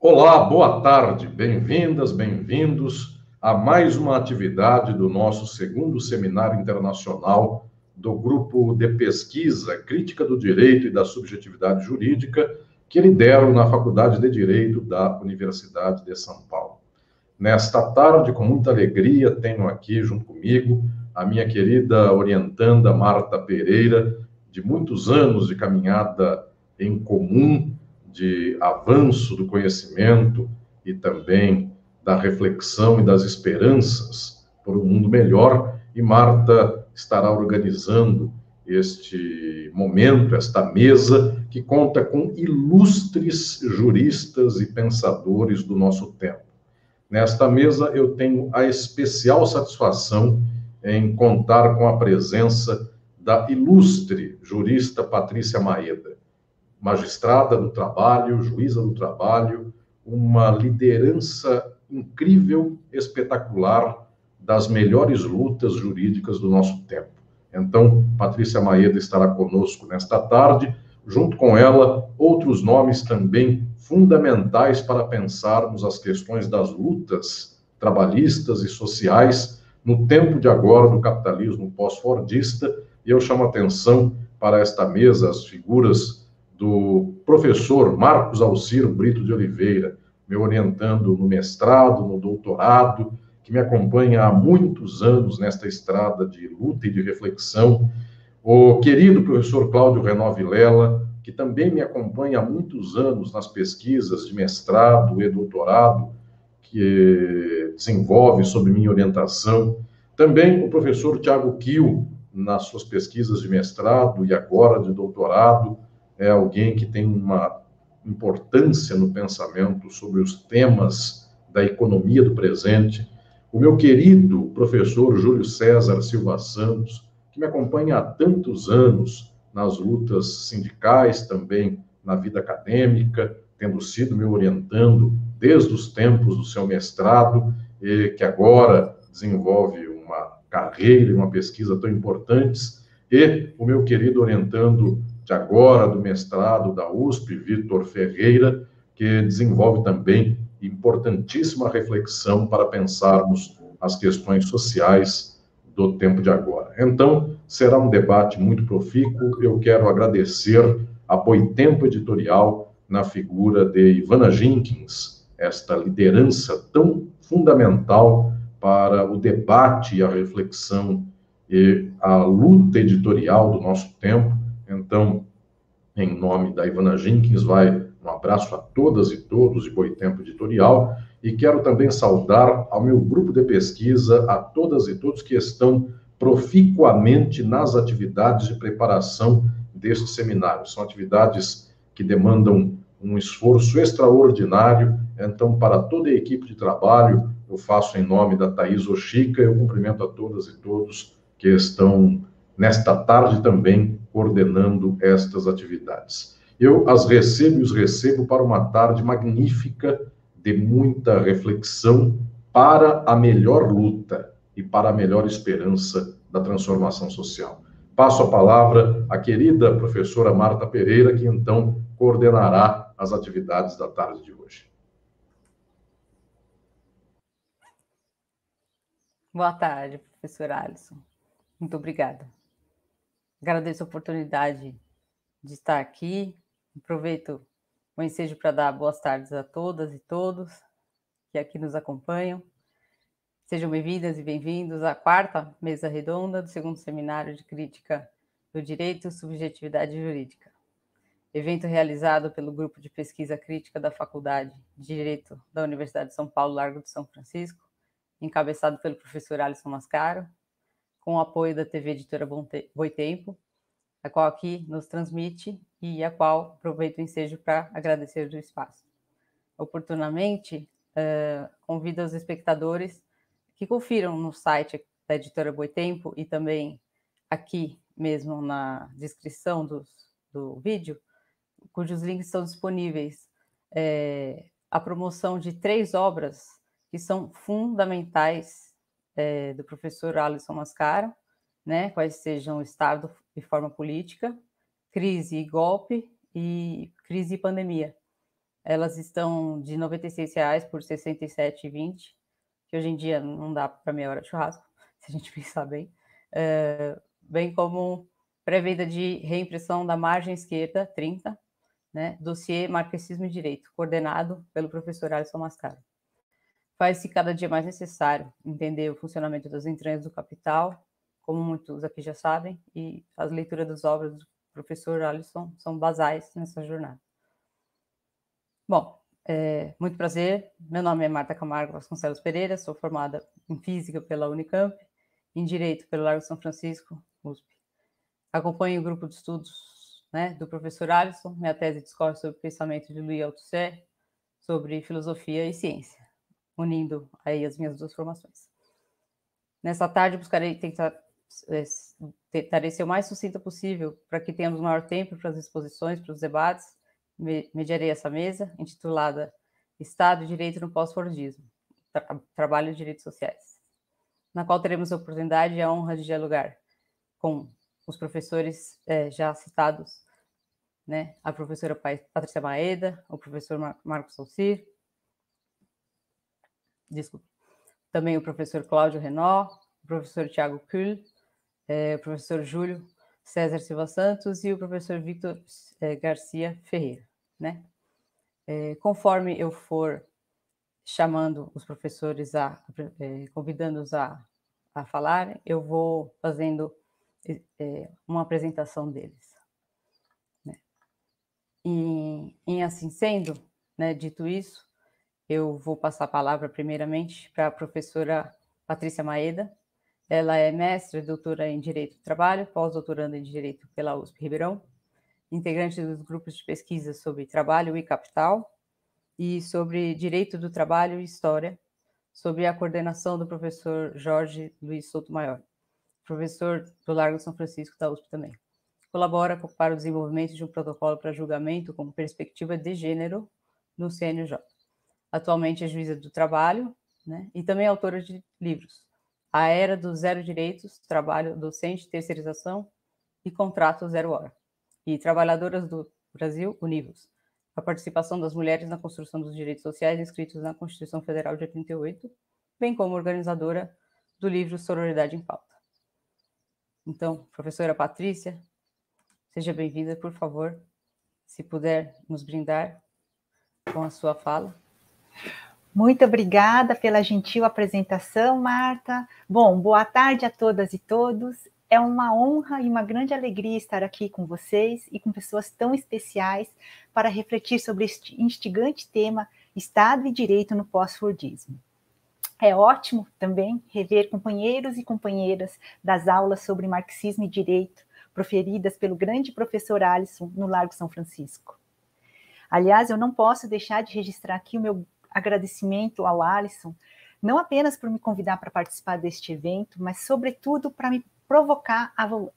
Olá, boa tarde, bem-vindas, bem-vindos a mais uma atividade do nosso segundo Seminário Internacional do Grupo de Pesquisa Crítica do Direito e da Subjetividade Jurídica, que lidero na Faculdade de Direito da Universidade de São Paulo. Nesta tarde, com muita alegria, tenho aqui junto comigo a minha querida orientanda Marta Pereira, de muitos anos de caminhada em comum, de avanço do conhecimento e também da reflexão e das esperanças por um mundo melhor. E Marta estará organizando este momento, esta mesa, que conta com ilustres juristas e pensadores do nosso tempo. Nesta mesa, eu tenho a especial satisfação em contar com a presença da ilustre jurista Patrícia Maeda, magistrada do trabalho, juíza do trabalho, uma liderança incrível, espetacular, das melhores lutas jurídicas do nosso tempo. Então, Patrícia Maeda estará conosco nesta tarde, junto com ela, outros nomes também fundamentais para pensarmos as questões das lutas trabalhistas e sociais no tempo de agora do capitalismo pós-fordista, e eu chamo a atenção para esta mesa as figuras do professor Marcos Alcir Brito de Oliveira, me orientando no mestrado, no doutorado, que me acompanha há muitos anos nesta estrada de luta e de reflexão. O querido professor Cláudio Renó Vilela, que também me acompanha há muitos anos nas pesquisas de mestrado e doutorado, que desenvolve sob minha orientação. Também o professor Tiago Kiel, nas suas pesquisas de mestrado e agora de doutorado, é alguém que tem uma importância no pensamento sobre os temas da economia do presente. O meu querido professor Júlio César Silva Santos, que me acompanha há tantos anos nas lutas sindicais, também na vida acadêmica, tendo sido me orientando desde os tempos do seu mestrado, e que agora desenvolve uma carreira e uma pesquisa tão importantes, e o meu querido orientando de agora, do mestrado da USP, Vitor Ferreira, que desenvolve também importantíssima reflexão para pensarmos as questões sociais do tempo de agora. Então, será um debate muito profícuo. Eu quero agradecer a Boitempo Editorial, na figura de Ivana Jenkins, esta liderança tão fundamental para o debate e a reflexão e a luta editorial do nosso tempo. Então, em nome da Ivana Jenkins, vai um abraço a todas e todos de Boitempo Editorial, e quero também saudar ao meu grupo de pesquisa, a todas e todos que estão proficuamente nas atividades de preparação deste seminário. São atividades que demandam um esforço extraordinário. Então, para toda a equipe de trabalho, eu faço em nome da Thaís Ochica, eu cumprimento a todas e todos que estão nesta tarde também coordenando estas atividades. Eu as recebo e os recebo para uma tarde magnífica de muita reflexão para a melhor luta e para a melhor esperança da transformação social. Passo a palavra à querida professora Marta Pereira, que então coordenará as atividades da tarde de hoje. Boa tarde, professor Alisson. Muito obrigada. Agradeço a oportunidade de estar aqui. Aproveito o ensejo para dar boas tardes a todas e todos que aqui nos acompanham. Sejam bem-vindas e bem-vindos à quarta mesa redonda do segundo seminário de crítica do direito e subjetividade jurídica. Evento realizado pelo Grupo de Pesquisa Crítica da Faculdade de Direito da Universidade de São Paulo, Largo de São Francisco, encabeçado pelo professor Alisson Mascaro, com o apoio da TV Editora Boitempo, a qual aqui nos transmite e a qual aproveito o ensejo para agradecer o espaço. Oportunamente, convido os espectadores que confiram no site da Editora Boitempo e também aqui mesmo na descrição do vídeo, cujos links estão disponíveis, a promoção de 3 obras que são fundamentais do professor Alisson Mascaro, né, quais sejam Estado e Forma Política, Crise e Golpe e Crise e Pandemia. Elas estão de R$ 96 por R$ 67,20, que hoje em dia não dá para meia hora de churrasco, se a gente pensar bem. Bem como pré-venda de reimpressão da margem esquerda, 30, né? Dossiê Marxismo e Direito, coordenado pelo professor Alisson Mascaro. Faz-se cada dia mais necessário entender o funcionamento das entranhas do capital, como muitos aqui já sabem, e as leituras das obras do professor Alisson são basais nessa jornada. Bom, muito prazer, meu nome é Marta Camargo Vasconcelos Pereira, sou formada em Física pela Unicamp, em Direito pelo Largo São Francisco, USP. Acompanho o grupo de estudos, né, do professor Alisson, minha tese discorre sobre o pensamento de Louis Althusser, sobre filosofia e ciência, unindo aí as minhas duas formações. Nessa tarde, buscarei tentarei ser o mais sucinta possível para que tenhamos maior tempo para as exposições, para os debates. Mediarei essa mesa, intitulada Estado e Direito no Pós-Fordismo, Trabalho e Direitos Sociais, na qual teremos a oportunidade e a honra de dialogar com os professores já citados, né? A professora Patrícia Maeda, o professor Marcos Salcir, desculpe, também o professor Cláudio Renó, o professor Tiago Kuhl, o professor Júlio César Silva Santos e o professor Victor Garcia Ferreira, né? Conforme eu for chamando os professores, convidando-os a falar, eu vou fazendo uma apresentação deles. Né? E assim sendo, né, dito isso, eu vou passar a palavra primeiramente para a professora Patrícia Maeda. Ela é mestre e doutora em Direito do Trabalho, pós-doutoranda em Direito pela USP Ribeirão, integrante dos grupos de pesquisa sobre trabalho e capital e sobre Direito do Trabalho e História, sob a coordenação do professor Jorge Luiz Sotomayor, professor do Largo São Francisco da USP também. Colabora para o desenvolvimento de um protocolo para julgamento com perspectiva de gênero no CNJ. Atualmente é juíza do trabalho, né, e também autora de livros A Era dos Zero Direitos, Trabalho Docente, Terceirização e Contrato Zero Hora, e Trabalhadoras do Brasil, Univos, a participação das mulheres na construção dos direitos sociais inscritos na Constituição Federal de 88, bem como organizadora do livro Sororidade em Pauta. Então, professora Patrícia, seja bem-vinda, por favor, se puder nos brindar com a sua fala. Muito obrigada pela gentil apresentação, Marta. Bom, boa tarde a todas e todos. É uma honra e uma grande alegria estar aqui com vocês e com pessoas tão especiais para refletir sobre este instigante tema Estado e Direito no Pós-Fordismo. É ótimo também rever companheiros e companheiras das aulas sobre marxismo e direito proferidas pelo grande professor Alisson no Largo São Francisco. Aliás, eu não posso deixar de registrar aqui o meu agradecimento ao Alisson, não apenas por me convidar para participar deste evento, mas sobretudo para me provocar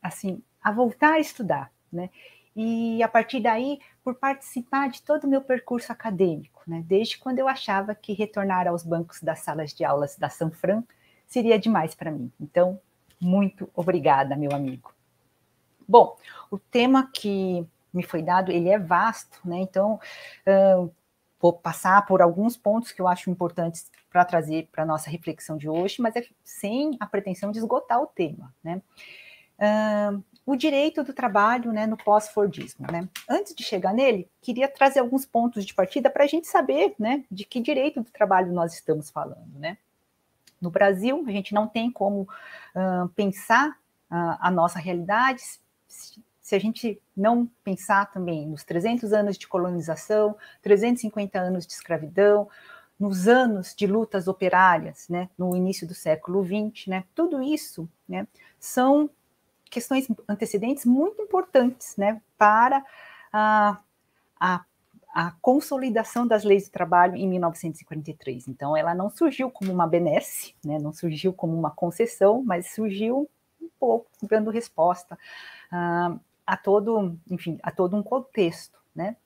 a voltar a estudar, né? E a partir daí, por participar de todo o meu percurso acadêmico, né? Desde quando eu achava que retornar aos bancos das salas de aulas da Sanfran seria demais para mim. Então, muito obrigada, meu amigo. Bom, o tema que me foi dado, ele é vasto, né? Então, vou passar por alguns pontos que eu acho importantes para trazer para a nossa reflexão de hoje, mas sem a pretensão de esgotar o tema, né? O direito do trabalho, né, no pós-fordismo, né? Antes de chegar nele, queria trazer alguns pontos de partida para a gente saber, né, de que direito do trabalho nós estamos falando, né? No Brasil, a gente não tem como pensar a nossa realidade se a gente não pensar também nos 300 anos de colonização, 350 anos de escravidão, nos anos de lutas operárias, né, no início do século XX, né, tudo isso, né, são questões antecedentes muito importantes, né, para a consolidação das leis do trabalho em 1943. Então, ela não surgiu como uma benesse, né, não surgiu como uma concessão, mas surgiu um pouco dando resposta a todo um contexto, né?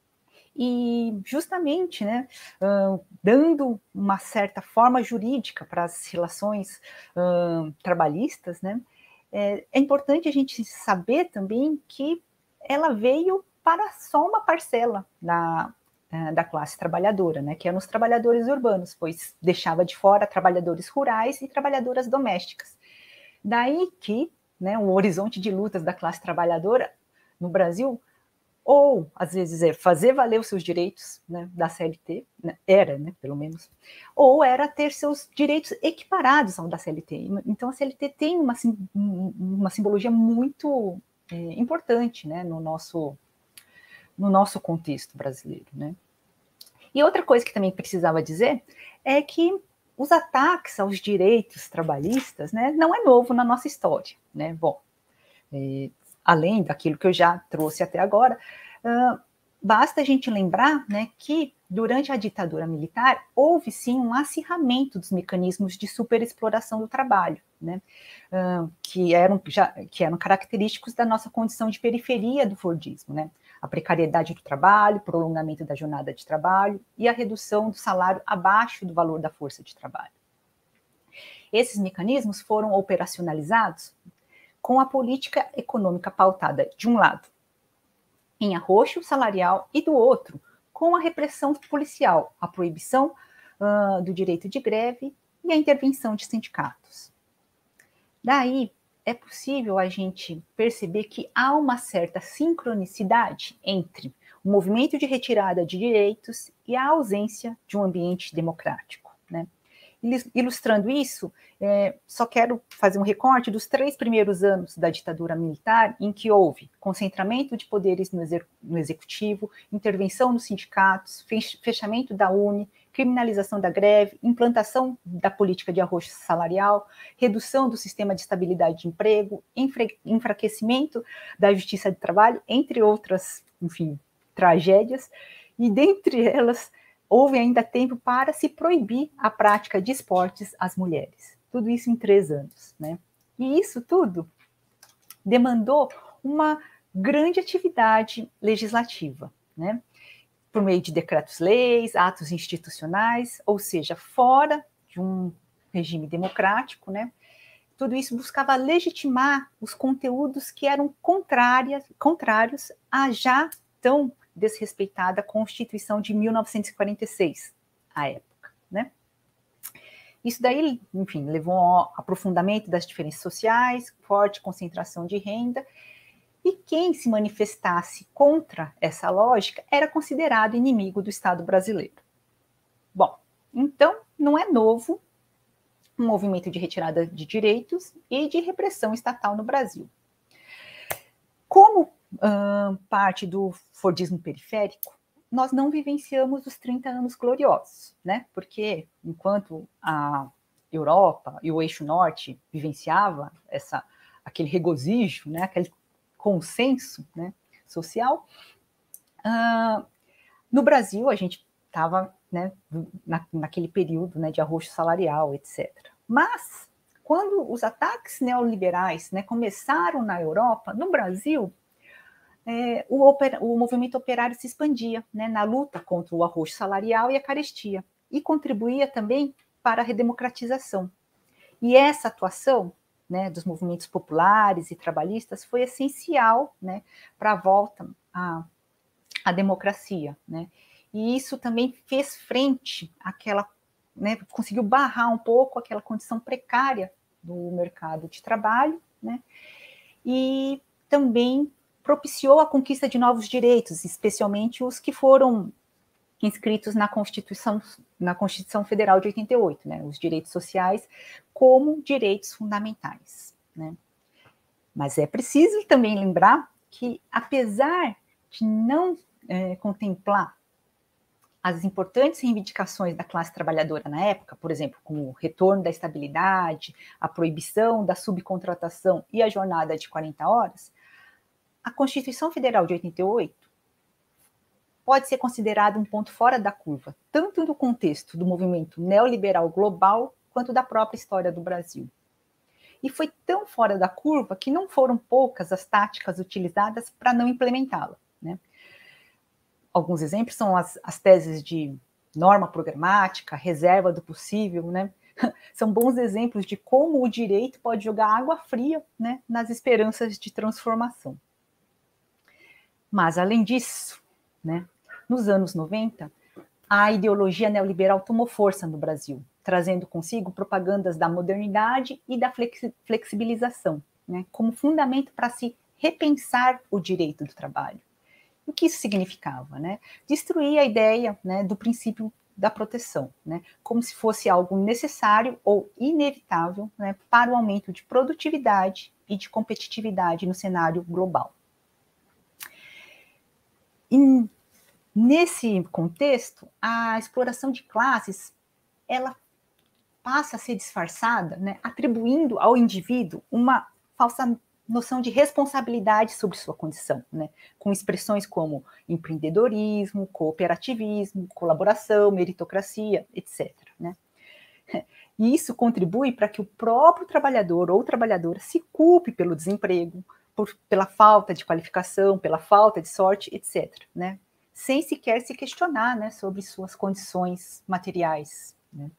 E justamente, né, dando uma certa forma jurídica para as relações trabalhistas, né, é importante a gente saber também que ela veio para só uma parcela da classe trabalhadora, né, que eram os trabalhadores urbanos, pois deixava de fora trabalhadores rurais e trabalhadoras domésticas. Daí que, né, o horizonte de lutas da classe trabalhadora no Brasil, ou às vezes é fazer valer os seus direitos, né, da CLT, né, era, né, pelo menos, ou era ter seus direitos equiparados ao da CLT. Então a CLT tem uma simbologia muito importante, né, no nosso contexto brasileiro, né? E outra coisa que também precisava dizer é que os ataques aos direitos trabalhistas, né, não é novo na nossa história, né? Bom, além daquilo que eu já trouxe até agora, basta a gente lembrar, né, que durante a ditadura militar houve sim um acirramento dos mecanismos de superexploração do trabalho, né, que eram característicos da nossa condição de periferia do Fordismo, né? A precariedade do trabalho, prolongamento da jornada de trabalho e a redução do salário abaixo do valor da força de trabalho. Esses mecanismos foram operacionalizados com a política econômica pautada, de um lado, em arroxo salarial, e do outro, com a repressão policial, a proibição do direito de greve e a intervenção de sindicatos. Daí, é possível a gente perceber que há uma certa sincronicidade entre o movimento de retirada de direitos e a ausência de um ambiente democrático, né? Ilustrando isso, só quero fazer um recorte dos 3 primeiros anos da ditadura militar, em que houve concentramento de poderes no executivo, intervenção nos sindicatos, fechamento da UNE, criminalização da greve, implantação da política de arroxo salarial, redução do sistema de estabilidade de emprego, enfraquecimento da justiça de trabalho, entre outras, enfim, tragédias, e dentre elas houve ainda tempo para se proibir a prática de esportes às mulheres. Tudo isso em 3 anos, né? E isso tudo demandou uma grande atividade legislativa, né? Por meio de decretos-leis, atos institucionais, ou seja, fora de um regime democrático, né? Tudo isso buscava legitimar os conteúdos que eram contrários à já tão desrespeitada Constituição de 1946, à época, né? Isso daí, enfim, levou ao aprofundamento das diferenças sociais, forte concentração de renda, e quem se manifestasse contra essa lógica era considerado inimigo do Estado brasileiro. Bom, então não é novo um movimento de retirada de direitos e de repressão estatal no Brasil. Como parte do Fordismo periférico, nós não vivenciamos os 30 anos gloriosos, né? Porque enquanto a Europa e o eixo norte vivenciava aquele regozijo, né? Aquele consenso, né, social, no Brasil a gente estava, né, naquele período, né, de arroxo salarial, etc. Mas quando os ataques neoliberais, né, começaram na Europa, no Brasil o movimento operário se expandia, né, na luta contra o arroxo salarial e a carestia, e contribuía também para a redemocratização. E essa atuação, né, dos movimentos populares e trabalhistas foi essencial, né, para a volta à democracia, né? E isso também fez frente àquela, né, conseguiu barrar um pouco aquela condição precária do mercado de trabalho, né? E também propiciou a conquista de novos direitos, especialmente os que foram inscritos na Constituição Federal de 88, né, os direitos sociais como direitos fundamentais, né? Mas é preciso também lembrar que, apesar de não contemplar as importantes reivindicações da classe trabalhadora na época, por exemplo, como o retorno da estabilidade, a proibição da subcontratação e a jornada de 40 horas, a Constituição Federal de 88 pode ser considerada um ponto fora da curva, tanto no contexto do movimento neoliberal global, quanto da própria história do Brasil. E foi tão fora da curva que não foram poucas as táticas utilizadas para não implementá-la, né? Alguns exemplos são as teses de norma programática, reserva do possível, né? São bons exemplos de como o direito pode jogar água fria, né, nas esperanças de transformação. Mas, além disso, né, nos anos 90, a ideologia neoliberal tomou força no Brasil, trazendo consigo propagandas da modernidade e da flexibilização, né, como fundamento para se repensar o direito do trabalho. O que isso significava? Né? Destruir a ideia, né, do princípio da proteção, né, como se fosse algo necessário ou inevitável, né, para o aumento de produtividade e de competitividade no cenário global. E nesse contexto, a exploração de classes, ela passa a ser disfarçada, né, atribuindo ao indivíduo uma falsa noção de responsabilidade sobre sua condição, né, com expressões como empreendedorismo, cooperativismo, colaboração, meritocracia, etc. Né? E isso contribui para que o próprio trabalhador ou trabalhadora se culpe pelo desemprego, pela falta de qualificação, pela falta de sorte, etc. Né? Sem sequer se questionar, né, sobre suas condições materiais. Né?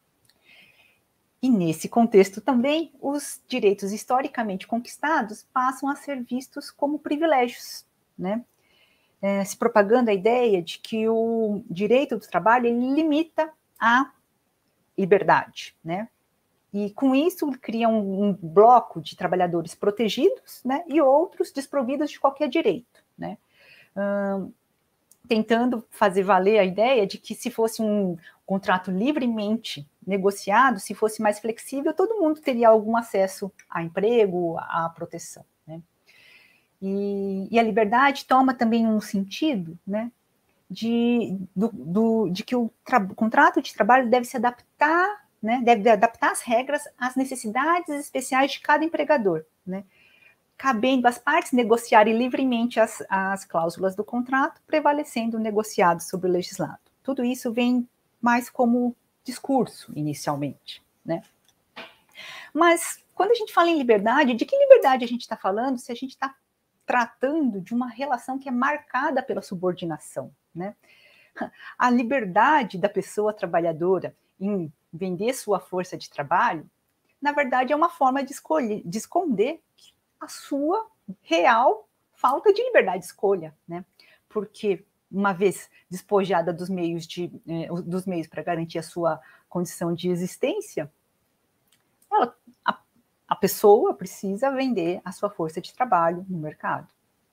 E nesse contexto também, os direitos historicamente conquistados passam a ser vistos como privilégios, né? Se propagando a ideia de que o direito do trabalho ele limita a liberdade, né? E com isso cria um bloco de trabalhadores protegidos, né? E outros desprovidos de qualquer direito, né? Tentando fazer valer a ideia de que se fosse um contrato livremente negociado, se fosse mais flexível, todo mundo teria algum acesso a emprego, a proteção. Né? E a liberdade toma também um sentido, né, de que o contrato de trabalho deve se adaptar, né, deve adaptar as regras às necessidades especiais de cada empregador, né? Cabendo às partes negociarem livremente as cláusulas do contrato, prevalecendo o negociado sobre o legislado. Tudo isso vem mais como discurso, inicialmente, né? Mas, quando a gente fala em liberdade, de que liberdade a gente está falando se a gente está tratando de uma relação que é marcada pela subordinação, né? A liberdade da pessoa trabalhadora em vender sua força de trabalho, na verdade, é uma forma de esconder a sua real falta de liberdade de escolha, né? Porque uma vez despojada dos meios para garantir a sua condição de existência, a pessoa precisa vender a sua força de trabalho no mercado.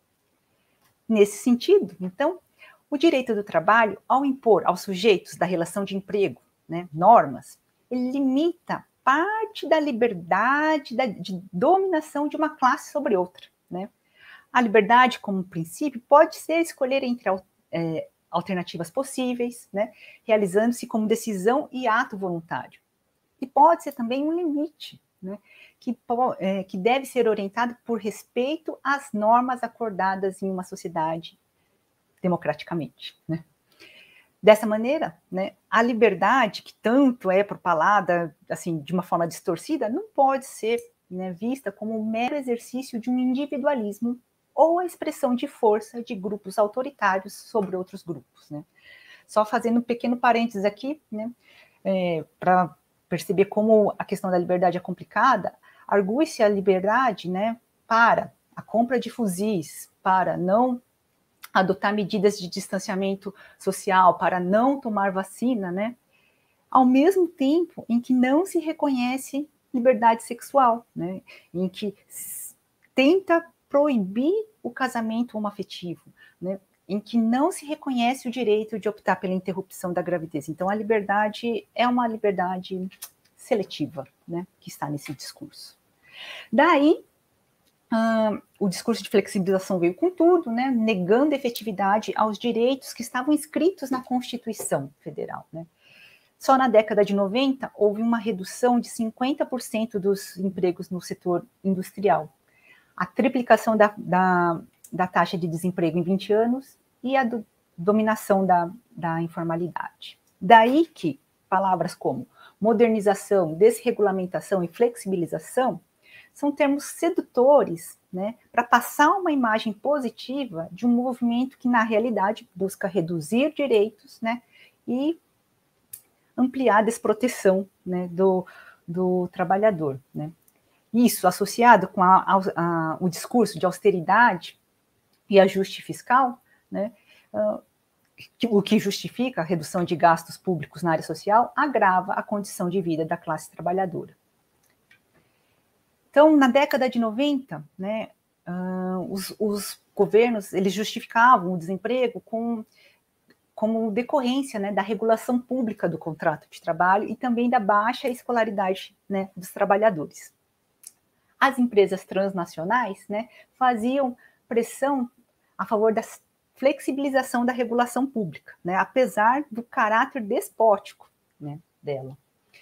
Nesse sentido, então, o direito do trabalho, ao impor aos sujeitos da relação de emprego, né, normas, ele limita parte da liberdade de dominação de uma classe sobre outra. Né? A liberdade, como princípio, pode ser escolher entre alternativas possíveis, né, realizando-se como decisão e ato voluntário. E pode ser também um limite, né, que deve ser orientado por respeito às normas acordadas em uma sociedade democraticamente. Né? Dessa maneira, né, a liberdade, que tanto é propalada assim, de uma forma distorcida, não pode ser, né, vista como um mero exercício de um individualismo ou a expressão de força de grupos autoritários sobre outros grupos. Né? Só fazendo um pequeno parênteses aqui, né, para perceber como a questão da liberdade é complicada, argue-se a liberdade, né, para a compra de fuzis, para não adotar medidas de distanciamento social, para não tomar vacina, né? Ao mesmo tempo em que não se reconhece liberdade sexual, né? Em que tenta proibir o casamento homoafetivo, né? Em que não se reconhece o direito de optar pela interrupção da gravidez. Então, a liberdade é uma liberdade seletiva, né? Que está nesse discurso. Daí, o discurso de flexibilização veio com tudo, né, negando efetividade aos direitos que estavam inscritos na Constituição Federal. Né. Só na década de 90 houve uma redução de 50% dos empregos no setor industrial, a triplicação da taxa de desemprego em 20 anos e a dominação da informalidade. Daí que palavras como modernização, desregulamentação e flexibilização são termos sedutores, né, para passar uma imagem positiva de um movimento que, na realidade, busca reduzir direitos, né, e ampliar a desproteção, né, do trabalhador. Né. Isso, associado com o discurso de austeridade e ajuste fiscal, né, o que justifica a redução de gastos públicos na área social, agrava a condição de vida da classe trabalhadora. Então, na década de 90, né, os governos eles justificavam o desemprego como decorrência, né, da regulação pública do contrato de trabalho e também da baixa escolaridade, né, dos trabalhadores. As empresas transnacionais, né, faziam pressão a favor da flexibilização da regulação pública, né, apesar do caráter despótico, né, dela.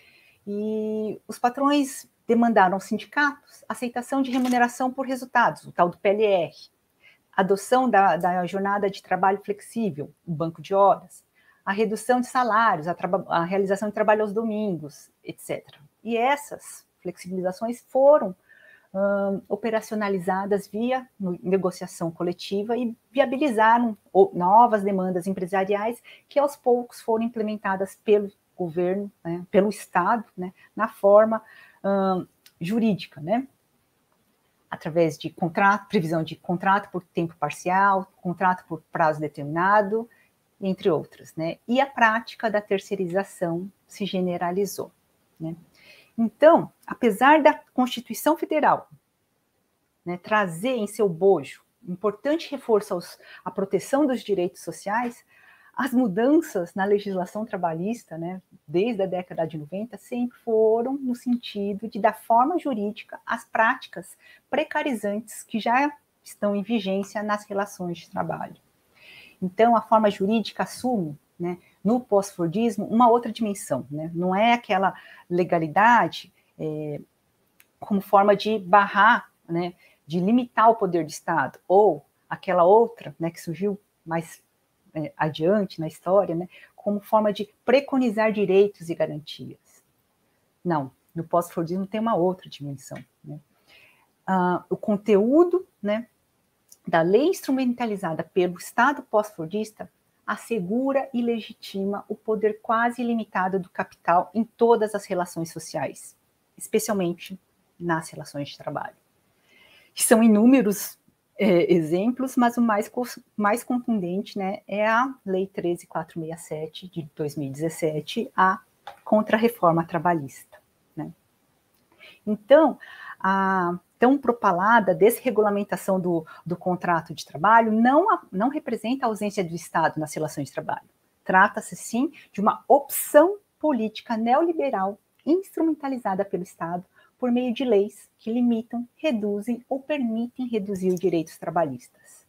E os patrões demandaram aos sindicatos aceitação de remuneração por resultados, o tal do PLR, adoção da jornada de trabalho flexível, o banco de horas, a redução de salários, a realização de trabalho aos domingos, etc. E essas flexibilizações foram operacionalizadas via negociação coletiva e viabilizaram novas demandas empresariais que aos poucos foram implementadas pelo governo, né, pelo Estado, né, na forma jurídica, né, através de contrato, previsão de contrato por tempo parcial, contrato por prazo determinado, entre outras, né, e a prática da terceirização se generalizou, né. Então, apesar da Constituição Federal, né, trazer em seu bojo importante reforço à proteção dos direitos sociais, as mudanças na legislação trabalhista, né, desde a década de 90, sempre foram no sentido de dar forma jurídica às práticas precarizantes que já estão em vigência nas relações de trabalho. Então, a forma jurídica assume, né, no pós-fordismo, uma outra dimensão, né? Não é aquela legalidade como forma de barrar, né, de limitar o poder do Estado, ou aquela outra, né, que surgiu mais adiante na história, né, como forma de preconizar direitos e garantias. Não, no pós-fordismo tem uma outra dimensão, né? O conteúdo, né, da lei instrumentalizada pelo Estado pós-fordista assegura e legitima o poder quase ilimitado do capital em todas as relações sociais, especialmente nas relações de trabalho. São inúmeros exemplos, mas o mais contundente, né, é a Lei 13.467 de 2017, a Contra-Reforma Trabalhista, né? Então, a tão propalada desregulamentação do contrato de trabalho não representa a ausência do Estado nas relações de trabalho. Trata-se, sim, de uma opção política neoliberal instrumentalizada pelo Estado por meio de leis que limitam, reduzem ou permitem reduzir os direitos trabalhistas.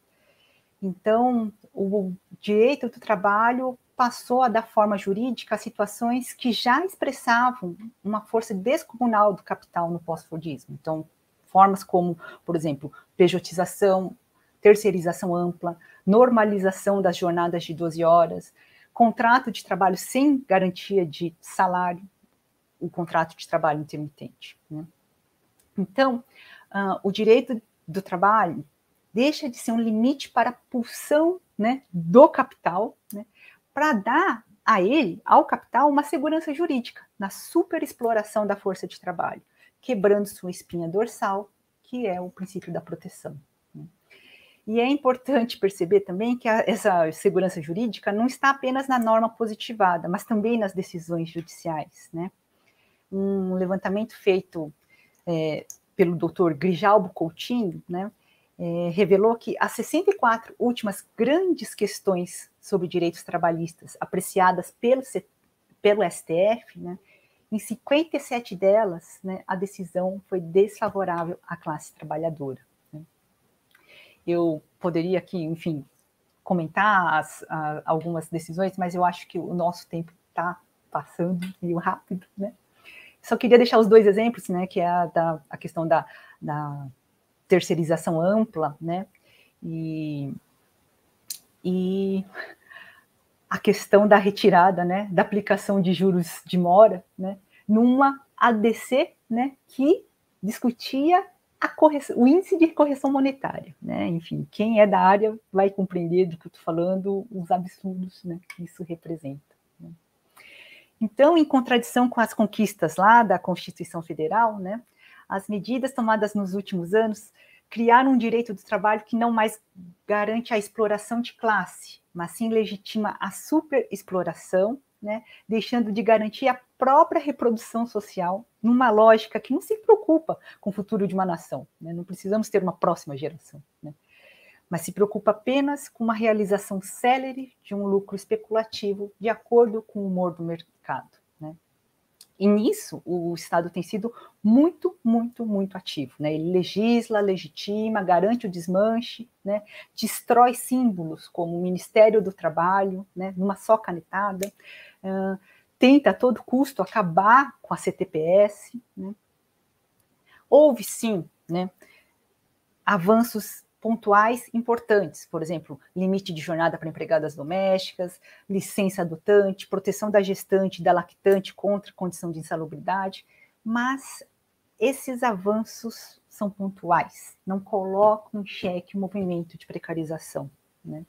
Então, o direito do trabalho passou a dar forma jurídica a situações que já expressavam uma força descomunal do capital no pós-fordismo. Então, formas como, por exemplo, pejotização, terceirização ampla, normalização das jornadas de 12 horas, contrato de trabalho sem garantia de salário, o contrato de trabalho intermitente, né? Então, o direito do trabalho deixa de ser um limite para a pulsão, né, do capital, né, para dar a ele, ao capital, uma segurança jurídica na superexploração da força de trabalho, quebrando sua espinha dorsal, que é o princípio da proteção, né? E é importante perceber também que essa segurança jurídica não está apenas na norma positivada, mas também nas decisões judiciais, né? Um levantamento feito pelo Dr. Grijalbo Coutinho, né, revelou que as 64 últimas grandes questões sobre direitos trabalhistas apreciadas pelo STF, né, em 57 delas, né, a decisão foi desfavorável à classe trabalhadora, né. Eu poderia aqui, enfim, comentar algumas decisões, mas eu acho que o nosso tempo está passando meio rápido, né? Só queria deixar os dois exemplos, né, que é a questão da terceirização ampla, né, e a questão da retirada, né, da aplicação de juros de mora, né, numa ADC, né, que discutia o índice de correção monetária, né, enfim, quem é da área vai compreender do que eu estou falando, os absurdos, né, que isso representa, né. Então, em contradição com as conquistas lá da Constituição Federal, né, as medidas tomadas nos últimos anos criar um direito do trabalho que não mais garante a exploração de classe, mas sim legitima a superexploração, né, deixando de garantir a própria reprodução social, numa lógica que não se preocupa com o futuro de uma nação, né, não precisamos ter uma próxima geração, né, mas se preocupa apenas com uma realização célere de um lucro especulativo de acordo com o humor do mercado, né. E nisso o Estado tem sido muito, muito, muito ativo, né? Ele legisla, legitima, garante o desmanche, né? Destrói símbolos como o Ministério do Trabalho, né? Numa só canetada, tenta a todo custo acabar com a CTPS, né? Houve sim, né, avanços pontuais importantes, por exemplo, limite de jornada para empregadas domésticas, licença adotante, proteção da gestante e da lactante contra condição de insalubridade, mas esses avanços são pontuais, não colocam em xeque o movimento de precarização, né?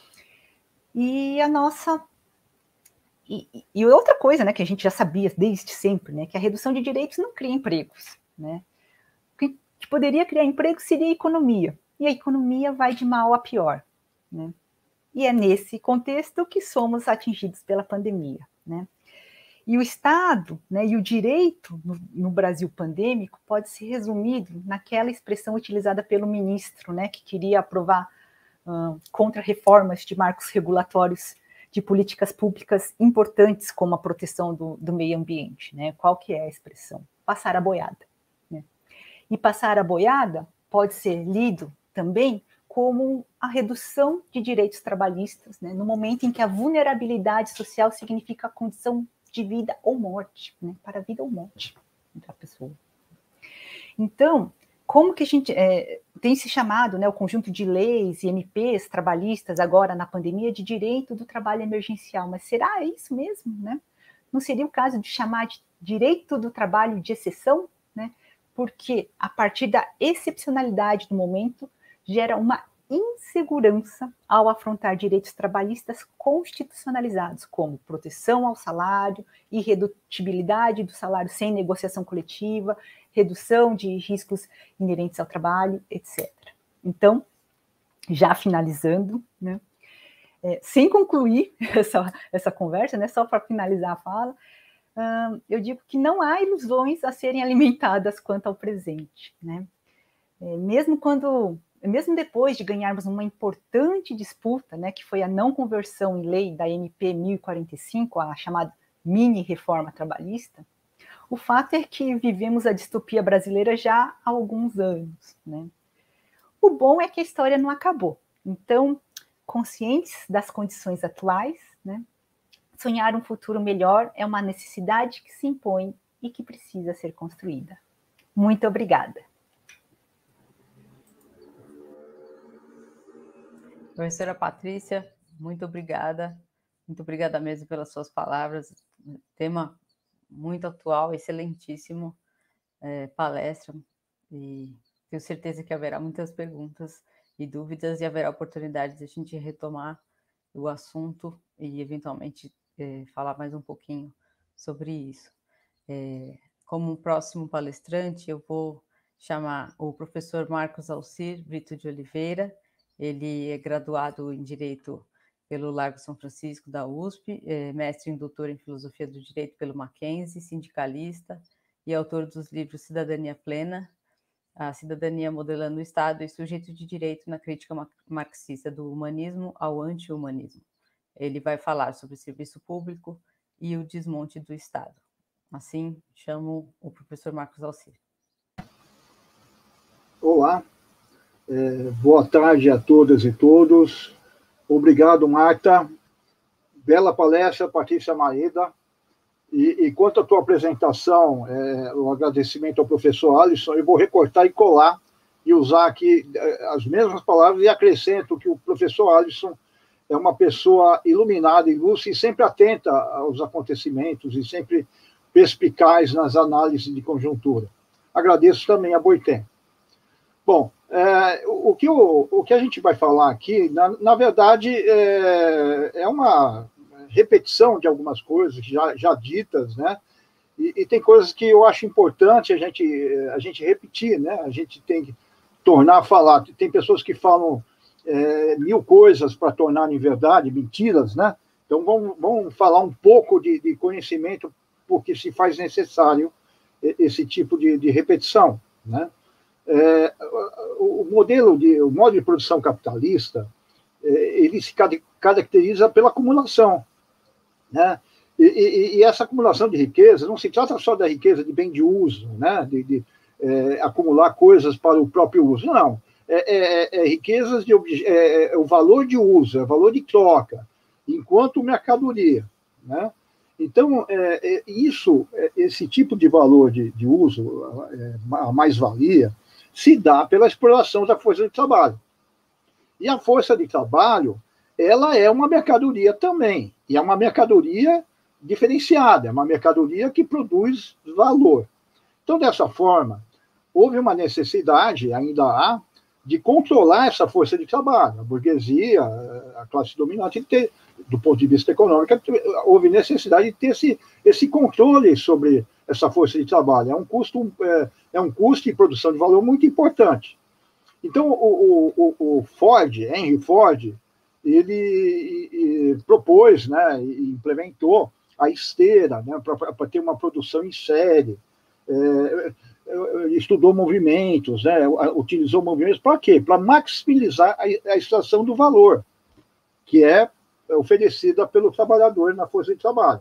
E a nossa... E outra coisa, né, que a gente já sabia desde sempre, né, que a redução de direitos não cria empregos, né? O que poderia criar emprego seria a economia, e a economia vai de mal a pior, né? E é nesse contexto que somos atingidos pela pandemia, né? E o Estado, né, e o direito no Brasil pandêmico pode ser resumido naquela expressão utilizada pelo ministro, né, que queria aprovar contra-reformas de marcos regulatórios de políticas públicas importantes como a proteção do meio ambiente, né? Qual que é a expressão? Passar a boiada, né? E passar a boiada pode ser lido também como a redução de direitos trabalhistas, né, no momento em que a vulnerabilidade social significa a condição de vida ou morte, né, para a vida ou morte da pessoa. Então, como que a gente tem se chamado, né, o conjunto de leis e MPs trabalhistas agora na pandemia de direito do trabalho emergencial, mas será isso mesmo, né? Não seria o caso de chamar de direito do trabalho de exceção, né? Porque a partir da excepcionalidade do momento gera uma insegurança ao afrontar direitos trabalhistas constitucionalizados, como proteção ao salário, irredutibilidade do salário sem negociação coletiva, redução de riscos inerentes ao trabalho, etc. Então, já finalizando, né, sem concluir essa conversa, né, só para finalizar a fala, eu digo que não há ilusões a serem alimentadas quanto ao presente, né? Mesmo depois de ganharmos uma importante disputa, né, que foi a não conversão em lei da MP 1045, a chamada mini-reforma trabalhista, o fato é que vivemos a distopia brasileira já há alguns anos, né? O bom é que a história não acabou. Então, conscientes das condições atuais, né, sonhar um futuro melhor é uma necessidade que se impõe e que precisa ser construída. Muito obrigada. Professora Patrícia, muito obrigada. Muito obrigada mesmo pelas suas palavras. Tema muito atual, excelentíssimo palestra. E tenho certeza que haverá muitas perguntas e dúvidas e haverá oportunidade de a gente retomar o assunto e, eventualmente, falar mais um pouquinho sobre isso. Como próximo palestrante, eu vou chamar o professor Marcos Alcir Brito de Oliveira. Ele é graduado em Direito pelo Largo São Francisco da USP, mestre e doutor em Filosofia do Direito pelo Mackenzie, sindicalista e autor dos livros Cidadania Plena, A Cidadania Modelando o Estado e Sujeito de Direito na Crítica Marxista do Humanismo ao Anti-Humanismo. Ele vai falar sobre o serviço público e o desmonte do Estado. Assim, chamo o professor Marcos Alcir. Olá, boa tarde a todas e todos. Obrigado, Marta. Bela palestra, Patrícia Maeda. E quanto à tua apresentação, o agradecimento ao professor Alisson, eu vou recortar e colar e usar aqui as mesmas palavras e acrescento que o professor Alisson é uma pessoa iluminada e lúcida e sempre atenta aos acontecimentos e sempre perspicaz nas análises de conjuntura. Agradeço também a Boitem. Bom, o que a gente vai falar aqui, na verdade, é uma repetição de algumas coisas já ditas, né? E tem coisas que eu acho importante a gente repetir, né? A gente tem tornar a falar. Tem pessoas que falam mil coisas para tornar em verdade, mentiras, né? Então, vamos falar um pouco de conhecimento, porque se faz necessário esse tipo de repetição, né? O modo de produção capitalista, ele se caracteriza pela acumulação, né? E essa acumulação de riqueza não se trata só da riqueza de bem de uso, né? De acumular coisas para o próprio uso, não. Riquezas o valor de uso, é o valor de troca, enquanto mercadoria, né? Então, esse tipo de valor de uso, a mais-valia, se dá pela exploração da força de trabalho. E a força de trabalho, ela é uma mercadoria também, e é uma mercadoria diferenciada, é uma mercadoria que produz valor. Então, dessa forma, houve uma necessidade, ainda há, de controlar essa força de trabalho. A burguesia, a classe dominante, do ponto de vista econômico, houve necessidade de ter esse controle sobre essa força de trabalho. É um custo de produção de valor muito importante. Então, o Ford, Henry Ford, ele propôs, né, e implementou a esteira, né, para ter uma produção em série. Estudou movimentos, né, utilizou movimentos para quê? Para maximizar a extração do valor, que é oferecida pelo trabalhador na força de trabalho.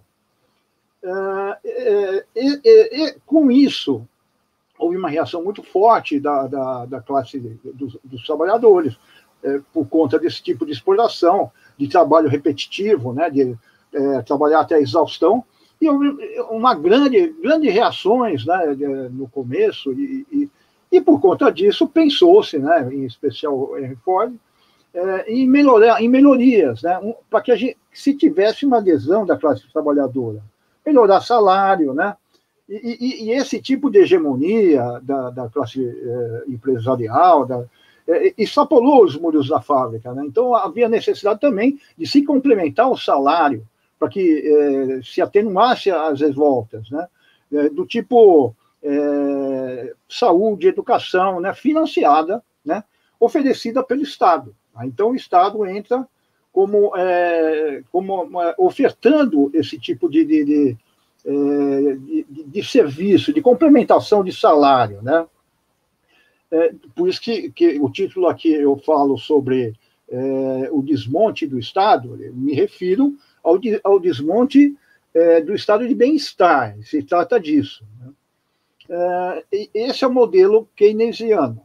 Com isso, houve uma reação muito forte da classe dos trabalhadores, por conta desse tipo de exploração, de trabalho repetitivo, né, de trabalhar até a exaustão, e houve uma grande reações, né, no começo, e por conta disso pensou-se, né, em especial Henry Ford, em melhorias, né, para que se tivesse uma adesão da classe trabalhadora, melhorar salário, né, e esse tipo de hegemonia da classe empresarial, extrapolou os muros da fábrica, né? Então havia necessidade também de se complementar o salário para que se atenuasse as revoltas, né? Do tipo saúde, educação, né? Financiada, né? Oferecida pelo Estado. Então o Estado entra como ofertando esse tipo de serviço, de complementação de salário, né? Por isso que o título aqui eu falo sobre o desmonte do Estado, me refiro ao desmonte do estado de bem-estar, se trata disso, né? Esse é o modelo keynesiano.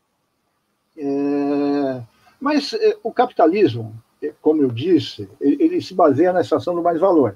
Mas o capitalismo, como eu disse, ele se baseia na extração do mais-valor.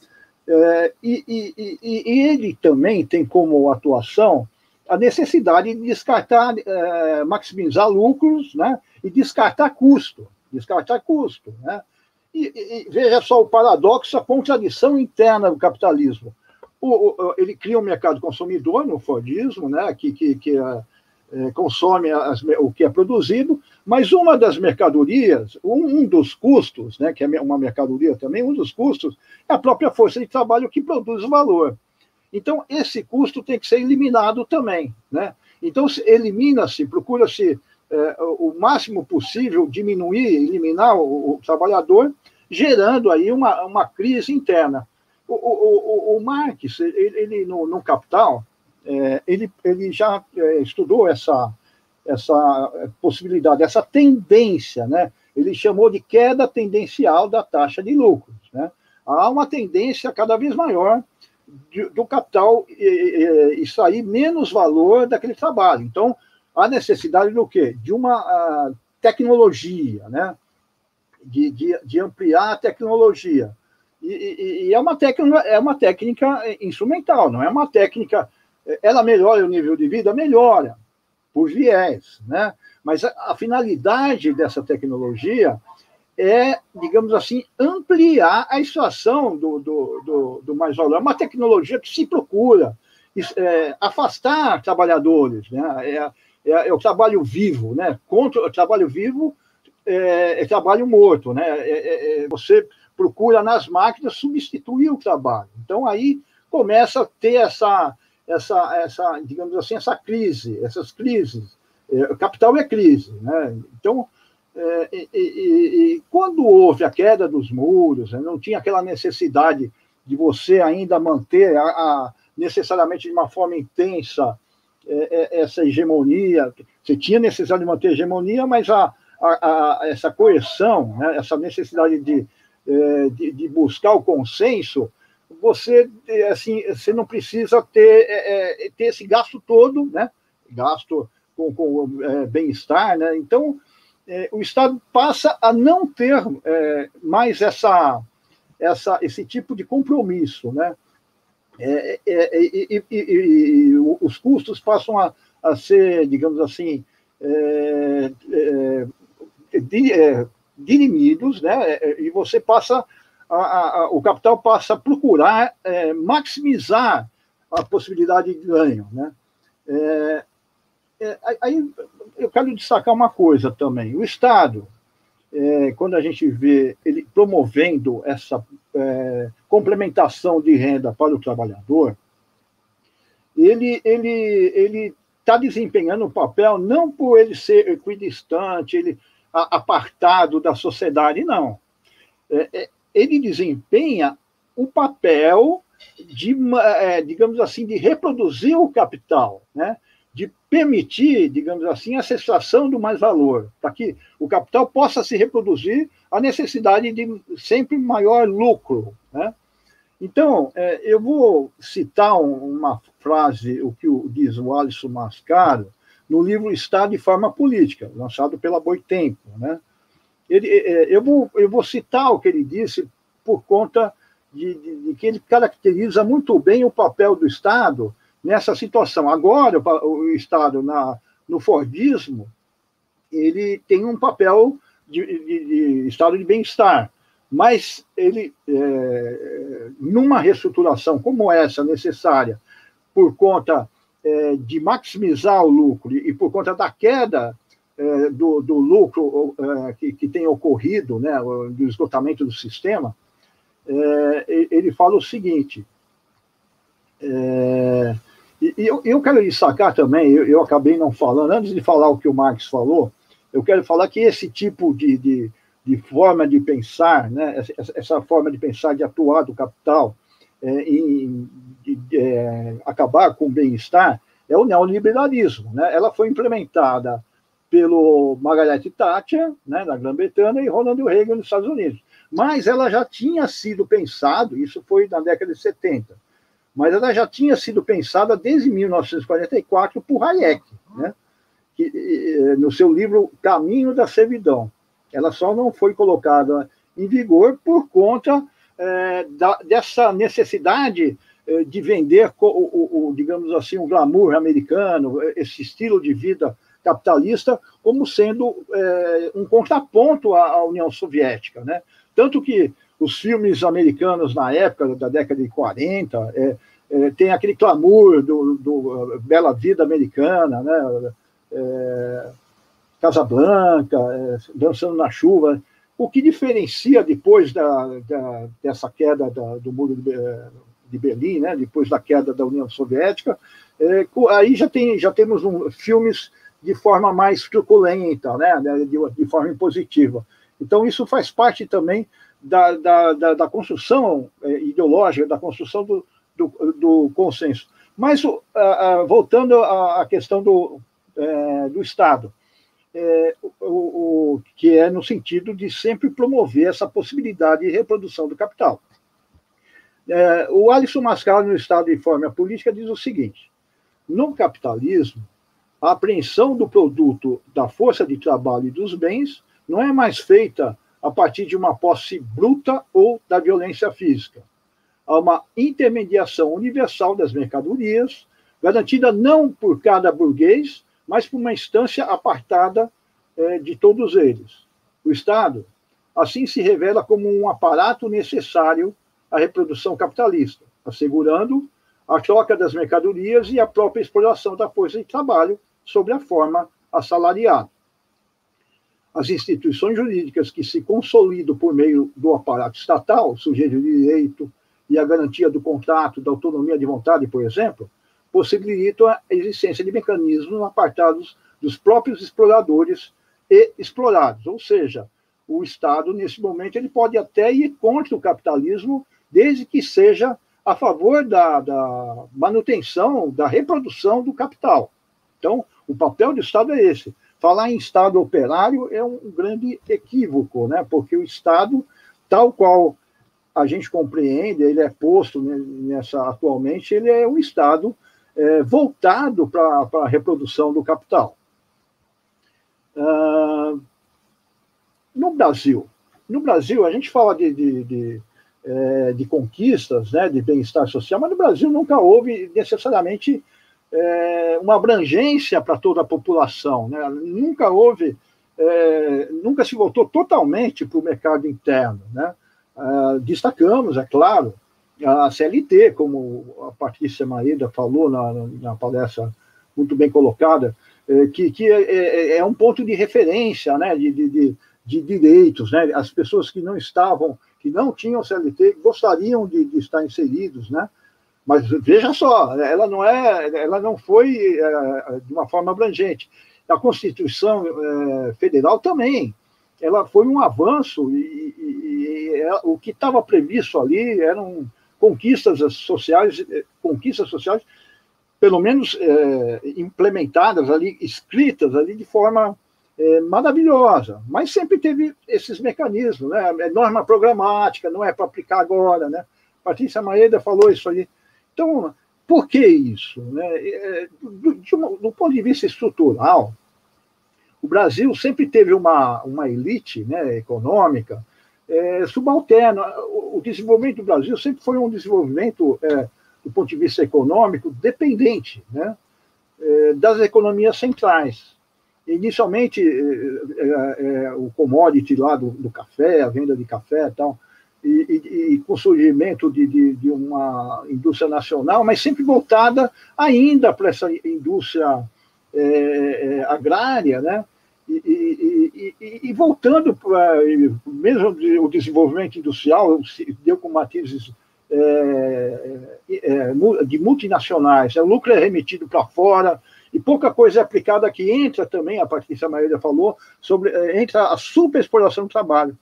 E ele também tem como atuação a necessidade de descartar, maximizar lucros, né, e descartar custo, né? E veja só o paradoxo, a contradição interna do capitalismo. Ele cria um mercado consumidor no Fordismo, né, que consome o que é produzido, mas uma das mercadorias, um dos custos, né, que é uma mercadoria também, um dos custos é a própria força de trabalho que produz o valor. Então, esse custo tem que ser eliminado também, né? Então, elimina-se, procura-se o máximo possível diminuir, eliminar o trabalhador, gerando aí uma crise interna. O Marx, ele no Capital, ele já estudou essa possibilidade, essa tendência, né? Ele chamou de queda tendencial da taxa de lucros, né? Há uma tendência cada vez maior do capital extrair menos valor daquele trabalho. Então, há necessidade do quê? De uma tecnologia, né? De ampliar a tecnologia. E é uma técnica instrumental, não é uma técnica... Ela melhora o nível de vida? Melhora, por viés, né? Mas a finalidade dessa tecnologia é, digamos assim, ampliar a extração do mais-valor. É uma tecnologia que se procura afastar trabalhadores, né? É o trabalho vivo, né? Contra o trabalho vivo é trabalho morto, né? Você procura nas máquinas substituir o trabalho. Então, aí começa a ter essa digamos assim, essas crises Capital é crise, né? Então, quando houve a queda dos muros, né, não tinha aquela necessidade de você ainda manter necessariamente de uma forma intensa essa hegemonia. Você tinha necessidade de manter a hegemonia, mas essa coerção, né, essa necessidade de buscar o consenso, você não precisa ter esse gasto todo, né? Gasto com bem-estar, né? Então, o Estado passa a não ter mais esse tipo de compromisso, né? E os custos passam a ser, digamos assim, dirimidos, né? E você passa, o capital passa a procurar maximizar a possibilidade de ganho, né? Aí eu quero destacar uma coisa também. O Estado, quando a gente vê ele promovendo essa complementação de renda para o trabalhador, ele está desempenhando um papel não por ele ser equidistante, ele apartado da sociedade, não. Ele desempenha o papel de, digamos assim, de reproduzir o capital, né? De permitir, digamos assim, a cessação do mais-valor, para que o capital possa se reproduzir a necessidade de sempre maior lucro, né? Então, eu vou citar uma frase, o que diz o Alisson Mascaro, no livro Estado e Forma Política, lançado pela Boitempo, né? Eu vou citar o que ele disse por conta de que ele caracteriza muito bem o papel do Estado nessa situação. Agora, o Estado, no Fordismo, ele tem um papel de estado de bem-estar, mas ele, numa reestruturação como essa necessária, por conta de maximizar o lucro e por conta da queda do lucro que tem ocorrido, né, do esgotamento do sistema, ele fala o seguinte, e eu quero destacar também, eu acabei não falando, antes de falar o que o Marx falou, eu quero falar que esse tipo de forma de pensar, né, essa forma de pensar, de atuar do capital, acabar com o bem-estar, é o neoliberalismo, né? Ela foi implementada pelo Margaret Thatcher, né, na Grã-Bretanha, e Ronald Reagan nos Estados Unidos. Mas ela já tinha sido pensado, isso foi na década de 70, mas ela já tinha sido pensada desde 1944 por Hayek, né? No seu livro Caminho da Servidão. Ela só não foi colocada em vigor por conta dessa necessidade de vender, digamos assim, o glamour americano, esse estilo de vida capitalista, como sendo um contraponto à União Soviética, né? Tanto que os filmes americanos na época da década de 40 tem aquele clamor do Bela Vida americana, né? Casablanca, Dançando na Chuva. O que diferencia depois dessa queda do Muro de Berlim, né? Depois da queda da União Soviética, aí já temos filmes de forma mais truculenta, né? De forma impositiva. Então, isso faz parte também da construção ideológica, da construção do consenso. Mas, voltando à questão do Estado, que é no sentido de sempre promover essa possibilidade de reprodução do capital. O Alisson Mascaro, no Estado e Forma Política, diz o seguinte: no capitalismo, a apreensão do produto, da força de trabalho e dos bens não é mais feita a partir de uma posse bruta ou da violência física. Há uma intermediação universal das mercadorias, garantida não por cada burguês, mas por uma instância apartada de todos eles. O Estado, assim, se revela como um aparato necessário à reprodução capitalista, assegurando a troca das mercadorias e a própria exploração da força de trabalho sob a forma assalariada. As instituições jurídicas que se consolidam por meio do aparato estatal, o sujeito de direito e a garantia do contrato, da autonomia de vontade, por exemplo, possibilitam a existência de mecanismos apartados dos próprios exploradores e explorados. Ou seja, o Estado, nesse momento, ele pode até ir contra o capitalismo, desde que seja a favor da manutenção, da reprodução do capital. Então, o papel do Estado é esse. Falar em Estado operário é um grande equívoco, né? Porque o Estado, tal qual a gente compreende, ele é posto atualmente, ele é um Estado voltado para a reprodução do capital. No Brasil, a gente fala de conquistas, né, de bem-estar social, mas no Brasil nunca houve necessariamente uma abrangência para toda a população, né? Nunca houve, nunca se voltou totalmente para o mercado interno, né? Destacamos, é claro, a CLT, como a Patrícia Maeda falou na palestra muito bem colocada, que é um ponto de referência, né, de direitos, né? As pessoas que não tinham CLT gostariam de estar inseridos, né? Mas veja só, ela não foi de uma forma abrangente. A Constituição Federal também, ela foi um avanço e o que estava previsto ali eram conquistas sociais, pelo menos implementadas ali, escritas ali de forma maravilhosa, mas sempre teve esses mecanismos, né? Norma programática, não é para aplicar agora, né? Patrícia Maeda falou isso ali. Então, por que isso, né? Do ponto de vista estrutural, o Brasil sempre teve uma elite, né, econômica subalterna. O desenvolvimento do Brasil sempre foi um desenvolvimento, do ponto de vista econômico, dependente, né, das economias centrais. Inicialmente, o commodity lá do café, a venda de café e tal, e com o surgimento de uma indústria nacional, mas sempre voltada ainda para essa indústria agrária, né? E voltando para mesmo o desenvolvimento industrial, deu com matizes de multinacionais, o lucro é remetido para fora, e pouca coisa é aplicada aqui. Entra também, a Patrícia Maeda falou, entra a superexploração do trabalho.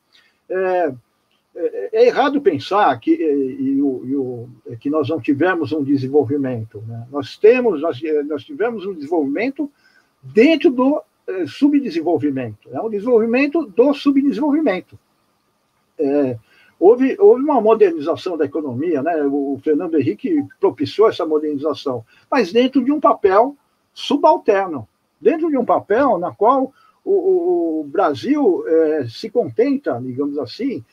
É errado pensar que nós não tivemos um desenvolvimento, né? Nós tivemos um desenvolvimento dentro do subdesenvolvimento, é um desenvolvimento do subdesenvolvimento. Houve uma modernização da economia, né? O Fernando Henrique propiciou essa modernização, mas dentro de um papel subalterno, dentro de um papel na qual o Brasil se contenta, digamos assim,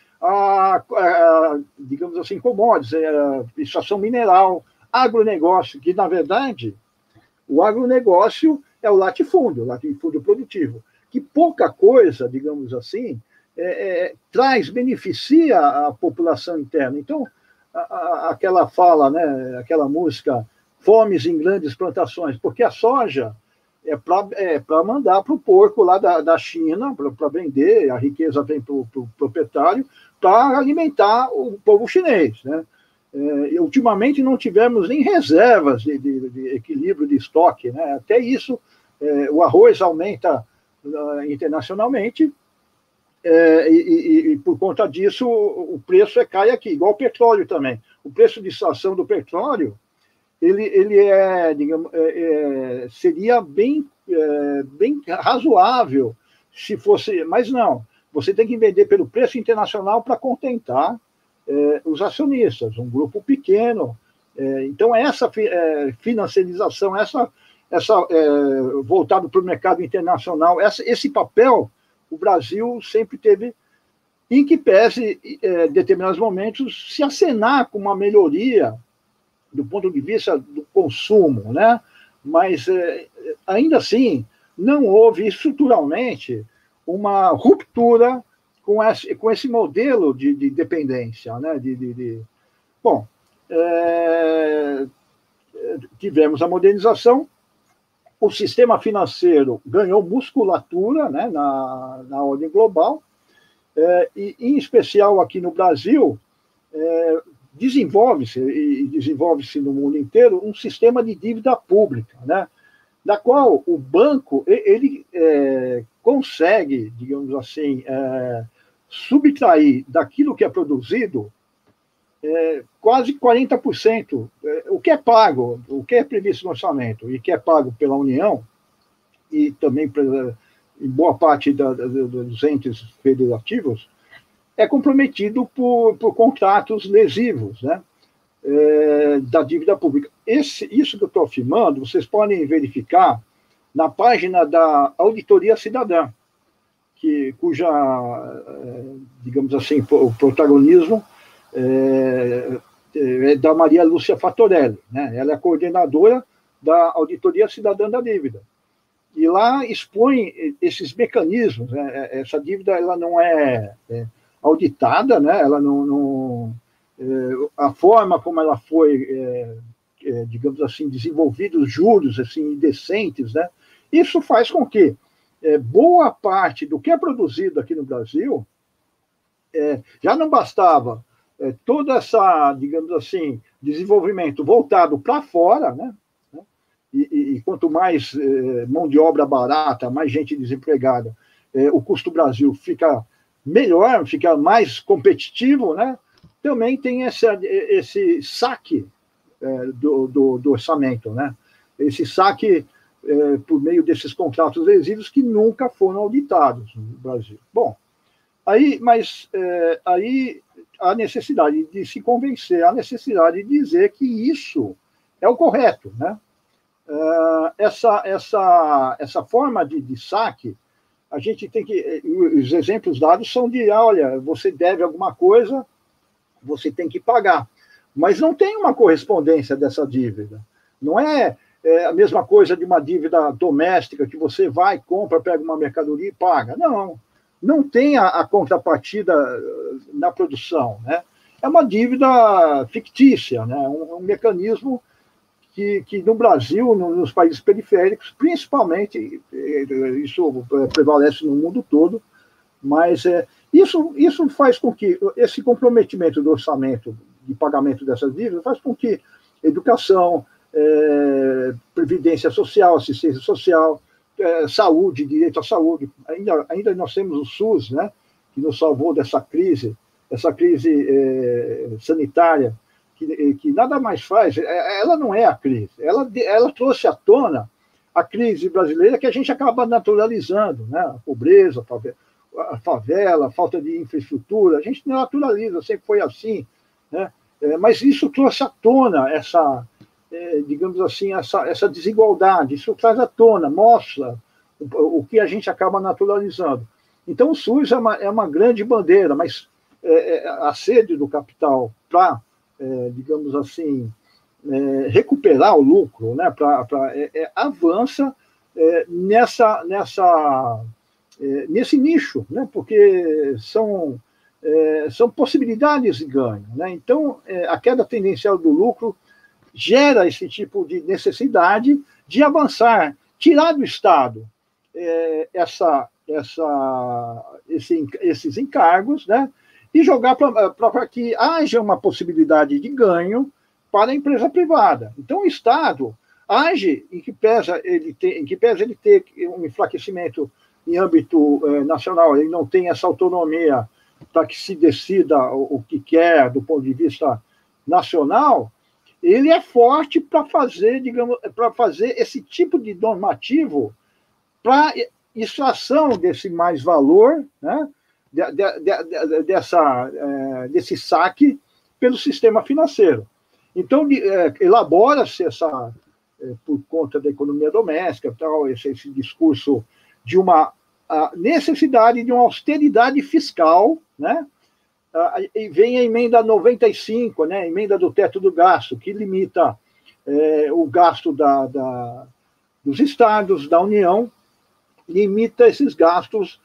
commodities, extração mineral, agronegócio, que, na verdade, o agronegócio é o latifúndio produtivo, que pouca coisa, digamos assim, beneficia a população interna. Então, aquela fala, né, aquela música, fomes em grandes plantações, porque a soja é para mandar para o porco lá da China, para vender, a riqueza vem para o proprietário, para alimentar o povo chinês, né? E ultimamente não tivemos nem reservas de equilíbrio de estoque, né? Até isso, o arroz aumenta internacionalmente, e por conta disso o preço cai aqui, igual o petróleo também. O preço de extração do petróleo, ele digamos, seria bem razoável se fosse, mas não. Você tem que vender pelo preço internacional para contentar os acionistas, um grupo pequeno. Então, essa financiarização, voltado para o mercado internacional, esse papel, o Brasil sempre teve, em que pese, em determinados momentos, se acenar com uma melhoria do ponto de vista do consumo, né? Mas, ainda assim, não houve estruturalmente uma ruptura com esse modelo de dependência, né? Bom, tivemos a modernização, o sistema financeiro ganhou musculatura, né, na ordem global, e, em especial aqui no Brasil, desenvolve-se no mundo inteiro um sistema de dívida pública, né? da qual o banco ele consegue, digamos assim, subtrair daquilo que é produzido quase 40%. O que é pago, o que é previsto no orçamento e que é pago pela União, e também em boa parte dos entes federativos, é comprometido por contratos lesivos, né? Da dívida pública. Isso que eu estou afirmando, vocês podem verificar na página da Auditoria Cidadã, cuja, digamos assim, o protagonismo é da Maria Lúcia Fattorelli, né? Ela é a coordenadora da Auditoria Cidadã da Dívida. E lá expõe esses mecanismos, né? Essa dívida ela não é auditada, né? Ela não a forma como ela foi, digamos assim, desenvolvida, os juros assim, indecentes, né? Isso faz com que boa parte do que é produzido aqui no Brasil já não bastava toda essa, digamos assim, desenvolvimento voltado para fora, né? E quanto mais mão de obra barata, mais gente desempregada, o custo do Brasil fica melhor, fica mais competitivo, né? Também tem esse saque do orçamento, né? Esse saque por meio desses contratos lesivos que nunca foram auditados no Brasil. Bom, aí a necessidade de se convencer, a necessidade de dizer que isso é o correto, né? Essa forma de saque, a gente tem que... Os exemplos dados são de, olha, você deve alguma coisa, você tem que pagar. Mas não tem uma correspondência dessa dívida. Não é a mesma coisa de uma dívida doméstica, que você vai, compra, pega uma mercadoria e paga. Não tem a contrapartida na produção, né? É uma dívida fictícia, né? Um mecanismo que no Brasil, nos países periféricos, principalmente, isso prevalece no mundo todo, mas isso faz com que esse comprometimento do orçamento de pagamento dessas dívidas faz com que educação, previdência social, assistência social, saúde, direito à saúde, ainda nós temos o SUS, né, que nos salvou dessa crise sanitária, que nada mais faz, ela não é a crise, ela trouxe à tona a crise brasileira que a gente acaba naturalizando, né? A pobreza, a favela, a falta de infraestrutura, a gente naturaliza, sempre foi assim, né? Mas isso trouxe à tona digamos assim, essa desigualdade, isso traz à tona, mostra o que a gente acaba naturalizando. Então o SUS é uma grande bandeira, mas a sede do capital para digamos assim, recuperar o lucro, né, avança nesse nicho, né, porque são possibilidades de ganho, né? Então, a queda tendencial do lucro gera esse tipo de necessidade de avançar, tirar do Estado esses encargos, né, e jogar para que haja uma possibilidade de ganho para a empresa privada. Então, o Estado age em que pese ele ter um enfraquecimento em âmbito nacional, ele não tem essa autonomia para que se decida o que quer do ponto de vista nacional, ele é forte para fazer esse tipo de normativo para extração desse mais valor, né, desse saque pelo sistema financeiro. Então, elabora-se por conta da economia doméstica, esse discurso de uma necessidade de uma austeridade fiscal, né? E vem a emenda 95, né? A emenda do teto do gasto, que limita o gasto dos estados, da União, limita esses gastos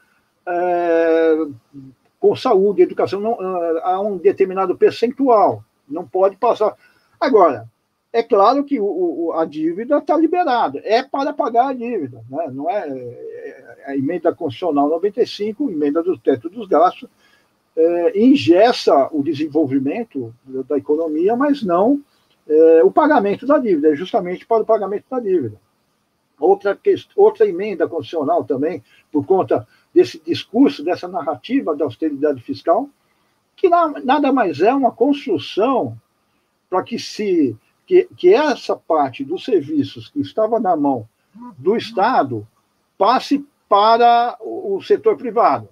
com saúde, educação, a um determinado percentual, não pode passar. Agora, é claro que a dívida está liberada, é para pagar a dívida, né? Não é a emenda constitucional 95, emenda do teto dos gastos, engessa o desenvolvimento da economia, mas não o pagamento da dívida, é justamente para o pagamento da dívida. outra emenda constitucional também, por conta desse discurso, dessa narrativa da austeridade fiscal, que nada mais é uma construção para que essa parte dos serviços que estava na mão do Estado passe para o setor privado.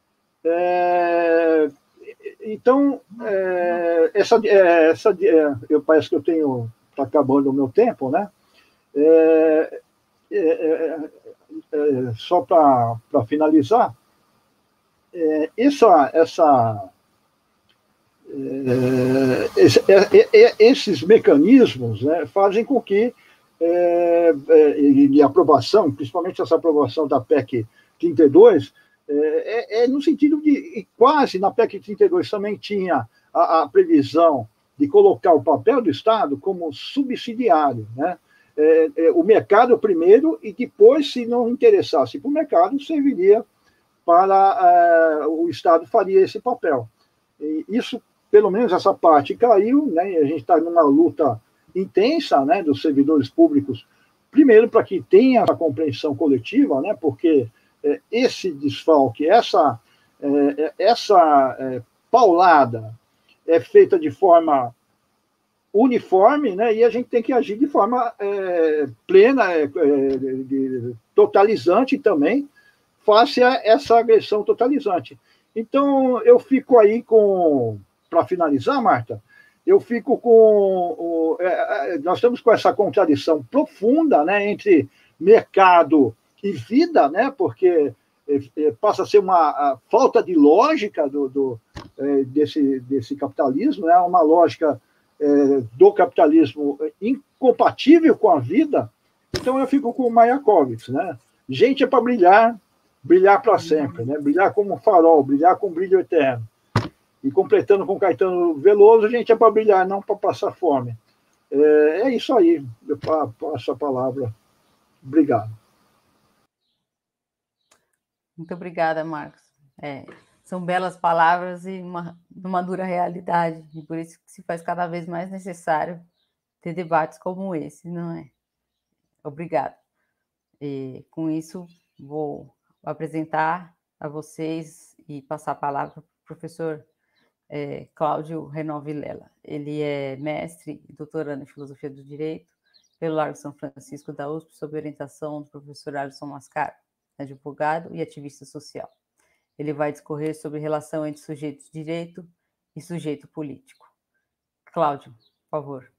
Então, eu parece que eu tenho, está acabando o meu tempo, né? Só para finalizar, esses mecanismos, né, fazem com que e aprovação, principalmente essa aprovação da PEC 32, no sentido de, quase na PEC 32 também tinha a previsão de colocar o papel do Estado como subsidiário, né? O mercado primeiro, e depois, se não interessasse para o mercado, serviria para o Estado faria esse papel. E isso, pelo menos essa parte caiu, né? E a gente está numa luta intensa, né, dos servidores públicos, primeiro para que tenha a compreensão coletiva, né? Porque esse desfalque, essa paulada é feita de forma uniforme, né? E a gente tem que agir de forma plena, totalizante também, face a essa agressão totalizante. Então, eu fico aí para finalizar, Marta, eu fico nós estamos com essa contradição profunda, né, entre mercado e vida, né, porque passa a ser uma falta de lógica desse capitalismo, né, uma lógica do capitalismo incompatível com a vida. Então eu fico com o Mayakovitz, né? Gente é para brilhar para sempre, né? Brilhar como um farol, brilhar com brilho eterno. E completando com Caetano Veloso, a gente é para brilhar, não para passar fome. É isso aí. Eu passo a palavra. Obrigado. Muito obrigada, Marcos. São belas palavras e uma dura realidade, e por isso que se faz cada vez mais necessário ter debates como esse, não é? Obrigada. E, com isso, vou apresentar a vocês e passar a palavra para o professor Cláudio Renan Vilela. Ele é mestre e doutorando em Filosofia do Direito pelo Largo São Francisco da USP, sob orientação do professor Alisson Mascaro, advogado e ativista social. Ele vai discorrer sobre relação entre sujeito de direito e sujeito político. Cláudio, por favor.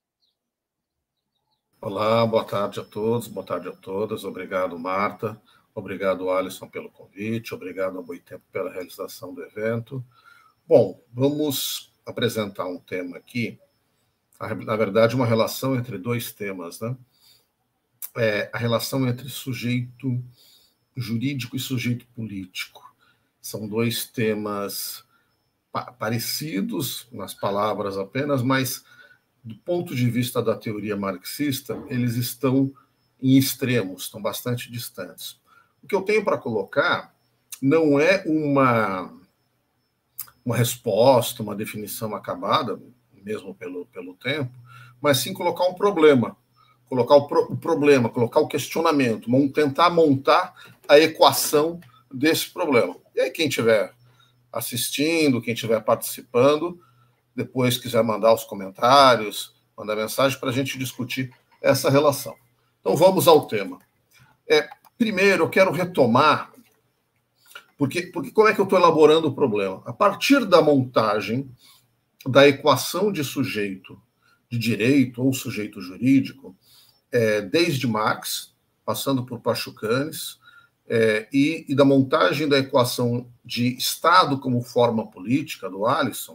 Olá, boa tarde a todos, boa tarde a todas. Obrigado, Marta. Obrigado, Alisson, pelo convite. Obrigado ao Boitempo pela realização do evento. Bom, vamos apresentar um tema aqui, na verdade, uma relação entre dois temas, né? A relação entre sujeito jurídico e sujeito político. São dois temas parecidos nas palavras apenas, mas do ponto de vista da teoria marxista, eles estão em extremos, estão bastante distantes. O que eu tenho para colocar não é uma resposta, uma definição acabada, mesmo pelo tempo, mas sim colocar um problema, colocar o problema, colocar o questionamento, tentar montar a equação desse problema. E aí quem estiver assistindo, quem estiver participando, depois quiser mandar os comentários, mandar mensagem para a gente discutir essa relação. Então vamos ao tema. Primeiro eu quero retomar, porque como é que eu estou elaborando o problema? A partir da montagem da equação de sujeito de direito ou sujeito jurídico, desde Marx, passando por Pachucanes, e da montagem da equação de Estado como forma política, do Alisson,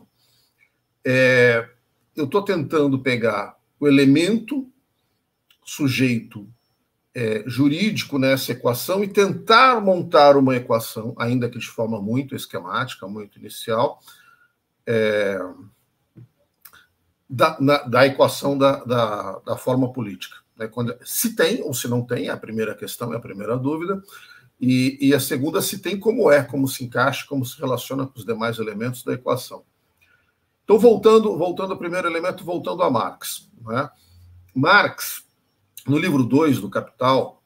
eu estou tentando pegar o elemento sujeito jurídico nessa equação e tentar montar uma equação, ainda que de forma muito esquemática, muito inicial, da equação da forma política. Né? Se tem ou se não tem, é a primeira questão, é a primeira dúvida, e a segunda, se tem, como se encaixa, como se relaciona com os demais elementos da equação. Então, voltando ao primeiro elemento, voltando a Marx. Né? Marx, no livro 2 do Capital,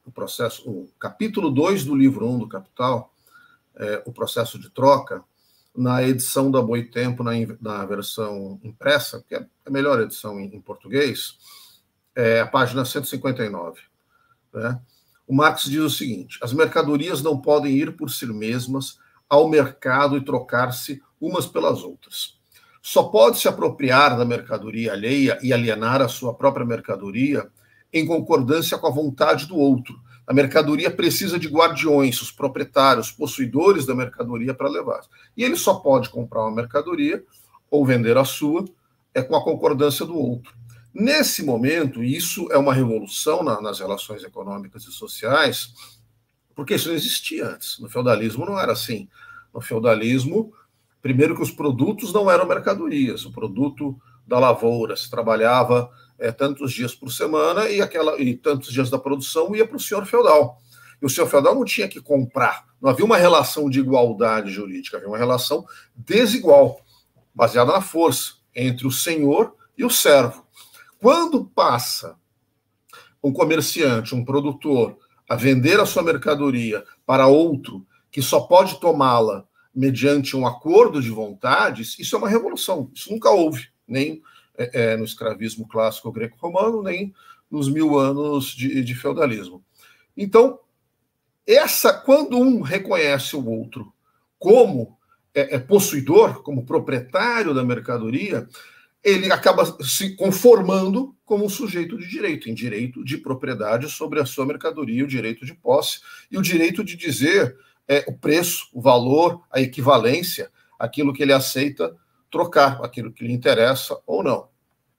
o capítulo 2 do livro 1 do Capital, o processo de troca, na edição da Boitempo, na versão impressa, que é a melhor edição em português, a página 159. Né? O Marx diz o seguinte: as mercadorias não podem ir por si mesmas ao mercado e trocar-se umas pelas outras. Só pode se apropriar da mercadoria alheia e alienar a sua própria mercadoria em concordância com a vontade do outro. A mercadoria precisa de guardiões, os proprietários, possuidores da mercadoria para levar. E ele só pode comprar uma mercadoria ou vender a sua com a concordância do outro. Nesse momento, isso é uma revolução nas relações econômicas e sociais, porque isso não existia antes. No feudalismo não era assim. No feudalismo, primeiro que os produtos não eram mercadorias. O produto da lavoura se trabalhava tantos dias por semana e tantos dias da produção ia para o senhor feudal. E o senhor feudal não tinha que comprar. Não havia uma relação de igualdade jurídica, havia uma relação desigual, baseada na força, entre o senhor e o servo. Quando passa um comerciante, um produtor, a vender a sua mercadoria para outro que só pode tomá-la mediante um acordo de vontades, isso é uma revolução. Isso nunca houve, nem no escravismo clássico greco-romano, nem nos 1000 anos de feudalismo. Então, quando um reconhece o outro como possuidor, como proprietário da mercadoria, ele acaba se conformando como um sujeito de direito, em direito de propriedade sobre a sua mercadoria, o direito de posse e o direito de dizer o preço, o valor, a equivalência, aquilo que ele aceita trocar, aquilo que lhe interessa ou não.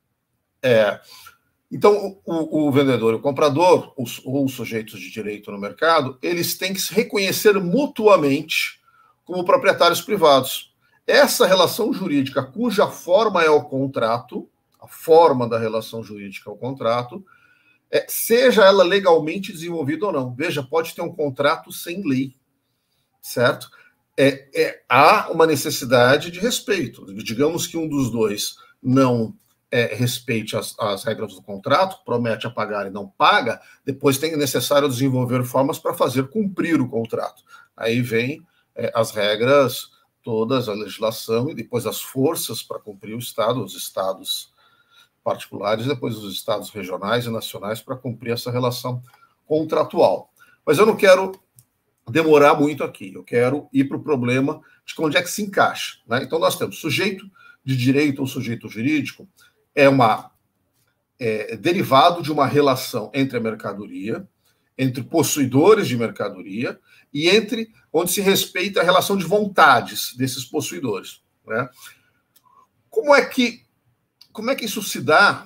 Então, o vendedor e o comprador, ou os sujeitos de direito no mercado, eles têm que se reconhecer mutuamente como proprietários privados. Essa relação jurídica, cuja forma é o contrato, a forma da relação jurídica é o contrato, seja ela legalmente desenvolvida ou não. Veja, pode ter um contrato sem lei, certo? Há uma necessidade de respeito. Digamos que um dos dois não respeite as regras do contrato, promete a pagar e não paga, depois é necessário desenvolver formas para fazer cumprir o contrato. Aí vem as regras todas, a legislação e depois as forças para cumprir o Estado, os estados particulares, depois os estados regionais e nacionais para cumprir essa relação contratual. Mas eu não quero demorar muito aqui, eu quero ir para o problema de onde é que se encaixa. Né? Então nós temos sujeito de direito ou sujeito jurídico, derivado de uma relação entre a mercadoria, entre possuidores de mercadoria e onde se respeita a relação de vontades desses possuidores. Né? Como é que isso se dá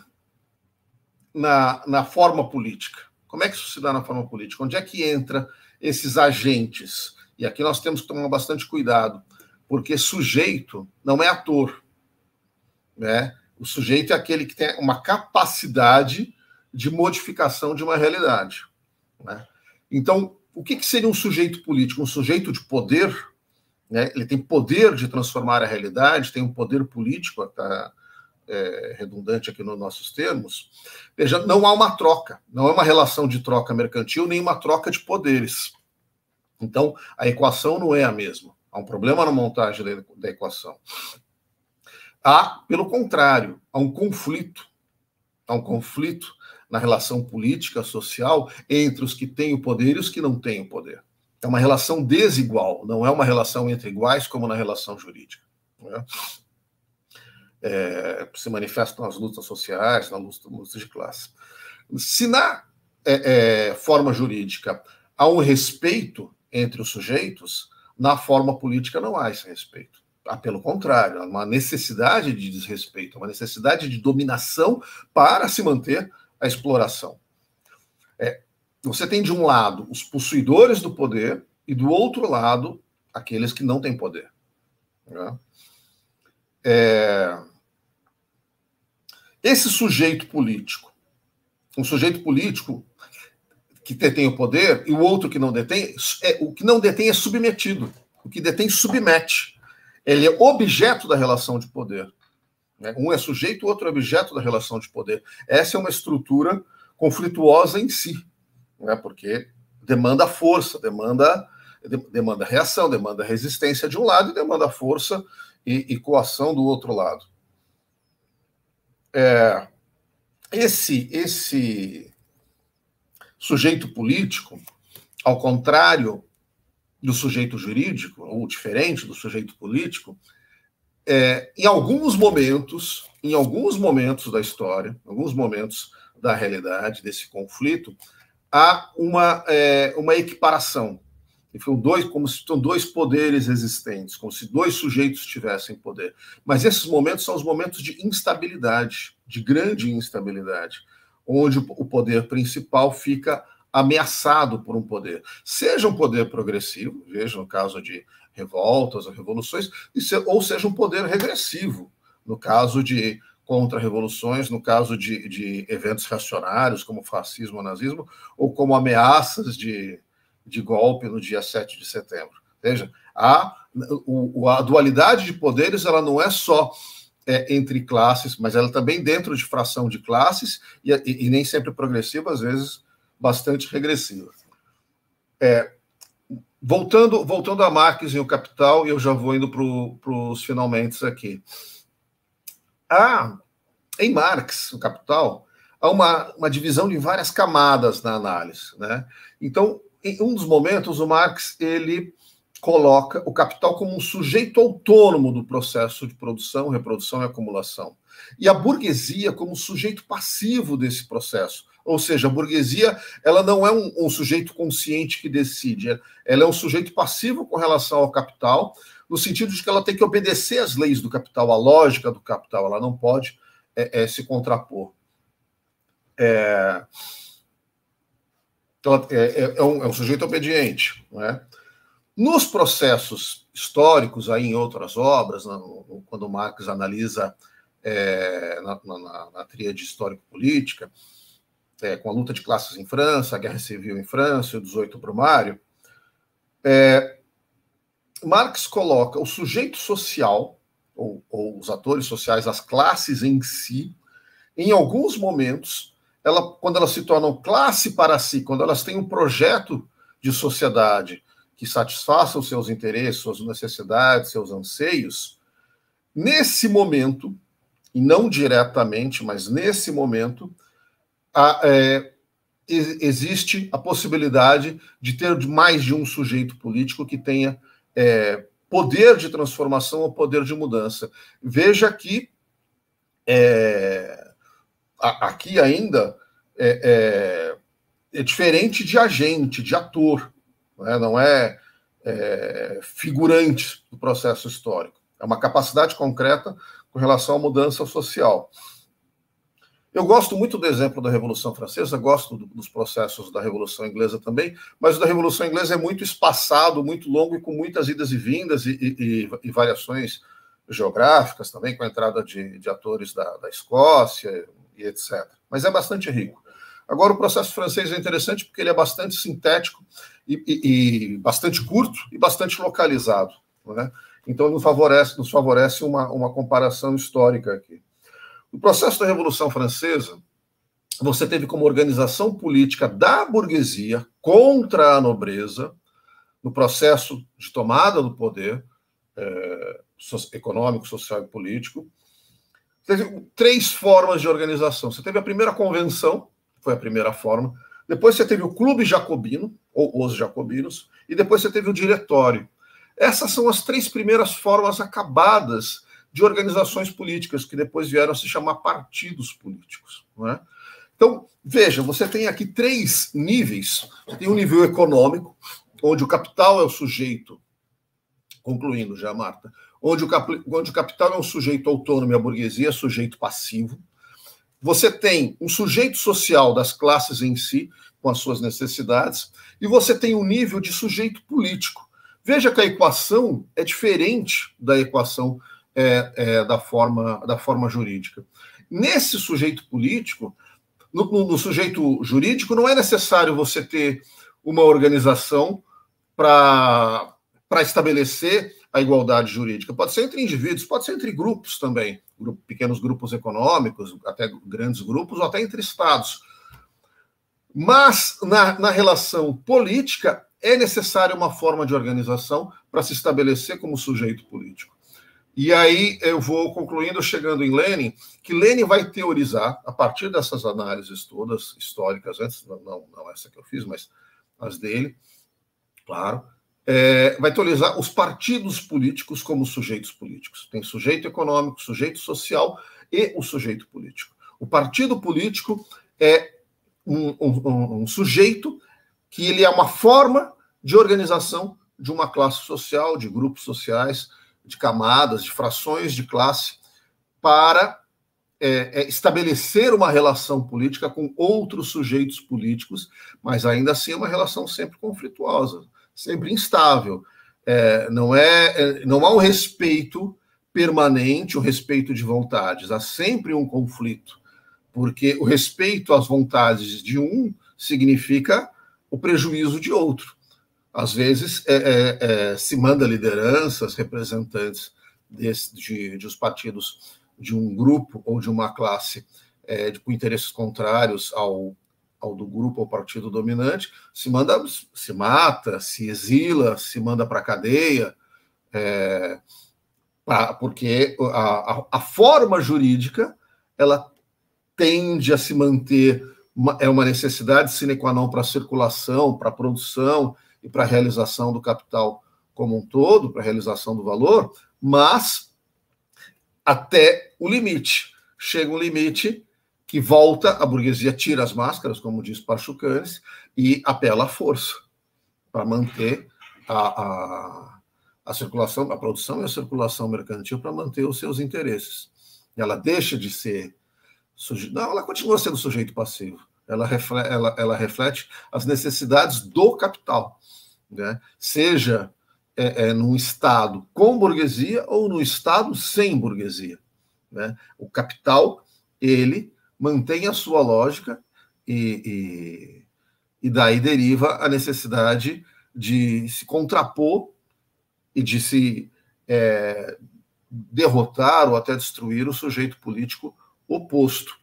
na forma política? Como é que isso se dá na forma política? Onde é que entra esses agentes? E aqui nós temos que tomar bastante cuidado, porque sujeito não é ator, né? O sujeito é aquele que tem uma capacidade de modificação de uma realidade. Né? Então, o que seria um sujeito político? Um sujeito de poder, né? Ele tem poder de transformar a realidade, tem um poder político, está redundante aqui nos nossos termos. Veja, não há uma troca, não é uma relação de troca mercantil, nem uma troca de poderes. Então, a equação não é a mesma. Há um problema na montagem da equação. Pelo contrário, há um conflito na relação política, social, entre os que têm o poder e os que não têm o poder. É uma relação desigual, não é uma relação entre iguais como na relação jurídica. Né? Se manifestam nas lutas sociais, nas lutas de classe. Se na forma jurídica há um respeito entre os sujeitos, na forma política não há esse respeito. Pelo contrário, há uma necessidade de desrespeito, uma necessidade de dominação para se manter a exploração. Você tem de um lado os possuidores do poder e do outro lado aqueles que não têm poder. Né? Esse sujeito político, um sujeito político que detém o poder e o outro que não detém, o que não detém é submetido, o que detém submete. Ele é objeto da relação de poder. Um é sujeito, o outro é objeto da relação de poder. Essa é uma estrutura conflituosa em si. né? Porque demanda força, demanda reação, demanda resistência de um lado e demanda força e coação do outro lado. Esse sujeito político, ao contrário do sujeito jurídico, ou diferente do sujeito político, em alguns momentos da história, em alguns momentos da realidade, desse conflito, há uma equiparação. Como se são dois poderes existentes, como se dois sujeitos tivessem poder. Mas esses momentos são os momentos de instabilidade, de grande instabilidade, onde o poder principal fica ameaçado por um poder. Seja um poder progressivo, veja no caso de revoltas ou revoluções, ou seja um poder regressivo, no caso de contra-revoluções, no caso de eventos reacionários, como fascismo ou nazismo, ou como ameaças de golpe no dia 7 de setembro. Veja, a dualidade de poderes ela não é só entre classes, mas ela também dentro de fração de classes, e nem sempre progressiva, às vezes bastante regressiva. Voltando a Marx e o Capital, e eu já vou indo para os finalmente aqui. Em Marx, o Capital, há uma divisão de várias camadas na análise, né? Então, em um dos momentos, o Marx ele coloca o capital como um sujeito autônomo do processo de produção, reprodução e acumulação. E a burguesia como um sujeito passivo desse processo. Ou seja, a burguesia ela não é um sujeito consciente que decide, ela é um sujeito passivo com relação ao capital, no sentido de que ela tem que obedecer às leis do capital, à lógica do capital, ela não pode se contrapor. É um sujeito obediente. Não é? Nos processos históricos, aí em outras obras, quando Marx analisa na tríade histórico-política, com a luta de classes em França, a Guerra Civil em França, o 18 Brumário, Marx coloca o sujeito social, ou os atores sociais, as classes em si, em alguns momentos, quando elas se tornam classe para si, quando elas têm um projeto de sociedade que satisfaça os seus interesses, suas necessidades, seus anseios, nesse momento, e não diretamente, mas nesse momento, existe a possibilidade de ter mais de um sujeito político que tenha poder de transformação ou poder de mudança. Veja que aqui ainda é diferente de agente, de ator, não é figurante do processo histórico. É uma capacidade concreta com relação à mudança social. Eu gosto muito do exemplo da Revolução Francesa, gosto dos processos da Revolução Inglesa também, mas o da Revolução Inglesa é muito espaçado, muito longo e com muitas idas e vindas e variações geográficas também, com a entrada de atores da Escócia e etc. Mas é bastante rico. Agora, o processo francês é interessante porque ele é bastante sintético e bastante curto e bastante localizado. Né? Então, nos favorece uma comparação histórica aqui. No processo da Revolução Francesa, você teve como organização política da burguesia contra a nobreza, no processo de tomada do poder econômico, social e político, teve 3 formas de organização. Você teve a primeira convenção, foi a primeira forma, depois você teve o clube jacobino, ou os jacobinos, e depois você teve o diretório. Essas são as 3 primeiras formas acabadas de organizações políticas, que depois vieram a se chamar partidos políticos. Não é? Então, veja, você tem aqui 3 níveis. Você tem um nível econômico, onde o capital é o sujeito, concluindo já, Marta, onde o capital é um sujeito autônomo e a burguesia é sujeito passivo. Você tem um sujeito social das classes em si, com as suas necessidades, e você tem um nível de sujeito político. Veja que a equação é diferente da equação da forma jurídica. Nesse sujeito político, no sujeito jurídico, não é necessário você ter uma organização para estabelecer a igualdade jurídica. Pode ser entre indivíduos, pode ser entre grupos também, pequenos grupos econômicos, até grandes grupos, ou até entre estados. Mas, na relação política, é necessária uma forma de organização para se estabelecer como sujeito político. E aí eu vou concluindo, chegando em Lenin, que Lenin vai teorizar, a partir dessas análises todas históricas, antes, não essa que eu fiz, mas as dele, claro, vai teorizar os partidos políticos como sujeitos políticos. Tem sujeito econômico, sujeito social e o sujeito político. O partido político é um sujeito que ele é uma forma de organização de uma classe social, de grupos sociais, de camadas, de frações de classe, para estabelecer uma relação política com outros sujeitos políticos, mas ainda assim é uma relação sempre conflituosa, sempre instável. Não há um respeito permanente, um respeito de vontades, há sempre um conflito, porque o respeito às vontades de um significa o prejuízo de outro. Às vezes, se manda lideranças, representantes de os partidos de um grupo ou de uma classe com interesses contrários ao do grupo ou partido dominante, se mata, se exila, se manda para a cadeia, porque a forma jurídica ela tende a se manter, é uma necessidade sine qua non para a circulação, para a produção e para a realização do capital como um todo, para a realização do valor, mas até o limite. Chega um limite que volta, a burguesia tira as máscaras, como diz Pachucanes, e apela à força para manter a circulação, a produção e a circulação mercantil, para manter os seus interesses. Ela deixa de ser sujeito. Não, ela continua sendo sujeito passivo. Ela reflete as necessidades do capital, né? Seja num Estado com burguesia ou num Estado sem burguesia, né? O capital, ele mantém a sua lógica e daí deriva a necessidade de se contrapor e de se derrotar ou até destruir o sujeito político oposto.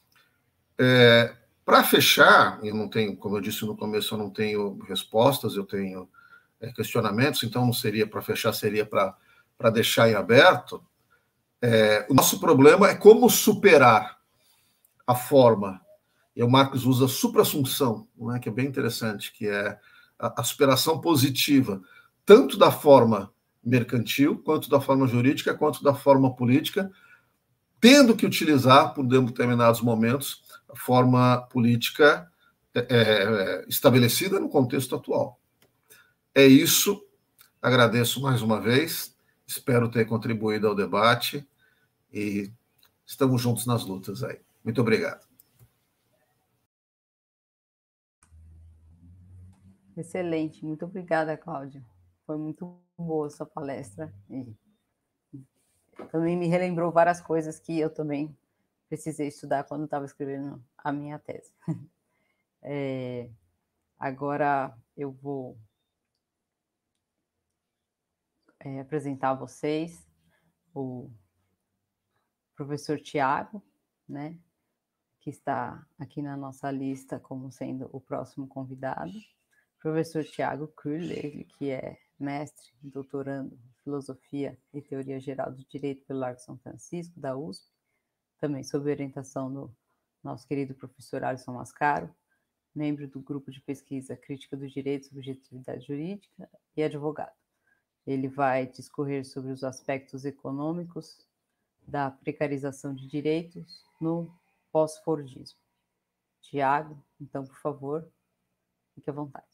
Para fechar, eu não tenho, como eu disse no começo, eu não tenho respostas, eu tenho questionamentos, então não seria para fechar, seria para deixar em aberto. O nosso problema é como superar a forma, e o Marx usa suprassunção, não é? Que é bem interessante, que é a superação positiva, tanto da forma mercantil, quanto da forma jurídica, quanto da forma política, tendo que utilizar, por determinados momentos, a forma política estabelecida no contexto atual. É isso. Agradeço mais uma vez. Espero ter contribuído ao debate e estamos juntos nas lutas aí. Muito obrigado. Excelente. Muito obrigada, Cláudio. Foi muito boa a sua palestra. E também me relembrou várias coisas que eu também precisei estudar quando estava escrevendo a minha tese. Agora eu vou apresentar a vocês o professor Tiago, né, que está aqui na nossa lista como sendo o próximo convidado. Professor Tiago Krüll, ele que é mestre, doutorando em Filosofia e Teoria Geral do Direito pelo Largo São Francisco, da USP, também sob orientação do nosso querido professor Alisson Mascaro, membro do grupo de pesquisa Crítica do Direito e Subjetividade Jurídica e advogado. Ele vai discorrer sobre os aspectos econômicos da precarização de direitos no pós-fordismo. Tiago, então, por favor, fique à vontade.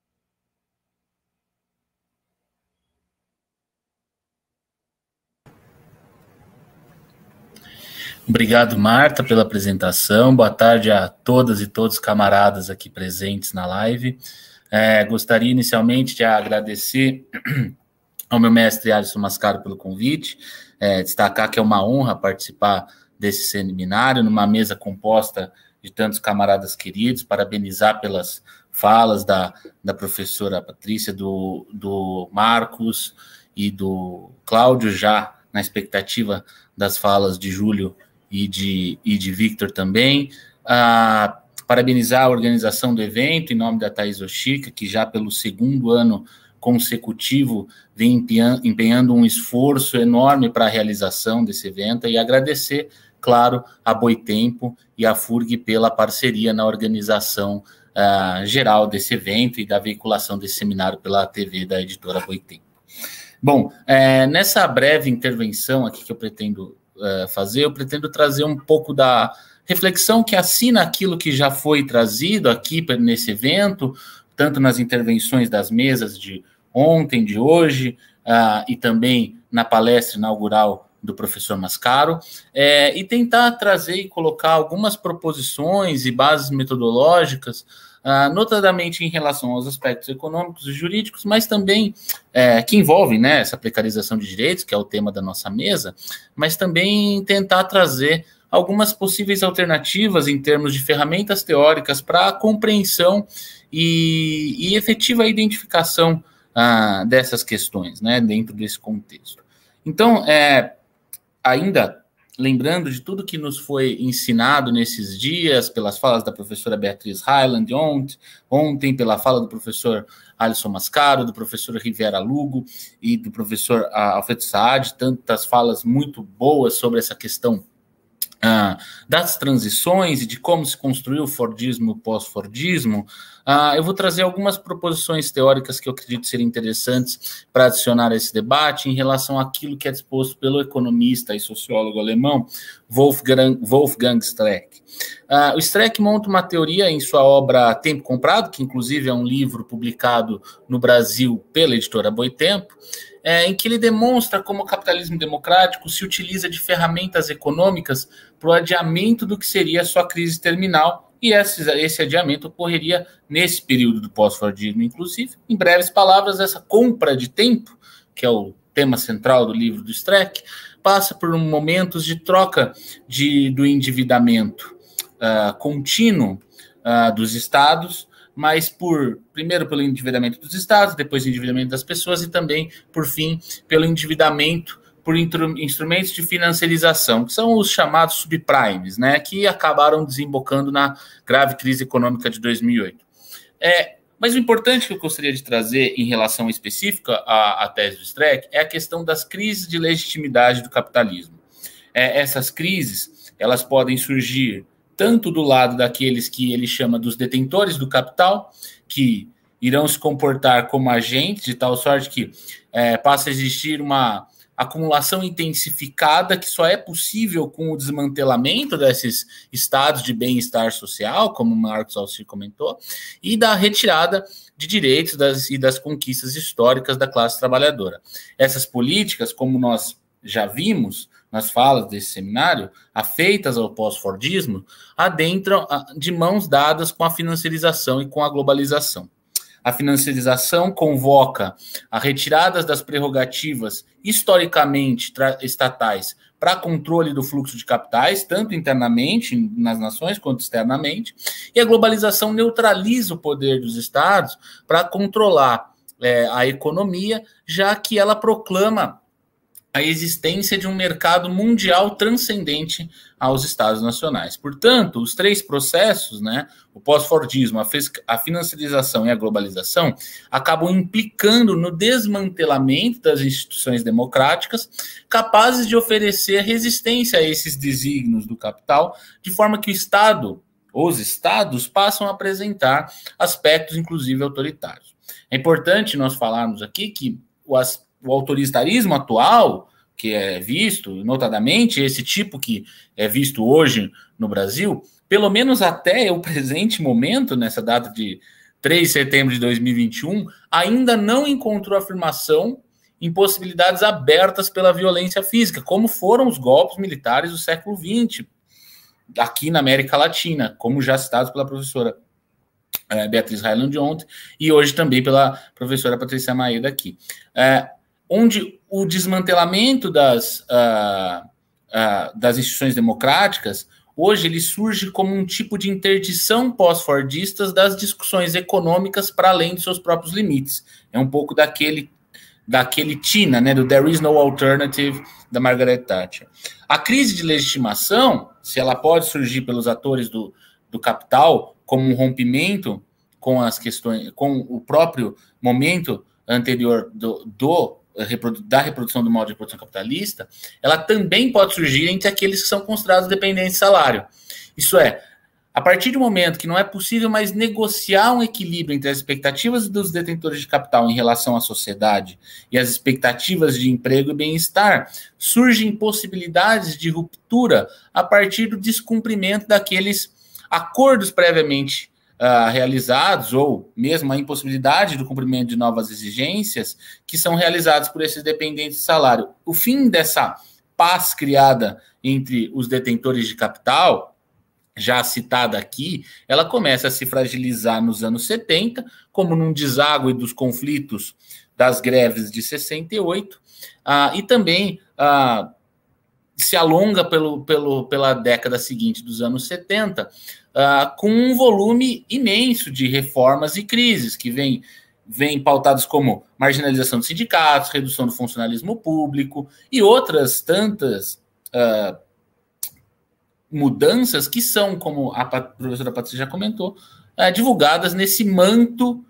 Obrigado, Marta, pela apresentação. Boa tarde a todas e todos os camaradas aqui presentes na live. Gostaria inicialmente de agradecer ao meu mestre Alisson Mascaro pelo convite, destacar que é uma honra participar desse seminário, numa mesa composta de tantos camaradas queridos, parabenizar pelas falas da professora Patrícia, do Marcos e do Cláudio, já na expectativa das falas de Júlio e de Victor também. parabenizar a organização do evento em nome da Thaís Oshika, que já pelo 2º ano consecutivo vem empenhando um esforço enorme para a realização desse evento, e agradecer, claro, a Boitempo e a FURG pela parceria na organização geral desse evento e da veiculação desse seminário pela TV da editora Boitempo. Bom, nessa breve intervenção aqui que eu pretendo fazer, eu pretendo trazer um pouco da reflexão que assina aquilo que já foi trazido aqui nesse evento, tanto nas intervenções das mesas de ontem, de hoje, e também na palestra inaugural do professor Mascaro, e tentar trazer e colocar algumas proposições e bases metodológicas, notadamente em relação aos aspectos econômicos e jurídicos, mas também que envolvem, né, essa precarização de direitos, que é o tema da nossa mesa, mas também tentar trazer algumas possíveis alternativas em termos de ferramentas teóricas para a compreensão e efetiva identificação dessas questões, né, dentro desse contexto. Então, ainda lembrando de tudo que nos foi ensinado nesses dias, pelas falas da professora Beatriz Hyland ontem, pela fala do professor Alisson Mascaro, do professor Rivera Lugo e do professor Alfredo Saad, tantas falas muito boas sobre essa questão das transições e de como se construiu o Fordismo e o pós-Fordismo, eu vou trazer algumas proposições teóricas que eu acredito serem interessantes para adicionar a esse debate em relação àquilo que é disposto pelo economista e sociólogo alemão Wolfgang Streeck. O Streeck monta uma teoria em sua obra Tempo Comprado, que inclusive é um livro publicado no Brasil pela editora Boitempo, em que ele demonstra como o capitalismo democrático se utiliza de ferramentas econômicas para o adiamento do que seria a sua crise terminal, e esse adiamento ocorreria nesse período do pós-Fordismo, inclusive. Em breves palavras, essa compra de tempo, que é o tema central do livro do Streeck, passa por momentos de troca do endividamento contínuo dos estados, mas primeiro pelo endividamento dos estados, depois o endividamento das pessoas e também, por fim, pelo endividamento por instrumentos de financiarização, que são os chamados subprimes, né, que acabaram desembocando na grave crise econômica de 2008. Mas o importante que eu gostaria de trazer em relação específica à tese do Streeck é a questão das crises de legitimidade do capitalismo. Essas crises, elas podem surgir tanto do lado daqueles que ele chama dos detentores do capital, que irão se comportar como agentes, de tal sorte que passa a existir uma acumulação intensificada que só é possível com o desmantelamento desses estados de bem-estar social, como Marx Alcir comentou, e da retirada de direitos e das conquistas históricas da classe trabalhadora. Essas políticas, como nós já vimos nas falas desse seminário, afeitas ao pós-Fordismo, adentram de mãos dadas com a financiarização e com a globalização. A financiarização convoca a retirada das prerrogativas historicamente estatais para controle do fluxo de capitais, tanto internamente nas nações quanto externamente, e a globalização neutraliza o poder dos estados para controlar a economia, já que ela proclama a existência de um mercado mundial transcendente aos estados nacionais. Portanto, os três processos, né, o pós-Fordismo, a financiarização e a globalização, acabam implicando no desmantelamento das instituições democráticas capazes de oferecer resistência a esses desígnios do capital, de forma que os estados passam a apresentar aspectos, inclusive, autoritários. É importante nós falarmos aqui que o autoritarismo atual, que é visto, notadamente, esse tipo que é visto hoje no Brasil, pelo menos até o presente momento, nessa data de 3 de setembro de 2021, ainda não encontrou afirmação em possibilidades abertas pela violência física, como foram os golpes militares do século XX, aqui na América Latina, como já citado pela professora Beatriz Hyland ontem, e hoje também pela professora Patrícia Maeda aqui. Onde o desmantelamento das instituições democráticas, hoje ele surge como um tipo de interdição pós-fordistas das discussões econômicas para além de seus próprios limites. É um pouco daquele TINA, né, do There is no alternative, da Margaret Thatcher. A crise de legitimação, se ela pode surgir pelos atores do capital como um rompimento com as questões, com o próprio momento anterior da reprodução do modo de produção capitalista, ela também pode surgir entre aqueles que são considerados dependentes de salário. Isso é, a partir do momento que não é possível mais negociar um equilíbrio entre as expectativas dos detentores de capital em relação à sociedade e as expectativas de emprego e bem-estar, surgem possibilidades de ruptura a partir do descumprimento daqueles acordos previamente realizados, ou mesmo a impossibilidade do cumprimento de novas exigências que são realizadas por esses dependentes de salário. O fim dessa paz criada entre os detentores de capital, já citada aqui, ela começa a se fragilizar nos anos 70, como num deságue dos conflitos das greves de 68, e também se alonga pela década seguinte dos anos 70, com um volume imenso de reformas e crises, que vem pautados como marginalização dos sindicatos, redução do funcionalismo público e outras tantas mudanças que são, como a professora Patrícia já comentou, divulgadas nesse manto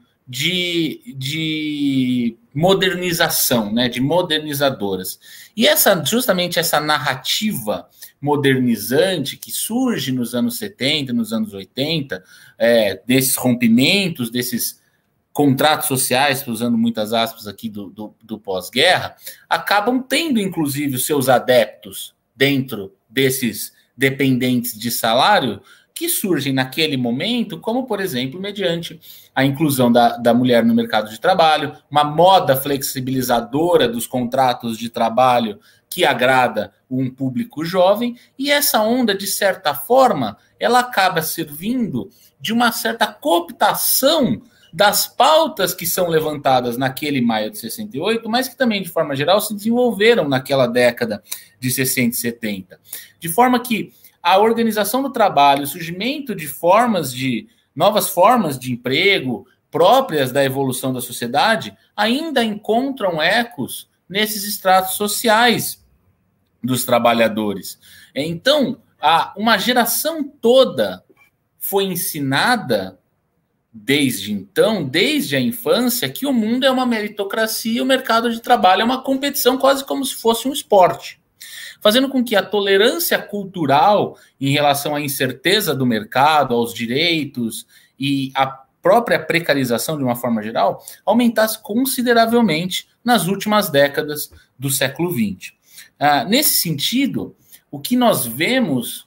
de modernização, né, de modernizadoras. E justamente essa narrativa modernizante que surge nos anos 70, nos anos 80, desses rompimentos, desses contratos sociais, usando muitas aspas aqui do pós-guerra, acabam tendo, inclusive, os seus adeptos dentro desses dependentes de salário, que surgem naquele momento, como, por exemplo, mediante a inclusão da mulher no mercado de trabalho, uma moda flexibilizadora dos contratos de trabalho que agrada um público jovem, e essa onda, de certa forma, ela acaba servindo de uma certa cooptação das pautas que são levantadas naquele maio de 68, mas que também, de forma geral, se desenvolveram naquela década de 60 e 70. De forma que a organização do trabalho, o surgimento de novas formas de emprego próprias da evolução da sociedade, ainda encontram ecos nesses estratos sociais dos trabalhadores. Então, uma geração toda foi ensinada desde então, desde a infância, que o mundo é uma meritocracia e o mercado de trabalho é uma competição quase como se fosse um esporte, fazendo com que a tolerância cultural em relação à incerteza do mercado, aos direitos e a própria precarização, de uma forma geral, aumentasse consideravelmente nas últimas décadas do século XX. Nesse sentido, o que nós vemos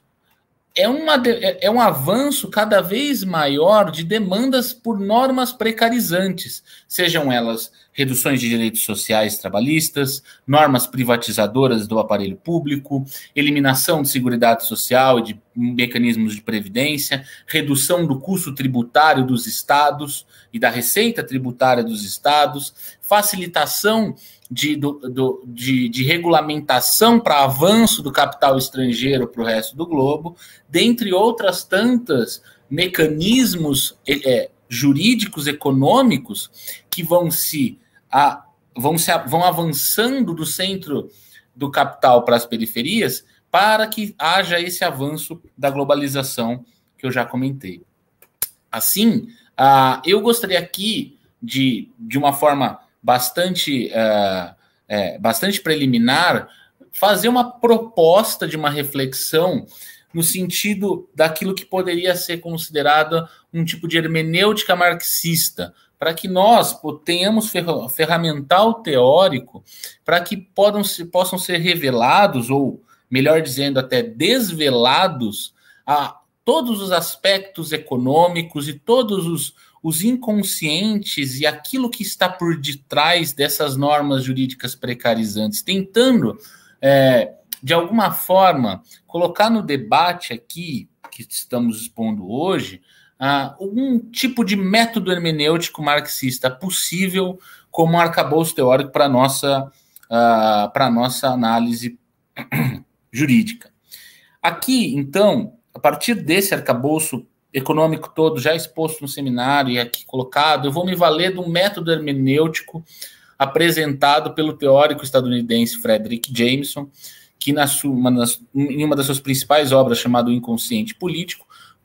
é um avanço cada vez maior de demandas por normas precarizantes, sejam elas reduções de direitos sociais trabalhistas, normas privatizadoras do aparelho público, eliminação de seguridade social e de mecanismos de previdência, redução do custo tributário dos estados e da receita tributária dos estados, facilitação de regulamentação para avanço do capital estrangeiro para o resto do globo, dentre outras tantas mecanismos jurídicos, econômicos, que vão avançando do centro do capital para as periferias, para que haja esse avanço da globalização que eu já comentei. Assim, eu gostaria aqui de uma forma bastante preliminar, fazer uma proposta de uma reflexão no sentido daquilo que poderia ser considerado um tipo de hermenêutica marxista, para que nós tenhamos ferramental teórico para que possam ser revelados, ou, melhor dizendo, até desvelados, a todos os aspectos econômicos e todos os inconscientes e aquilo que está por detrás dessas normas jurídicas precarizantes, tentando, de alguma forma, colocar no debate aqui, que estamos expondo hoje, um tipo de método hermenêutico marxista possível como arcabouço teórico para a nossa análise jurídica. Aqui, então, a partir desse arcabouço econômico todo já exposto no seminário e aqui colocado, eu vou me valer do método hermenêutico apresentado pelo teórico estadunidense Frederick Jameson, que em uma das suas principais obras, chamada O Inconsciente Político,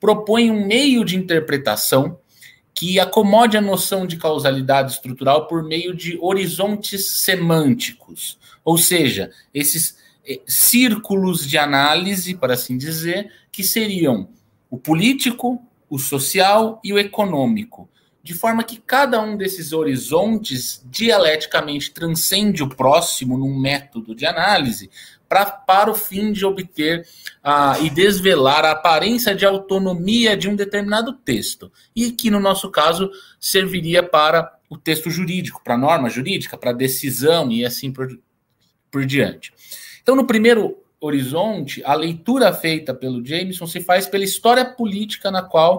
propõe um meio de interpretação que acomode a noção de causalidade estrutural por meio de horizontes semânticos, ou seja, esses círculos de análise, para assim dizer, que seriam o político, o social e o econômico, de forma que cada um desses horizontes dialeticamente transcende o próximo num método de análise para o fim de obter e desvelar a aparência de autonomia de um determinado texto, e que, no nosso caso, serviria para o texto jurídico, para a norma jurídica, para a decisão e assim por diante. Então, no primeiro horizonte, a leitura feita pelo Jameson se faz pela história política na qual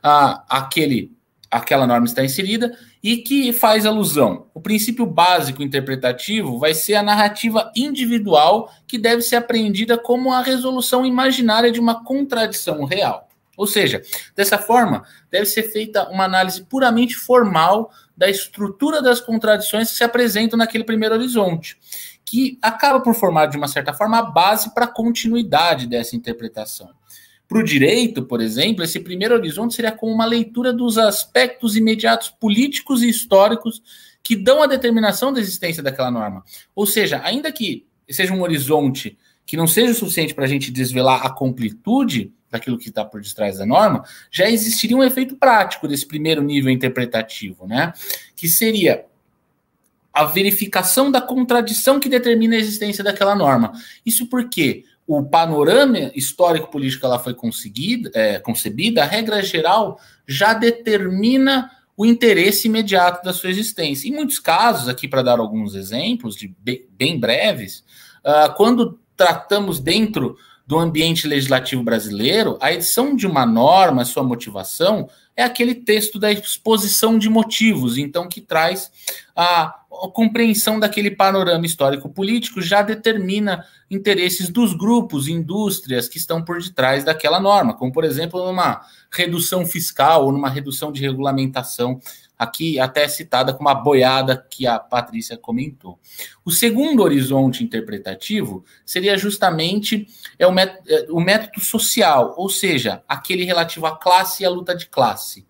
aquela norma está inserida e que faz alusão. O princípio básico interpretativo vai ser a narrativa individual que deve ser apreendida como a resolução imaginária de uma contradição real. Ou seja, dessa forma, deve ser feita uma análise puramente formal da estrutura das contradições que se apresentam naquele primeiro horizonte, que acaba por formar, de uma certa forma, a base para a continuidade dessa interpretação. Para o direito, por exemplo, esse primeiro horizonte seria como uma leitura dos aspectos imediatos políticos e históricos que dão a determinação da existência daquela norma. Ou seja, ainda que seja um horizonte que não seja o suficiente para a gente desvelar a completude daquilo que está por detrás da norma, já existiria um efeito prático desse primeiro nível interpretativo, né? Que seria a verificação da contradição que determina a existência daquela norma. Isso porque o panorama histórico-político que ela foi concebida, a regra geral, já determina o interesse imediato da sua existência. Em muitos casos, aqui para dar alguns exemplos, bem breves, quando tratamos dentro do ambiente legislativo brasileiro, a edição de uma norma, sua motivação, é aquele texto da exposição de motivos, então que traz a compreensão daquele panorama histórico-político, já determina interesses dos grupos, indústrias que estão por detrás daquela norma, como, por exemplo, numa redução fiscal ou numa redução de regulamentação, aqui até citada como a boiada que a Patrícia comentou. O segundo horizonte interpretativo seria justamente o método social, ou seja, aquele relativo à classe e à luta de classe.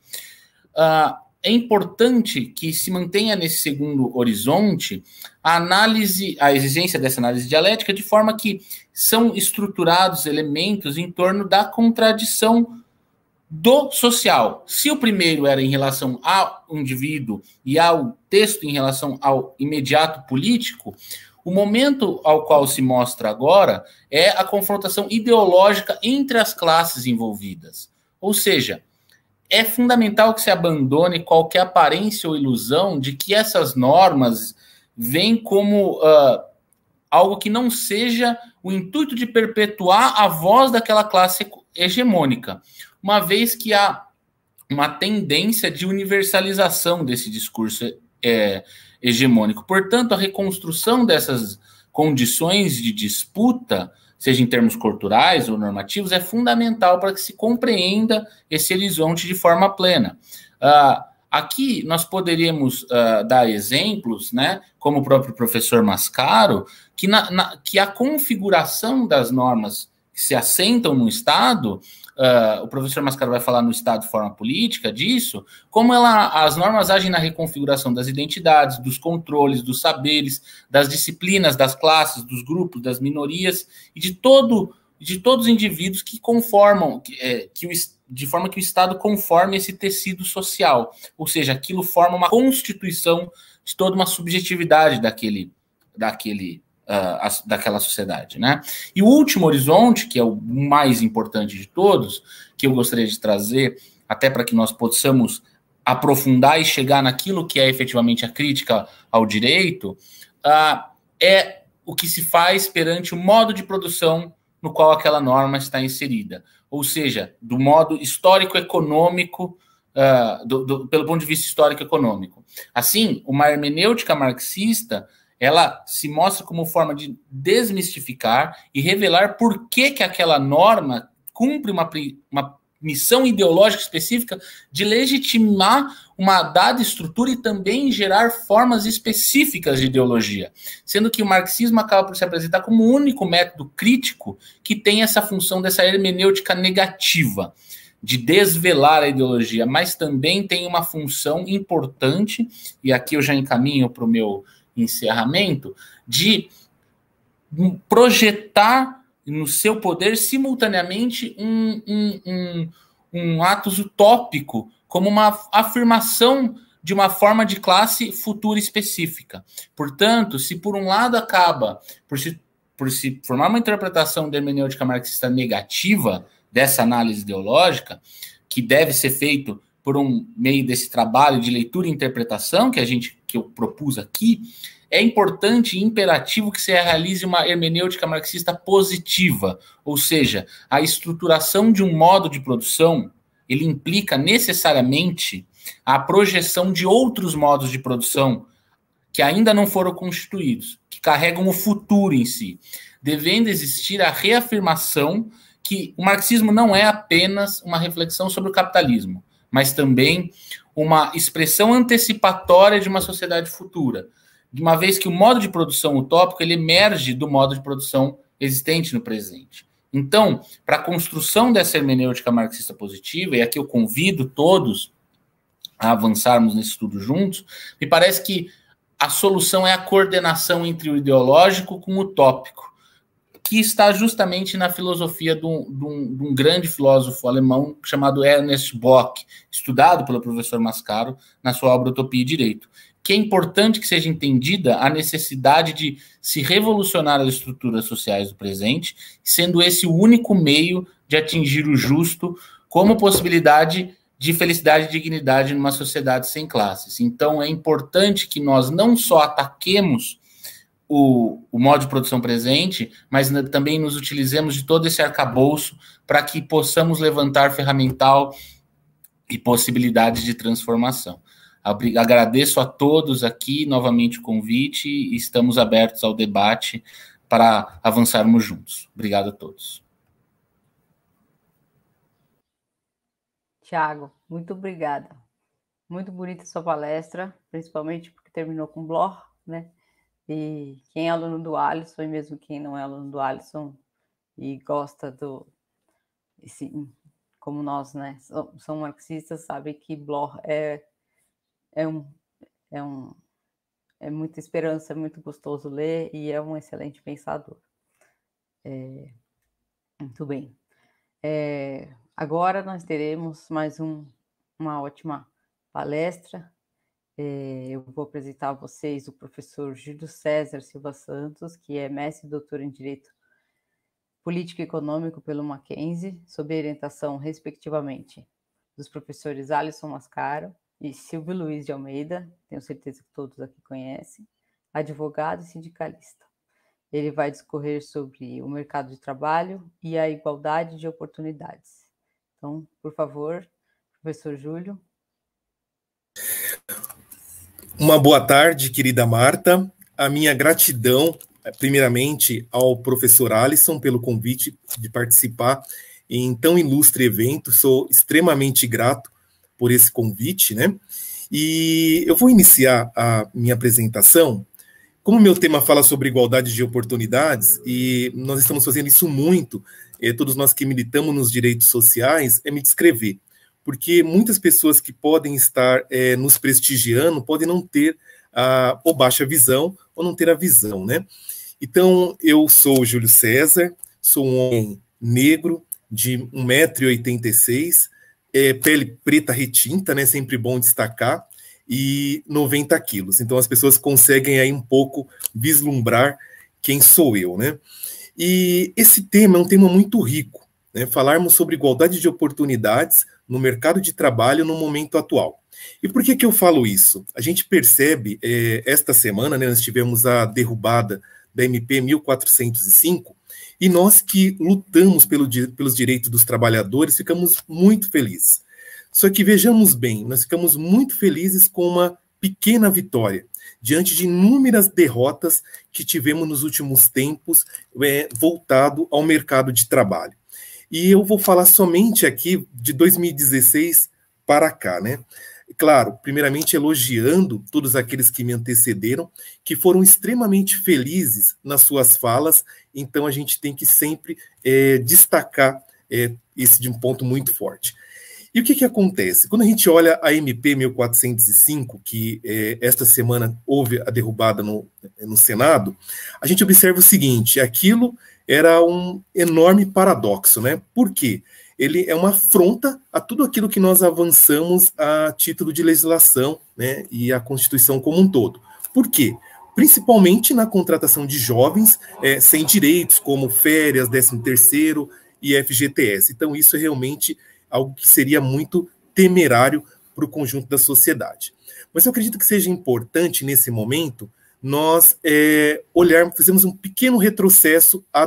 É importante que se mantenha nesse segundo horizonte a exigência dessa análise dialética, de forma que são estruturados elementos em torno da contradição do social. Se o primeiro era em relação ao indivíduo e ao texto em relação ao imediato político, o momento ao qual se mostra agora é a confrontação ideológica entre as classes envolvidas. Ou seja, é fundamental que se abandone qualquer aparência ou ilusão de que essas normas vêm como algo que não seja o intuito de perpetuar a voz daquela classe hegemônica, uma vez que há uma tendência de universalização desse discurso hegemônico. Portanto, a reconstrução dessas condições de disputa, seja em termos culturais ou normativos, é fundamental para que se compreenda esse horizonte de forma plena. Aqui nós poderíamos dar exemplos, né, como o próprio professor Mascaro, que a configuração das normas que se assentam no Estado, o professor Mascaro vai falar no Estado de forma política disso, como as normas agem na reconfiguração das identidades, dos controles, dos saberes, das disciplinas, das classes, dos grupos, das minorias e de todos os indivíduos que conformam, de forma que o Estado conforme esse tecido social, ou seja, aquilo forma uma constituição de toda uma subjetividade daquela sociedade, né? E o último horizonte, que é o mais importante de todos, que eu gostaria de trazer, até para que nós possamos aprofundar e chegar naquilo que é efetivamente a crítica ao direito, é o que se faz perante o modo de produção no qual aquela norma está inserida, ou seja, do modo histórico-econômico, pelo ponto de vista histórico-econômico. Assim, uma hermenêutica marxista, ela se mostra como forma de desmistificar e revelar por que aquela norma cumpre uma missão ideológica específica de legitimar uma dada estrutura e também gerar formas específicas de ideologia, sendo que o marxismo acaba por se apresentar como o único método crítico que tem essa função dessa hermenêutica negativa. de desvelar a ideologia, mas também tem uma função importante, e aqui eu já encaminho para o meu encerramento, de projetar no seu poder simultaneamente um atos utópico como uma afirmação de uma forma de classe futura específica. Portanto, se por um lado acaba por se formar uma interpretação da hermenêutica marxista negativa dessa análise ideológica, que deve ser feito por um meio desse trabalho de leitura e interpretação que eu propus aqui, é importante e imperativo que se realize uma hermenêutica marxista positiva, ou seja, a estruturação de um modo de produção, ele implica necessariamente a projeção de outros modos de produção que ainda não foram constituídos, que carregam o futuro em si, devendo existir a reafirmação que o marxismo não é apenas uma reflexão sobre o capitalismo, mas também uma expressão antecipatória de uma sociedade futura, de uma vez que o modo de produção utópico ele emerge do modo de produção existente no presente. Então, para a construção dessa hermenêutica marxista positiva, e aqui eu convido todos a avançarmos nesse estudo juntos, me parece que a solução é a coordenação entre o ideológico com o utópico, que está justamente na filosofia de um grande filósofo alemão chamado Ernest Bloch, estudado pelo professor Mascaro na sua obra Utopia e Direito, que é importante que seja entendida a necessidade de se revolucionar as estruturas sociais do presente, sendo esse o único meio de atingir o justo como possibilidade de felicidade e dignidade numa sociedade sem classes. Então, é importante que nós não só ataquemos o modo de produção presente, mas também nos utilizemos de todo esse arcabouço para que possamos levantar ferramental e possibilidades de transformação. Agradeço a todos aqui novamente o convite e estamos abertos ao debate para avançarmos juntos. Obrigado a todos. Tiago, muito obrigada. Muito bonita sua palestra, principalmente porque terminou com Bloch, né? E quem é aluno do Alisson, e mesmo quem não é aluno do Alisson, e gosta como nós, né, são marxistas, sabe que Bloch é muita esperança, é muito gostoso ler e é um excelente pensador. Muito bem. Agora nós teremos mais uma ótima palestra. Eu vou apresentar a vocês o professor Júlio César Silva Santos, que é mestre e doutor em Direito Político e Econômico pelo Mackenzie, sob orientação, respectivamente, dos professores Alisson Mascaro e Silvio Luiz de Almeida, tenho certeza que todos aqui conhecem, advogado e sindicalista. Ele vai discorrer sobre o mercado de trabalho e a igualdade de oportunidades. Então, por favor, professor Júlio. Uma boa tarde, querida Marta. A minha gratidão, primeiramente, ao professor Alisson pelo convite de participar em tão ilustre evento. Sou extremamente grato por esse convite, né? E eu vou iniciar a minha apresentação. Como meu tema fala sobre igualdade de oportunidades, e nós estamos fazendo isso muito, todos nós que militamos nos direitos sociais, é me descrever. Porque muitas pessoas que podem estar nos prestigiando podem não ter ou baixa visão ou não ter a visão, né? Então, eu sou o Júlio César, sou um homem negro de 1,86 m, pele preta retinta, né? Sempre bom destacar, e 90 quilos. Então, as pessoas conseguem aí um pouco vislumbrar quem sou eu, né? E esse tema é um tema muito rico, né? Falarmos sobre igualdade de oportunidades no mercado de trabalho no momento atual. E por que eu falo isso? A gente percebe, esta semana, né, nós tivemos a derrubada da MP 1405, e nós que lutamos pelos direitos dos trabalhadores ficamos muito felizes. Só que vejamos bem, nós ficamos muito felizes com uma pequena vitória, diante de inúmeras derrotas que tivemos nos últimos tempos voltado ao mercado de trabalho. E eu vou falar somente aqui de 2016 para cá, né? Claro, primeiramente elogiando todos aqueles que me antecederam, que foram extremamente felizes nas suas falas, então a gente tem que sempre destacar esse de um ponto muito forte. E o que acontece? Quando a gente olha a MP 1405, que esta semana houve a derrubada no Senado, a gente observa o seguinte: aquilo era um enorme paradoxo, né? Por quê? Ele é uma afronta a tudo aquilo que nós avançamos a título de legislação, né, e a Constituição como um todo. Por quê? Principalmente na contratação de jovens sem direitos, como férias, 13º e FGTS. Então, isso é realmente algo que seria muito temerário para o conjunto da sociedade. Mas eu acredito que seja importante, nesse momento, nós fizemos um pequeno retrocesso a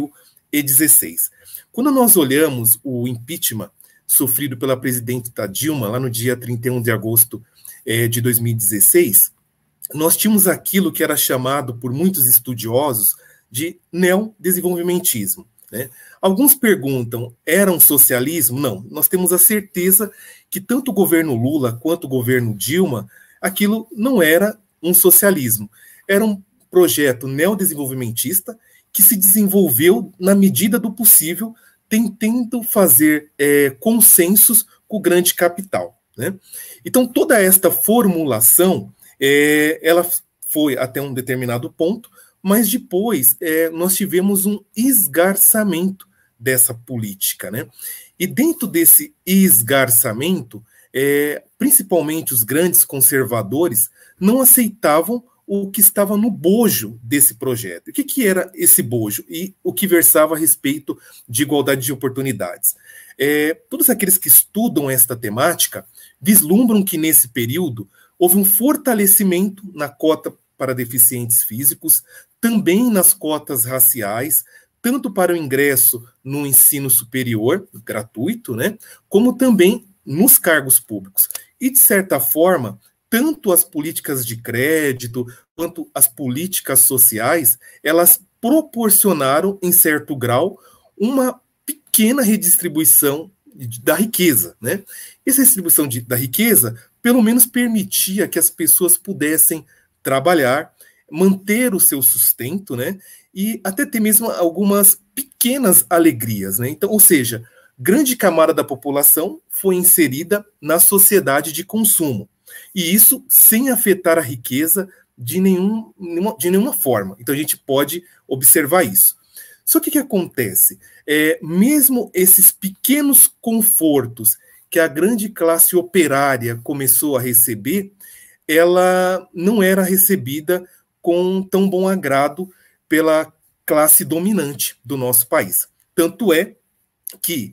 2016. Quando nós olhamos o impeachment sofrido pela presidenta Dilma, lá no dia 31 de agosto de 2016, nós tínhamos aquilo que era chamado por muitos estudiosos de neodesenvolvimentismo, né? Alguns perguntam, era um socialismo? Não, nós temos a certeza que tanto o governo Lula quanto o governo Dilma, aquilo não era um socialismo, era um projeto neodesenvolvimentista que se desenvolveu na medida do possível, tentando fazer consensos com o grande capital, né? Então, toda esta formulação, ela foi até um determinado ponto, mas depois nós tivemos um esgarçamento dessa política, né? E dentro desse esgarçamento, principalmente os grandes conservadores não aceitavam o que estava no bojo desse projeto. O que era esse bojo? E o que versava a respeito de igualdade de oportunidades. Todos aqueles que estudam esta temática vislumbram que nesse período houve um fortalecimento na cota para deficientes físicos, também nas cotas raciais, tanto para o ingresso no ensino superior, gratuito, né, como também nos cargos públicos. E, de certa forma, tanto as políticas de crédito quanto as políticas sociais, elas proporcionaram, em certo grau, uma pequena redistribuição da riqueza, né? Essa distribuição da riqueza, pelo menos, permitia que as pessoas pudessem trabalhar, manter o seu sustento, né? E até ter mesmo algumas pequenas alegrias, né? Então, ou seja, grande camada da população foi inserida na sociedade de consumo. E isso sem afetar a riqueza de nenhuma forma. Então, a gente pode observar isso. Só que o que acontece? Mesmo esses pequenos confortos que a grande classe operária começou a receber, ela não era recebida com tão bom agrado pela classe dominante do nosso país. Tanto é que,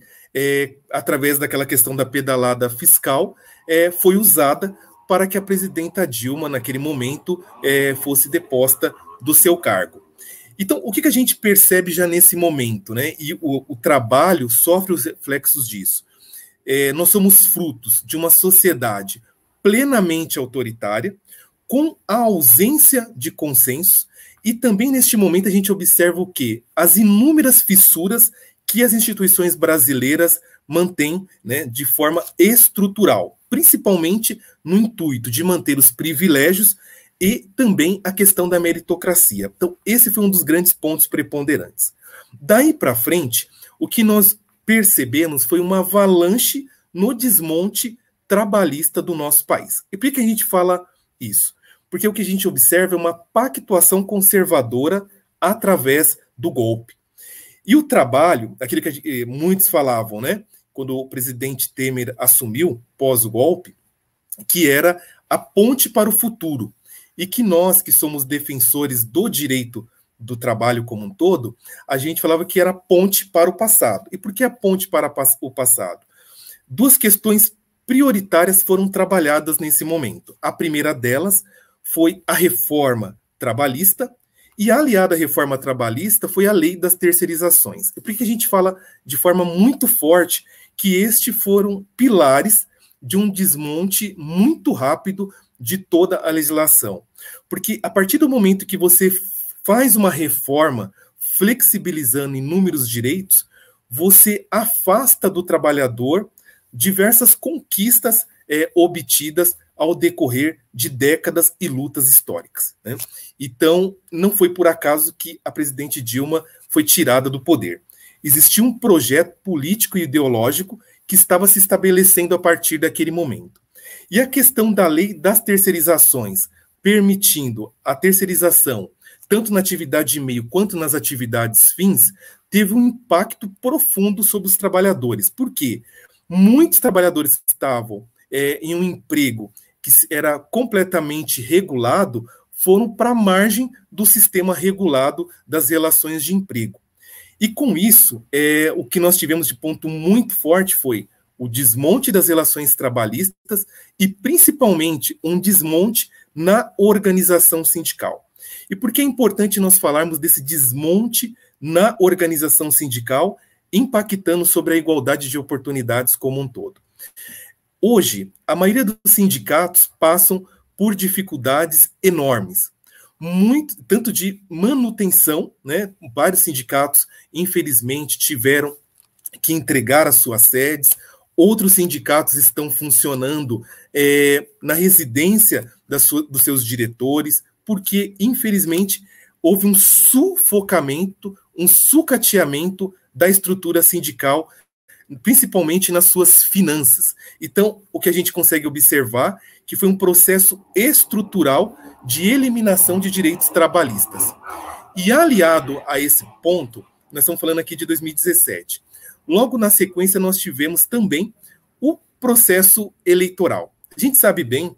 através daquela questão da pedalada fiscal, foi usada para que a presidenta Dilma, naquele momento, fosse deposta do seu cargo. Então, o que a gente percebe já nesse momento, né? E o trabalho sofre os reflexos disso. Nós somos frutos de uma sociedade plenamente autoritária, com a ausência de consenso, e também neste momento a gente observa o quê? As inúmeras fissuras que as instituições brasileiras mantêm, né, de forma estrutural, principalmente no intuito de manter os privilégios e também a questão da meritocracia. Então, esse foi um dos grandes pontos preponderantes. Daí para frente, o que nós percebemos foi uma avalanche no desmonte trabalhista do nosso país. E por que a gente fala isso? Porque o que a gente observa é uma pactuação conservadora através do golpe. E o trabalho, aquilo que muitos falavam, né, quando o presidente Temer assumiu pós o golpe, que era a ponte para o futuro. E que nós, que somos defensores do direito do trabalho como um todo, a gente falava que era a ponte para o passado. E por que a ponte para o passado? Duas questões prioritárias foram trabalhadas nesse momento. A primeira delas foi a reforma trabalhista, e aliada à reforma trabalhista foi a lei das terceirizações. E por que a gente fala de forma muito forte que estes foram pilares de um desmonte muito rápido de toda a legislação? Porque a partir do momento que você faz uma reforma flexibilizando inúmeros direitos, você afasta do trabalhador diversas conquistas obtidas ao decorrer de décadas e lutas históricas, né? Então, não foi por acaso que a presidente Dilma foi tirada do poder. Existia um projeto político e ideológico que estava se estabelecendo a partir daquele momento. E a questão da lei das terceirizações, permitindo a terceirização, tanto na atividade de meio quanto nas atividades fins, teve um impacto profundo sobre os trabalhadores. Por quê? Muitos trabalhadores que estavam em um emprego que era completamente regulado foram para a margem do sistema regulado das relações de emprego. E com isso, o que nós tivemos de ponto muito forte foi o desmonte das relações trabalhistas e, principalmente, um desmonte na organização sindical. E por que é importante nós falarmos desse desmonte na organização sindical, impactando sobre a igualdade de oportunidades como um todo? Hoje, a maioria dos sindicatos passam por dificuldades enormes, tanto de manutenção, né? Vários sindicatos, infelizmente, tiveram que entregar as suas sedes, outros sindicatos estão funcionando na residência dos seus diretores, porque, infelizmente, houve um sufocamento, um sucateamento da estrutura sindical, principalmente nas suas finanças. Então, o que a gente consegue observar que foi um processo estrutural de eliminação de direitos trabalhistas. E aliado a esse ponto, nós estamos falando aqui de 2017. Logo na sequência, nós tivemos também o processo eleitoral. A gente sabe bem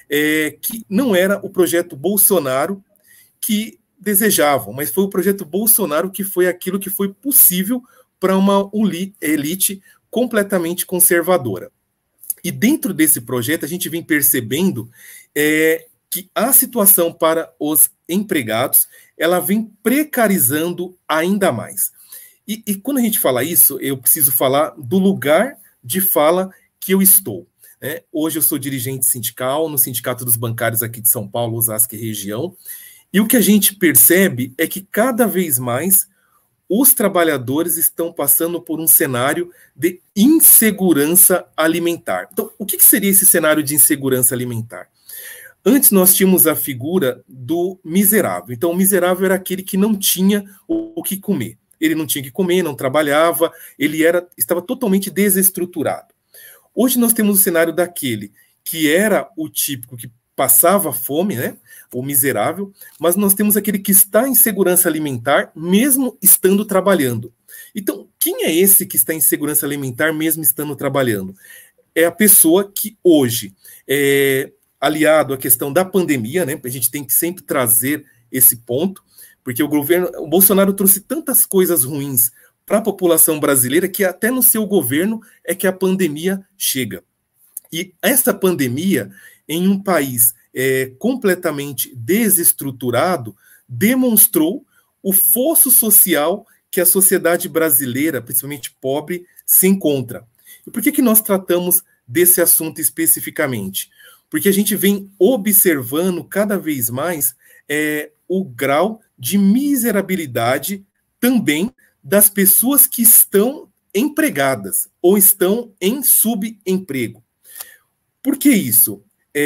que não era o projeto Bolsonaro que desejavam, mas foi o projeto Bolsonaro que foi aquilo que foi possível para uma elite completamente conservadora. E dentro desse projeto, a gente vem percebendo que a situação para os empregados, ela vem precarizando ainda mais. E quando a gente fala isso, eu preciso falar do lugar de fala que eu estou. Né? Hoje eu sou dirigente sindical no Sindicato dos Bancários aqui de São Paulo, Osasco e região, e o que a gente percebe é que cada vez mais os trabalhadores estão passando por um cenário de insegurança alimentar. Então, o que seria esse cenário de insegurança alimentar? Antes nós tínhamos a figura do miserável. Então, o miserável era aquele que não tinha o que comer. Ele não tinha que comer, não trabalhava, estava totalmente desestruturado. Hoje nós temos o cenário daquele que era o típico que passava fome, né? O miserável, mas nós temos aquele que está em segurança alimentar, mesmo estando trabalhando. Então, quem é esse que está em segurança alimentar, mesmo estando trabalhando? É a pessoa que hoje, aliado à questão da pandemia, né? A gente tem que sempre trazer esse ponto, porque o Bolsonaro trouxe tantas coisas ruins para a população brasileira que até no seu governo é que a pandemia chega. E essa pandemia, em um país completamente desestruturado, demonstrou o fosso social que a sociedade brasileira, principalmente pobre, se encontra. E por que nós tratamos desse assunto especificamente? Porque a gente vem observando cada vez mais o grau de miserabilidade também das pessoas que estão empregadas ou estão em subemprego. Por que isso?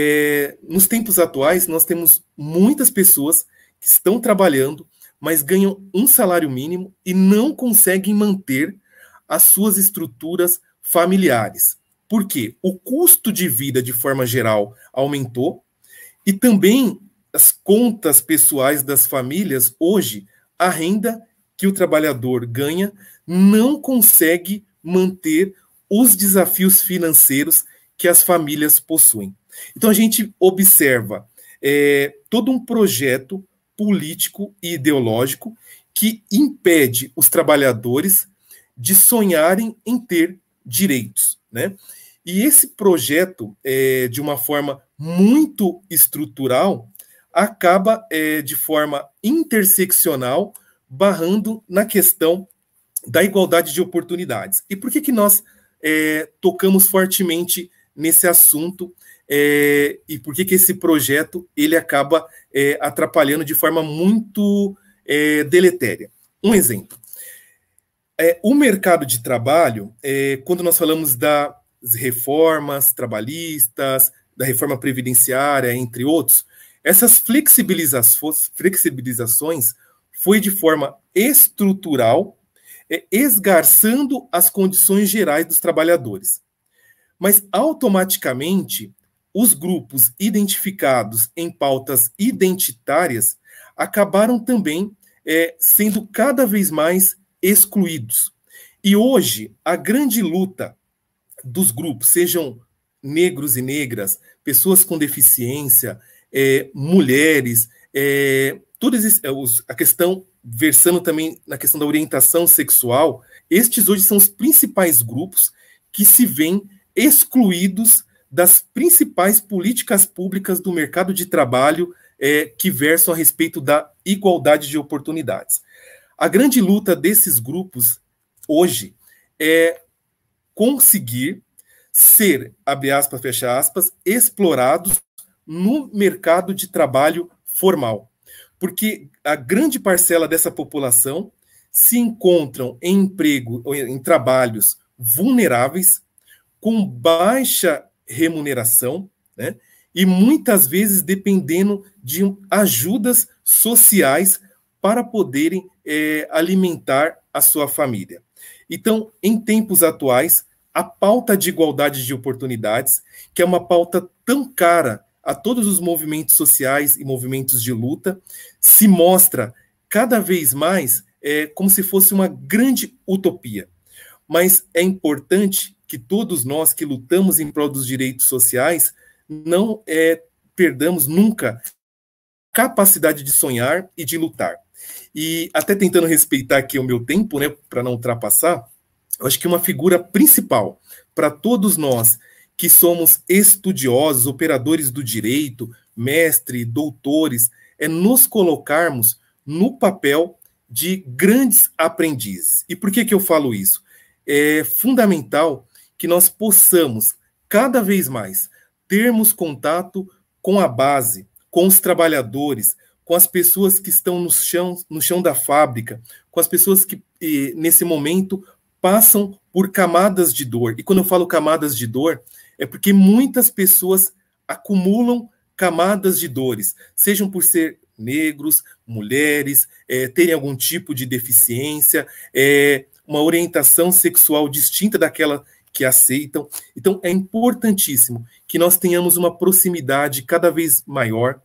Nos tempos atuais, nós temos muitas pessoas que estão trabalhando, mas ganham um salário mínimo e não conseguem manter as suas estruturas familiares. Por quê? O custo de vida, de forma geral, aumentou e também as contas pessoais das famílias, hoje, a renda que o trabalhador ganha não consegue manter os desafios financeiros que as famílias possuem. Então, a gente observa todo um projeto político e ideológico que impede os trabalhadores de sonharem em ter direitos, né? E esse projeto, de uma forma muito estrutural, acaba, de forma interseccional, barrando na questão da igualdade de oportunidades. E por que nós tocamos fortemente nesse assunto e por que esse projeto ele acaba atrapalhando de forma muito deletéria? Um exemplo. O mercado de trabalho, quando nós falamos das reformas trabalhistas, da reforma previdenciária, entre outros, essas flexibilizações foi de forma estrutural, esgarçando as condições gerais dos trabalhadores. Mas, automaticamente, os grupos identificados em pautas identitárias acabaram também sendo cada vez mais excluídos. E hoje, a grande luta dos grupos, sejam negros e negras, pessoas com deficiência, mulheres, a questão, versando também na questão da orientação sexual, estes hoje são os principais grupos que se veem excluídos das principais políticas públicas do mercado de trabalho que versam a respeito da igualdade de oportunidades. A grande luta desses grupos hoje é conseguir ser, abre aspas, fecha aspas, explorados no mercado de trabalho formal. Porque a grande parcela dessa população se encontram em emprego, em trabalhos vulneráveis, com baixa remuneração, né? E muitas vezes dependendo de ajudas sociais para poderem alimentar a sua família. Então, em tempos atuais, a pauta de igualdade de oportunidades, que é uma pauta tão cara a todos os movimentos sociais e movimentos de luta, se mostra cada vez mais como se fosse uma grande utopia. Mas é importante que todos nós que lutamos em prol dos direitos sociais não perdamos nunca a capacidade de sonhar e de lutar. E até tentando respeitar aqui o meu tempo, né, para não ultrapassar, eu acho que uma figura principal para todos nós que somos estudiosos, operadores do direito, mestres, doutores, é nos colocarmos no papel de grandes aprendizes. E por que eu falo isso? É fundamental que nós possamos, cada vez mais, termos contato com a base, com os trabalhadores, com as pessoas que estão no chão da fábrica, com as pessoas que, nesse momento, passam por camadas de dor. E quando eu falo camadas de dor, é porque muitas pessoas acumulam camadas de dores, sejam por ser negros, mulheres, terem algum tipo de deficiência, uma orientação sexual distinta daquela que aceitam. Então, é importantíssimo que nós tenhamos uma proximidade cada vez maior,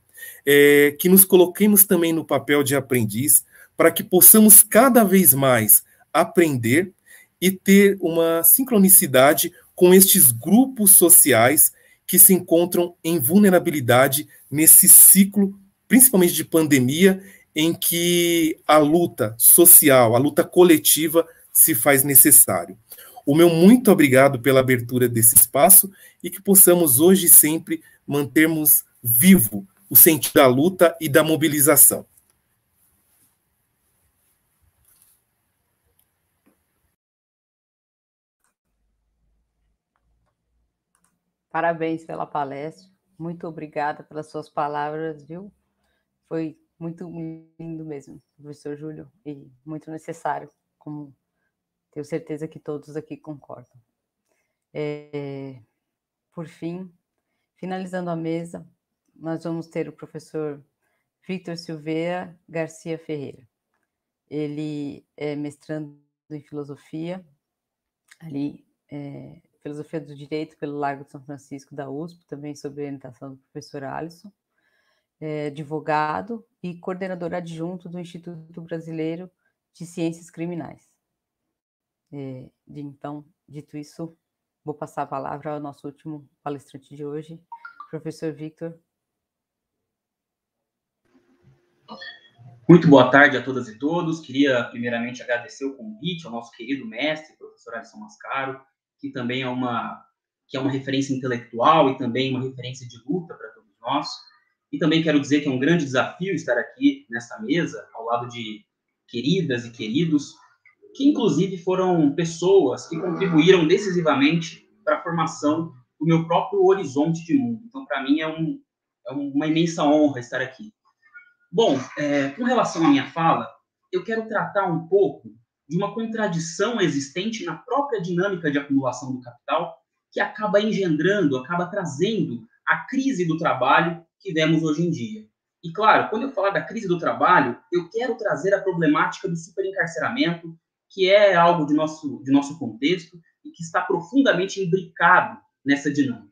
que nos coloquemos também no papel de aprendiz, para que possamos cada vez mais aprender e ter uma sincronicidade com estes grupos sociais que se encontram em vulnerabilidade nesse ciclo, principalmente de pandemia, em que a luta social, a luta coletiva se faz necessário. O meu muito obrigado pela abertura desse espaço e que possamos hoje e sempre mantermos vivo o sentido da luta e da mobilização. Parabéns pela palestra. Muito obrigada pelas suas palavras, viu? Foi muito lindo mesmo, professor Júlio, e muito necessário, como tenho certeza que todos aqui concordam. Por fim, finalizando a mesa, nós vamos ter o professor Victor Silveira Garcia Ferreira. Ele é mestrando em filosofia, filosofia do direito pelo Largo de São Francisco da USP, também sob orientação do professor Alisson, advogado e coordenador adjunto do Instituto Brasileiro de Ciências Criminais. Então, dito isso, vou passar a palavra ao nosso último palestrante de hoje, professor Victor. Muito boa tarde a todas e todos. Queria, primeiramente, agradecer o convite ao nosso querido mestre, professor Alisson Mascaro, que também é uma referência intelectual e também uma referência de luta para todos nós. E também quero dizer que é um grande desafio estar aqui nesta mesa, ao lado de queridas e queridos, que inclusive foram pessoas que contribuíram decisivamente para a formação do meu próprio horizonte de mundo. Então, para mim, é uma imensa honra estar aqui. Bom, com relação à minha fala, eu quero tratar um pouco de uma contradição existente na própria dinâmica de acumulação do capital, que acaba engendrando, acaba trazendo a crise do trabalho que vemos hoje em dia. E, claro, quando eu falar da crise do trabalho, eu quero trazer a problemática do superencarceramento, que é algo de nosso contexto e que está profundamente imbricado nessa dinâmica.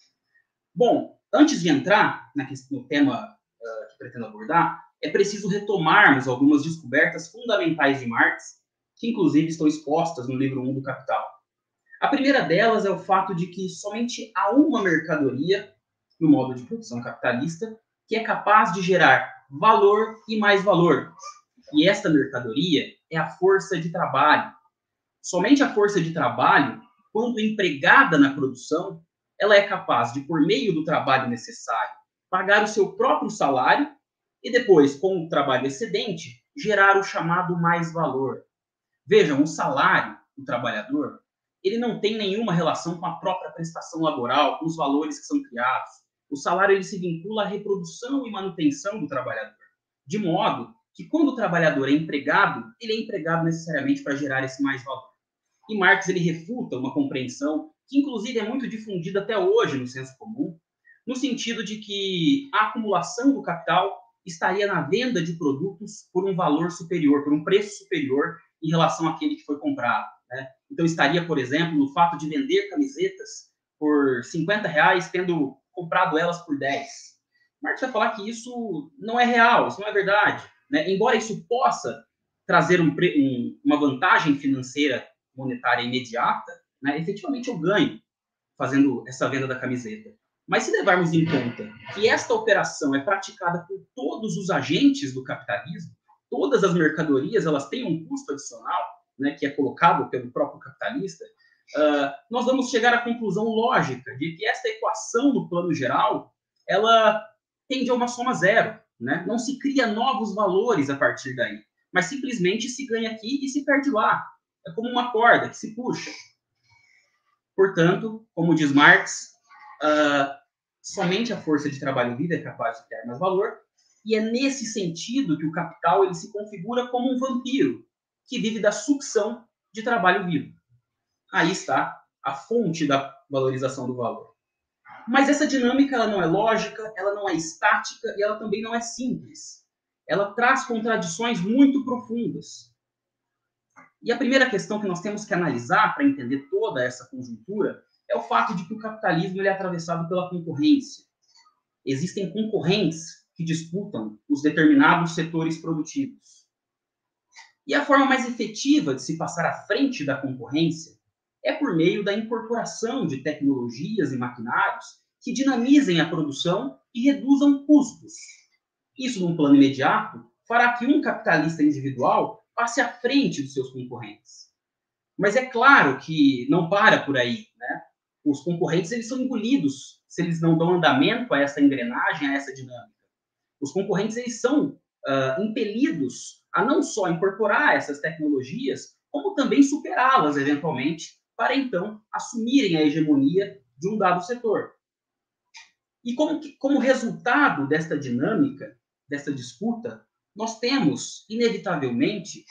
Bom, antes de entrar no tema que pretendo abordar, é preciso retomarmos algumas descobertas fundamentais de Marx, que inclusive estão expostas no livro 1 do Capital. A primeira delas é o fato de que somente há uma mercadoria no modo de produção capitalista que é capaz de gerar valor e mais valor. E esta mercadoria é a força de trabalho. Somente a força de trabalho, quando empregada na produção, ela é capaz de, por meio do trabalho necessário, pagar o seu próprio salário e depois, com o trabalho excedente, gerar o chamado mais valor. Vejam, o salário do trabalhador, ele não tem nenhuma relação com a própria prestação laboral, com os valores que são criados. O salário ele se vincula à reprodução e manutenção do trabalhador, de modo que quando o trabalhador é empregado, ele é empregado necessariamente para gerar esse mais valor. E Marx ele refuta uma compreensão que, inclusive, é muito difundida até hoje no senso comum, no sentido de que a acumulação do capital estaria na venda de produtos por um valor superior, por um preço superior em relação àquele que foi comprado, né? Então, estaria, por exemplo, no fato de vender camisetas por R$50, tendo comprado elas por 10. Marx vai falar que isso não é real, isso não é verdade, né? Embora isso possa trazer uma vantagem financeira monetária imediata, né? Efetivamente eu ganho fazendo essa venda da camiseta. Mas se levarmos em conta que esta operação é praticada por todos os agentes do capitalismo, todas as mercadorias elas têm um custo adicional, né, que é colocado pelo próprio capitalista, nós vamos chegar à conclusão lógica de que esta equação, no plano geral, ela tende a uma soma zero, né? Não se cria novos valores a partir daí, mas simplesmente se ganha aqui e se perde lá. É como uma corda que se puxa. Portanto, como diz Marx, somente a força de trabalho viva é capaz de criar mais valor, e é nesse sentido que o capital ele se configura como um vampiro que vive da sucção de trabalho vivo. Aí está a fonte da valorização do valor. Mas essa dinâmica ela não é lógica, ela não é estática e ela também não é simples. Ela traz contradições muito profundas. E a primeira questão que nós temos que analisar para entender toda essa conjuntura é o fato de que o capitalismo ele é atravessado pela concorrência. Existem concorrentes que disputam os determinados setores produtivos. E a forma mais efetiva de se passar à frente da concorrência é por meio da incorporação de tecnologias e maquinários que dinamizem a produção e reduzam custos. Isso, num plano imediato, fará que um capitalista individual passe à frente dos seus concorrentes. Mas é claro que não para por aí, né? Os concorrentes eles são engolidos se eles não dão andamento a essa engrenagem, a essa dinâmica. Os concorrentes eles são impelidos a não só incorporar essas tecnologias, como também superá-las eventualmente, para então assumirem a hegemonia de um dado setor. E como resultado desta dinâmica, desta disputa, nós temos, inevitavelmente,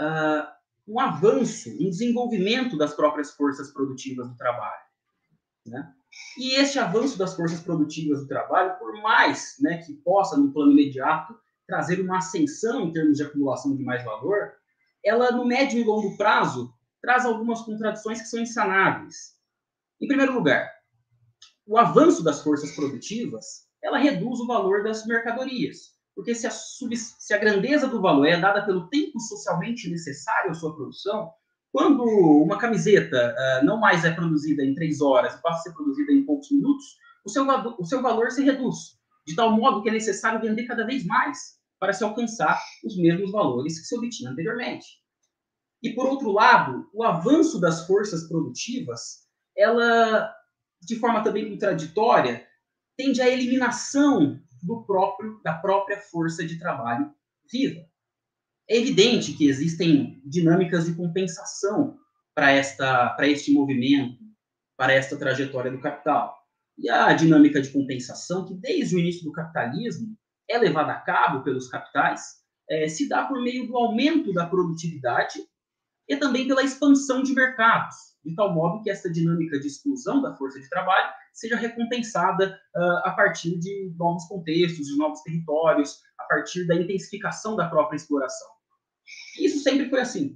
um avanço, um desenvolvimento das próprias forças produtivas do trabalho, né? E este avanço das forças produtivas do trabalho, por mais, né, que possa, no plano imediato, trazer uma ascensão em termos de acumulação de mais valor, ela, no médio e longo prazo, traz algumas contradições que são insanáveis. Em primeiro lugar, o avanço das forças produtivas, ela reduz o valor das mercadorias, porque se a grandeza do valor é dada pelo tempo socialmente necessário à sua produção, quando uma camiseta não mais é produzida em 3 horas e passa a ser produzida em poucos minutos, o seu valor se reduz, de tal modo que é necessário vender cada vez mais para se alcançar os mesmos valores que se obtinha anteriormente. E, por outro lado, o avanço das forças produtivas, ela, de forma também contraditória, tende à eliminação da própria força de trabalho viva. É evidente que existem dinâmicas de compensação para este movimento, para esta trajetória do capital. E a dinâmica de compensação, que desde o início do capitalismo é levada a cabo pelos capitais, se dá por meio do aumento da produtividade e também pela expansão de mercados, de tal modo que essa dinâmica de exclusão da força de trabalho seja recompensada a partir de novos contextos, de novos territórios, a partir da intensificação da própria exploração. Isso sempre foi assim.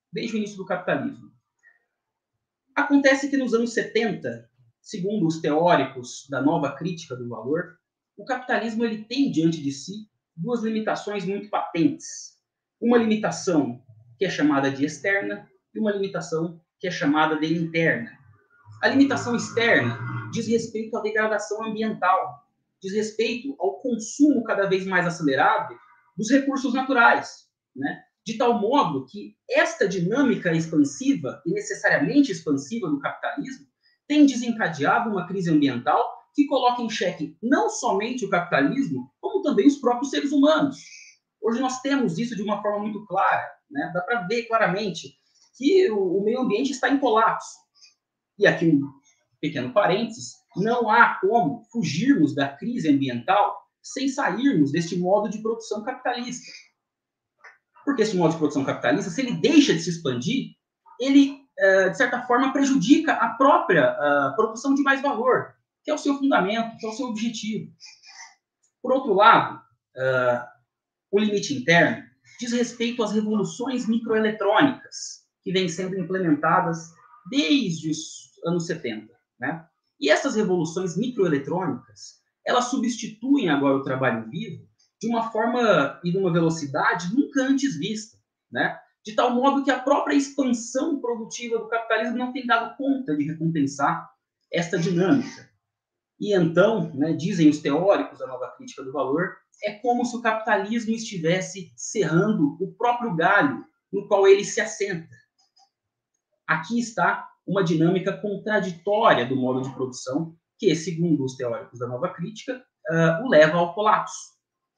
desde o início do capitalismo. Acontece que nos anos 70, segundo os teóricos da nova crítica do valor, o capitalismo ele tem diante de si duas limitações muito patentes. Uma limitação que é chamada de externa e uma limitação que é chamada de interna. A limitação externa diz respeito à degradação ambiental, diz respeito ao consumo cada vez mais acelerado dos recursos naturais, né? De tal modo que esta dinâmica expansiva e necessariamente expansiva do capitalismo tem desencadeado uma crise ambiental que coloca em xeque não somente o capitalismo, como também os próprios seres humanos. Hoje nós temos isso de uma forma muito clara, né? Dá para ver claramente que o meio ambiente está em colapso. E aqui um pequeno parênteses, não há como fugirmos da crise ambiental sem sairmos deste modo de produção capitalista. Porque esse modo de produção capitalista, se ele deixa de se expandir, ele, de certa forma, prejudica a própria produção de mais valor, que é o seu fundamento, que é o seu objetivo. Por outro lado, o limite interno diz respeito às revoluções microeletrônicas que vêm sendo implementadas desde os anos 70, né? E essas revoluções microeletrônicas, elas substituem agora o trabalho vivo de uma forma e de uma velocidade nunca antes vista, né? De tal modo que a própria expansão produtiva do capitalismo não tem dado conta de recompensar esta dinâmica. E então, né, dizem os teóricos da nova crítica do valor, é como se o capitalismo estivesse serrando o próprio galho no qual ele se assenta. Aqui está uma dinâmica contraditória do modo de produção que, segundo os teóricos da nova crítica, o leva ao colapso.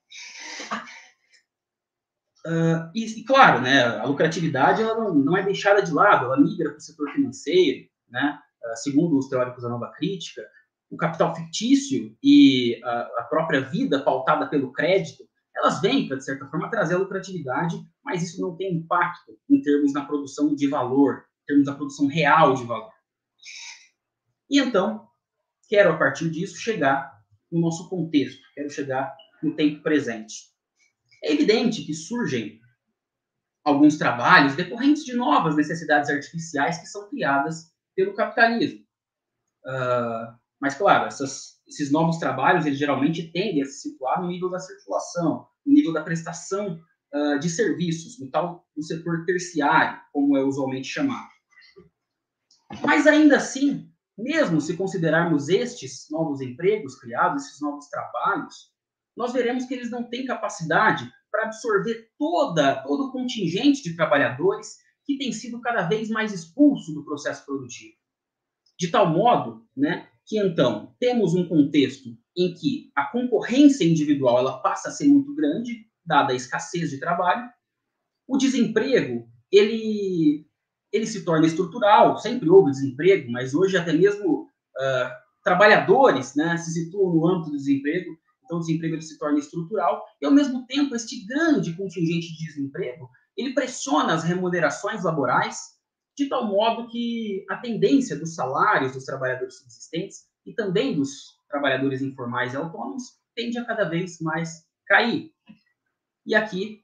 E claro, né, a lucratividade ela não é deixada de lado, ela migra para o setor financeiro, né? Segundo os teóricos da nova crítica, o capital fictício e a própria vida pautada pelo crédito, elas vêm, para, de certa forma, trazer a lucratividade, mas isso não tem impacto em termos da produção de valor, em termos da produção real de valor. E então, quero, a partir disso, chegar no nosso contexto, quero chegar no tempo presente. É evidente que surgem alguns trabalhos decorrentes de novas necessidades artificiais que são criadas pelo capitalismo. Mas, claro, esses novos trabalhos, eles geralmente tendem a se situar no nível da circulação, no nível da prestação de serviços, no setor terciário, como é usualmente chamado. Mas, ainda assim, mesmo se considerarmos estes novos empregos criados, esses novos trabalhos, nós veremos que eles não têm capacidade para absorver todo o contingente de trabalhadores que tem sido cada vez mais expulso do processo produtivo. De tal modo, né, que então temos um contexto em que a concorrência individual ela passa a ser muito grande, dada a escassez de trabalho. O desemprego, ele se torna estrutural, sempre houve desemprego, mas hoje até mesmo trabalhadores, né, se situam no âmbito do desemprego, então o desemprego ele se torna estrutural, e ao mesmo tempo este grande contingente de desemprego, ele pressiona as remunerações laborais, de tal modo que a tendência dos salários dos trabalhadores subsistentes e também dos trabalhadores informais e autônomos tende a cada vez mais cair. E aqui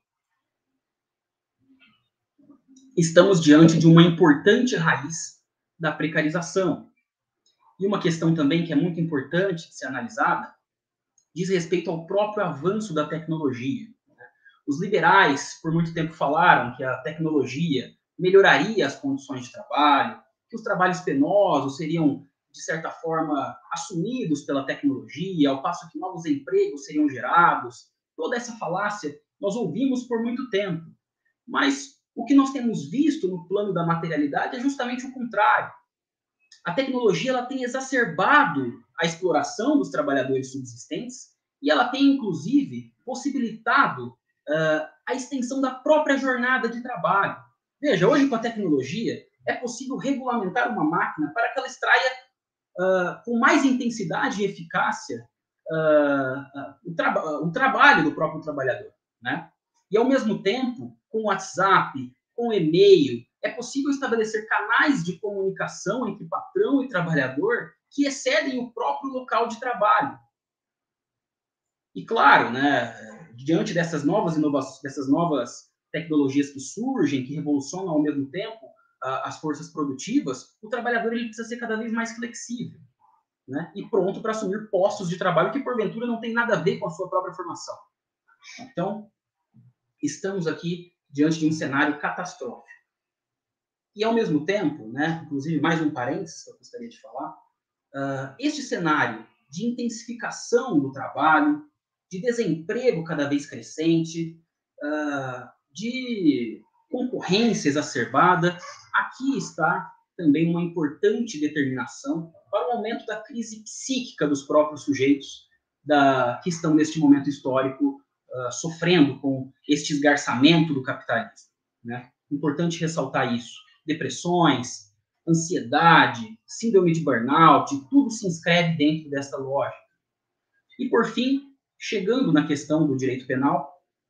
estamos diante de uma importante raiz da precarização. E uma questão também que é muito importante de ser analisada diz respeito ao próprio avanço da tecnologia. Os liberais, por muito tempo, falaram que a tecnologia melhoraria as condições de trabalho, que os trabalhos penosos seriam, de certa forma, assumidos pela tecnologia, ao passo que novos empregos seriam gerados. Toda essa falácia nós ouvimos por muito tempo. Mas o que nós temos visto no plano da materialidade é justamente o contrário. A tecnologia ela tem exacerbado a exploração dos trabalhadores subsistentes e ela tem, inclusive, possibilitado a extensão da própria jornada de trabalho. Veja, hoje com a tecnologia é possível regulamentar uma máquina para que ela extraia com mais intensidade e eficácia o trabalho do próprio trabalhador, né? E, ao mesmo tempo, com o WhatsApp, com o e-mail, é possível estabelecer canais de comunicação entre patrão e trabalhador que excedem o próprio local de trabalho. E, claro, né, diante dessas novas tecnologias que surgem, que revolucionam ao mesmo tempo as forças produtivas, o trabalhador ele precisa ser cada vez mais flexível, né? E pronto para assumir postos de trabalho que, porventura, não tem nada a ver com a sua própria formação. Então, estamos aqui diante de um cenário catastrófico. E, ao mesmo tempo, né, inclusive, mais um parênteses que eu gostaria de falar, este cenário de intensificação do trabalho, de desemprego cada vez crescente, de concorrência exacerbada, aqui está também uma importante determinação para o aumento da crise psíquica dos próprios sujeitos que estão, neste momento histórico, sofrendo com este esgarçamento do capitalismo, né? Importante ressaltar isso. Depressões, ansiedade, síndrome de burnout, tudo se inscreve dentro desta lógica. E, por fim, chegando na questão do direito penal,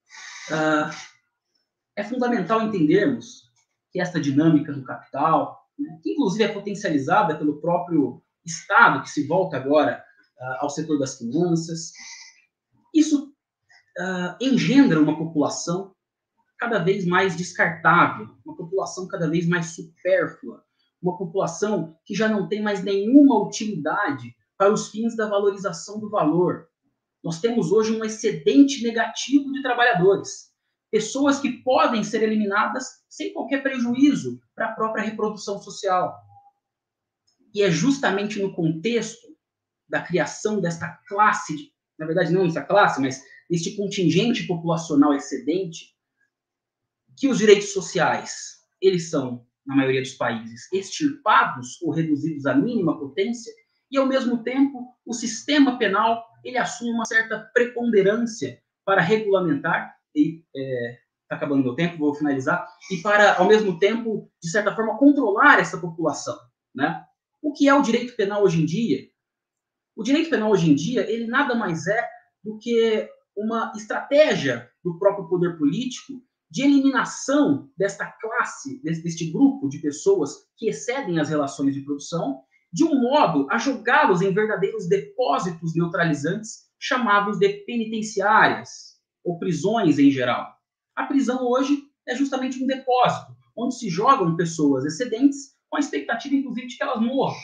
é fundamental entendermos que esta dinâmica do capital, né, que inclusive é potencializada pelo próprio Estado, que se volta agora ao setor das finanças, isso engendra uma população cada vez mais descartável, uma população cada vez mais supérflua, uma população que já não tem mais nenhuma utilidade para os fins da valorização do valor. Nós temos hoje um excedente negativo de trabalhadores, pessoas que podem ser eliminadas sem qualquer prejuízo para a própria reprodução social. E é justamente no contexto da criação desta classe, na verdade não essa classe, mas deste contingente populacional excedente, que os direitos sociais, eles são, na maioria dos países, extirpados ou reduzidos à mínima potência, e, ao mesmo tempo, o sistema penal ele assume uma certa preponderância para regulamentar, e está acabando meu tempo, vou finalizar, e para, ao mesmo tempo, de certa forma, controlar essa população, né? O que é o direito penal hoje em dia? O direito penal hoje em dia, ele nada mais é do que uma estratégia do próprio poder político de eliminação desta classe, deste grupo de pessoas que excedem as relações de produção, de um modo a jogá-los em verdadeiros depósitos neutralizantes chamados de penitenciárias, ou prisões em geral. A prisão hoje é justamente um depósito, onde se jogam pessoas excedentes com a expectativa, inclusive, de que elas morram.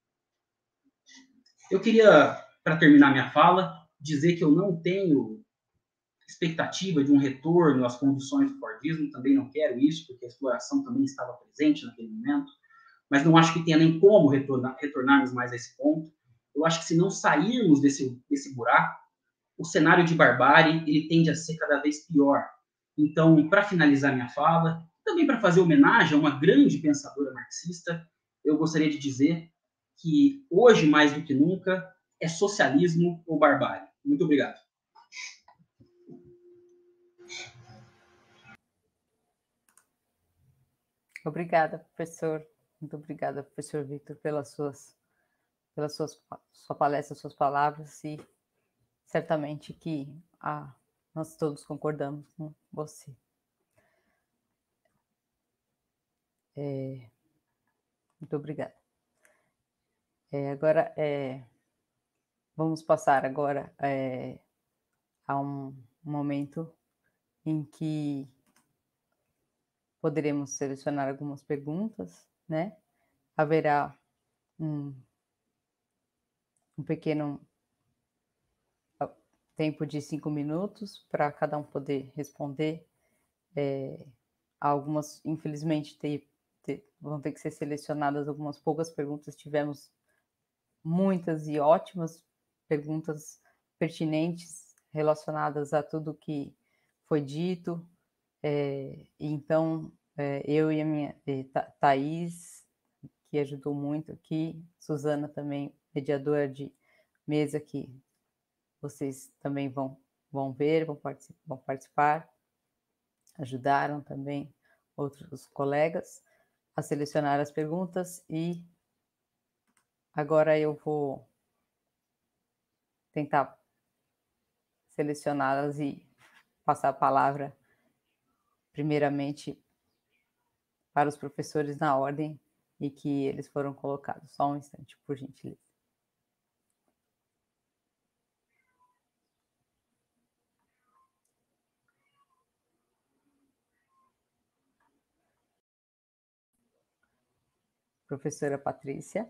Eu queria, para terminar minha fala, dizer que eu não tenho expectativa de um retorno às condições do Fordismo, também não quero isso, porque a exploração também estava presente naquele momento, mas não acho que tenha nem como retornarmos mais a esse ponto. Eu acho que se não sairmos desse buraco, o cenário de barbárie ele tende a ser cada vez pior. Então, para finalizar minha fala, também para fazer homenagem a uma grande pensadora marxista, eu gostaria de dizer que hoje, mais do que nunca, é socialismo ou barbárie. Muito obrigado. Obrigada, professor. Muito obrigada, professor Victor, pela sua palestra, suas palavras, e certamente que nós todos concordamos com você. Muito obrigada. Agora, vamos passar agora a um momento em que poderemos selecionar algumas perguntas, né? Haverá um pequeno tempo de 5 minutos para cada um poder responder. Algumas, infelizmente, vão ter que ser selecionadas algumas poucas perguntas. Tivemos muitas e ótimas perguntas pertinentes relacionadas a tudo que foi dito. Então, eu e a minha Thaís, que ajudou muito aqui, Suzana também, mediadora de mesa, que vocês também vão ver, vão participar, ajudaram também outros colegas a selecionar as perguntas, e agora eu vou tentar selecioná-las e passar a palavra primeiramente para os professores na ordem e que eles foram colocados. Só um instante, por gentileza. professora Patrícia.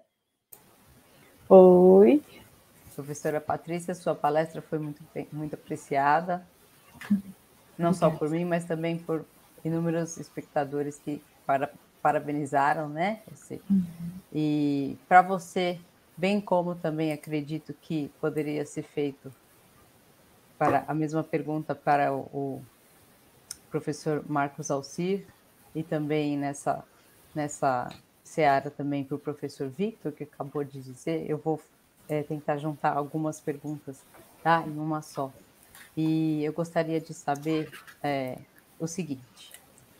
Oi. Professora Patrícia, sua palestra foi muito apreciada, não só por mim, mas também por inúmeros espectadores que parabenizaram, né? E para você, bem como também acredito que poderia ser feito para a mesma pergunta para o professor Marcos Alcir, e também nessa seara também para o professor Victor, que acabou de dizer, eu vou tentar juntar algumas perguntas, tá, em uma só. E eu gostaria de saber o seguinte,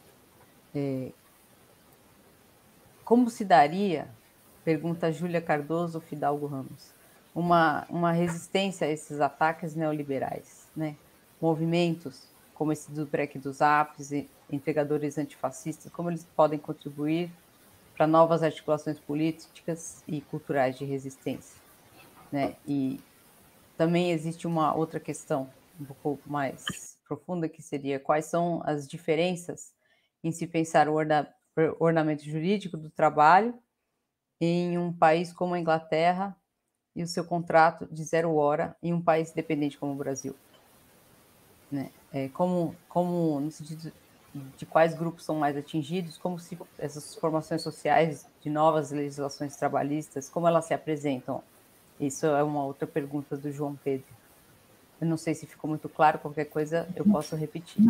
como se daria, pergunta Júlia Cardoso Fidalgo Ramos, uma resistência a esses ataques neoliberais, né? Movimentos como esse do break dos apps, entregadores antifascistas, como eles podem contribuir para novas articulações políticas e culturais de resistência, né? E também existe uma outra questão um pouco mais profunda, que seria quais são as diferenças em se pensar o ordenamento jurídico do trabalho em um país como a Inglaterra e o seu contrato de 0 hora em um país dependente como o Brasil, né? Como no sentido de quais grupos são mais atingidos, como se essas formações sociais de novas legislações trabalhistas, como elas se apresentam. Isso é uma outra pergunta do João Pedro. Eu não sei se ficou muito claro, qualquer coisa eu posso repetir.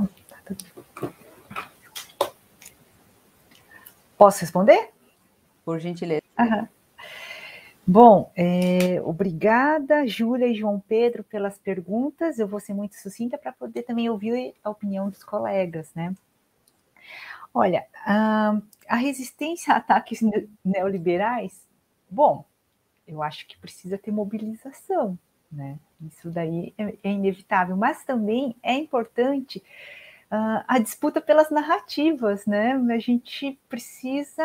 Posso responder? Por gentileza. Uhum. Bom, obrigada, Júlia e João Pedro, pelas perguntas. Eu vou ser muito sucinta para poder também ouvir a opinião dos colegas, né? Olha, a resistência a ataques neoliberais, bom, eu acho que precisa ter mobilização, né? Isso daí é inevitável, mas também é importante a disputa pelas narrativas, né? A gente precisa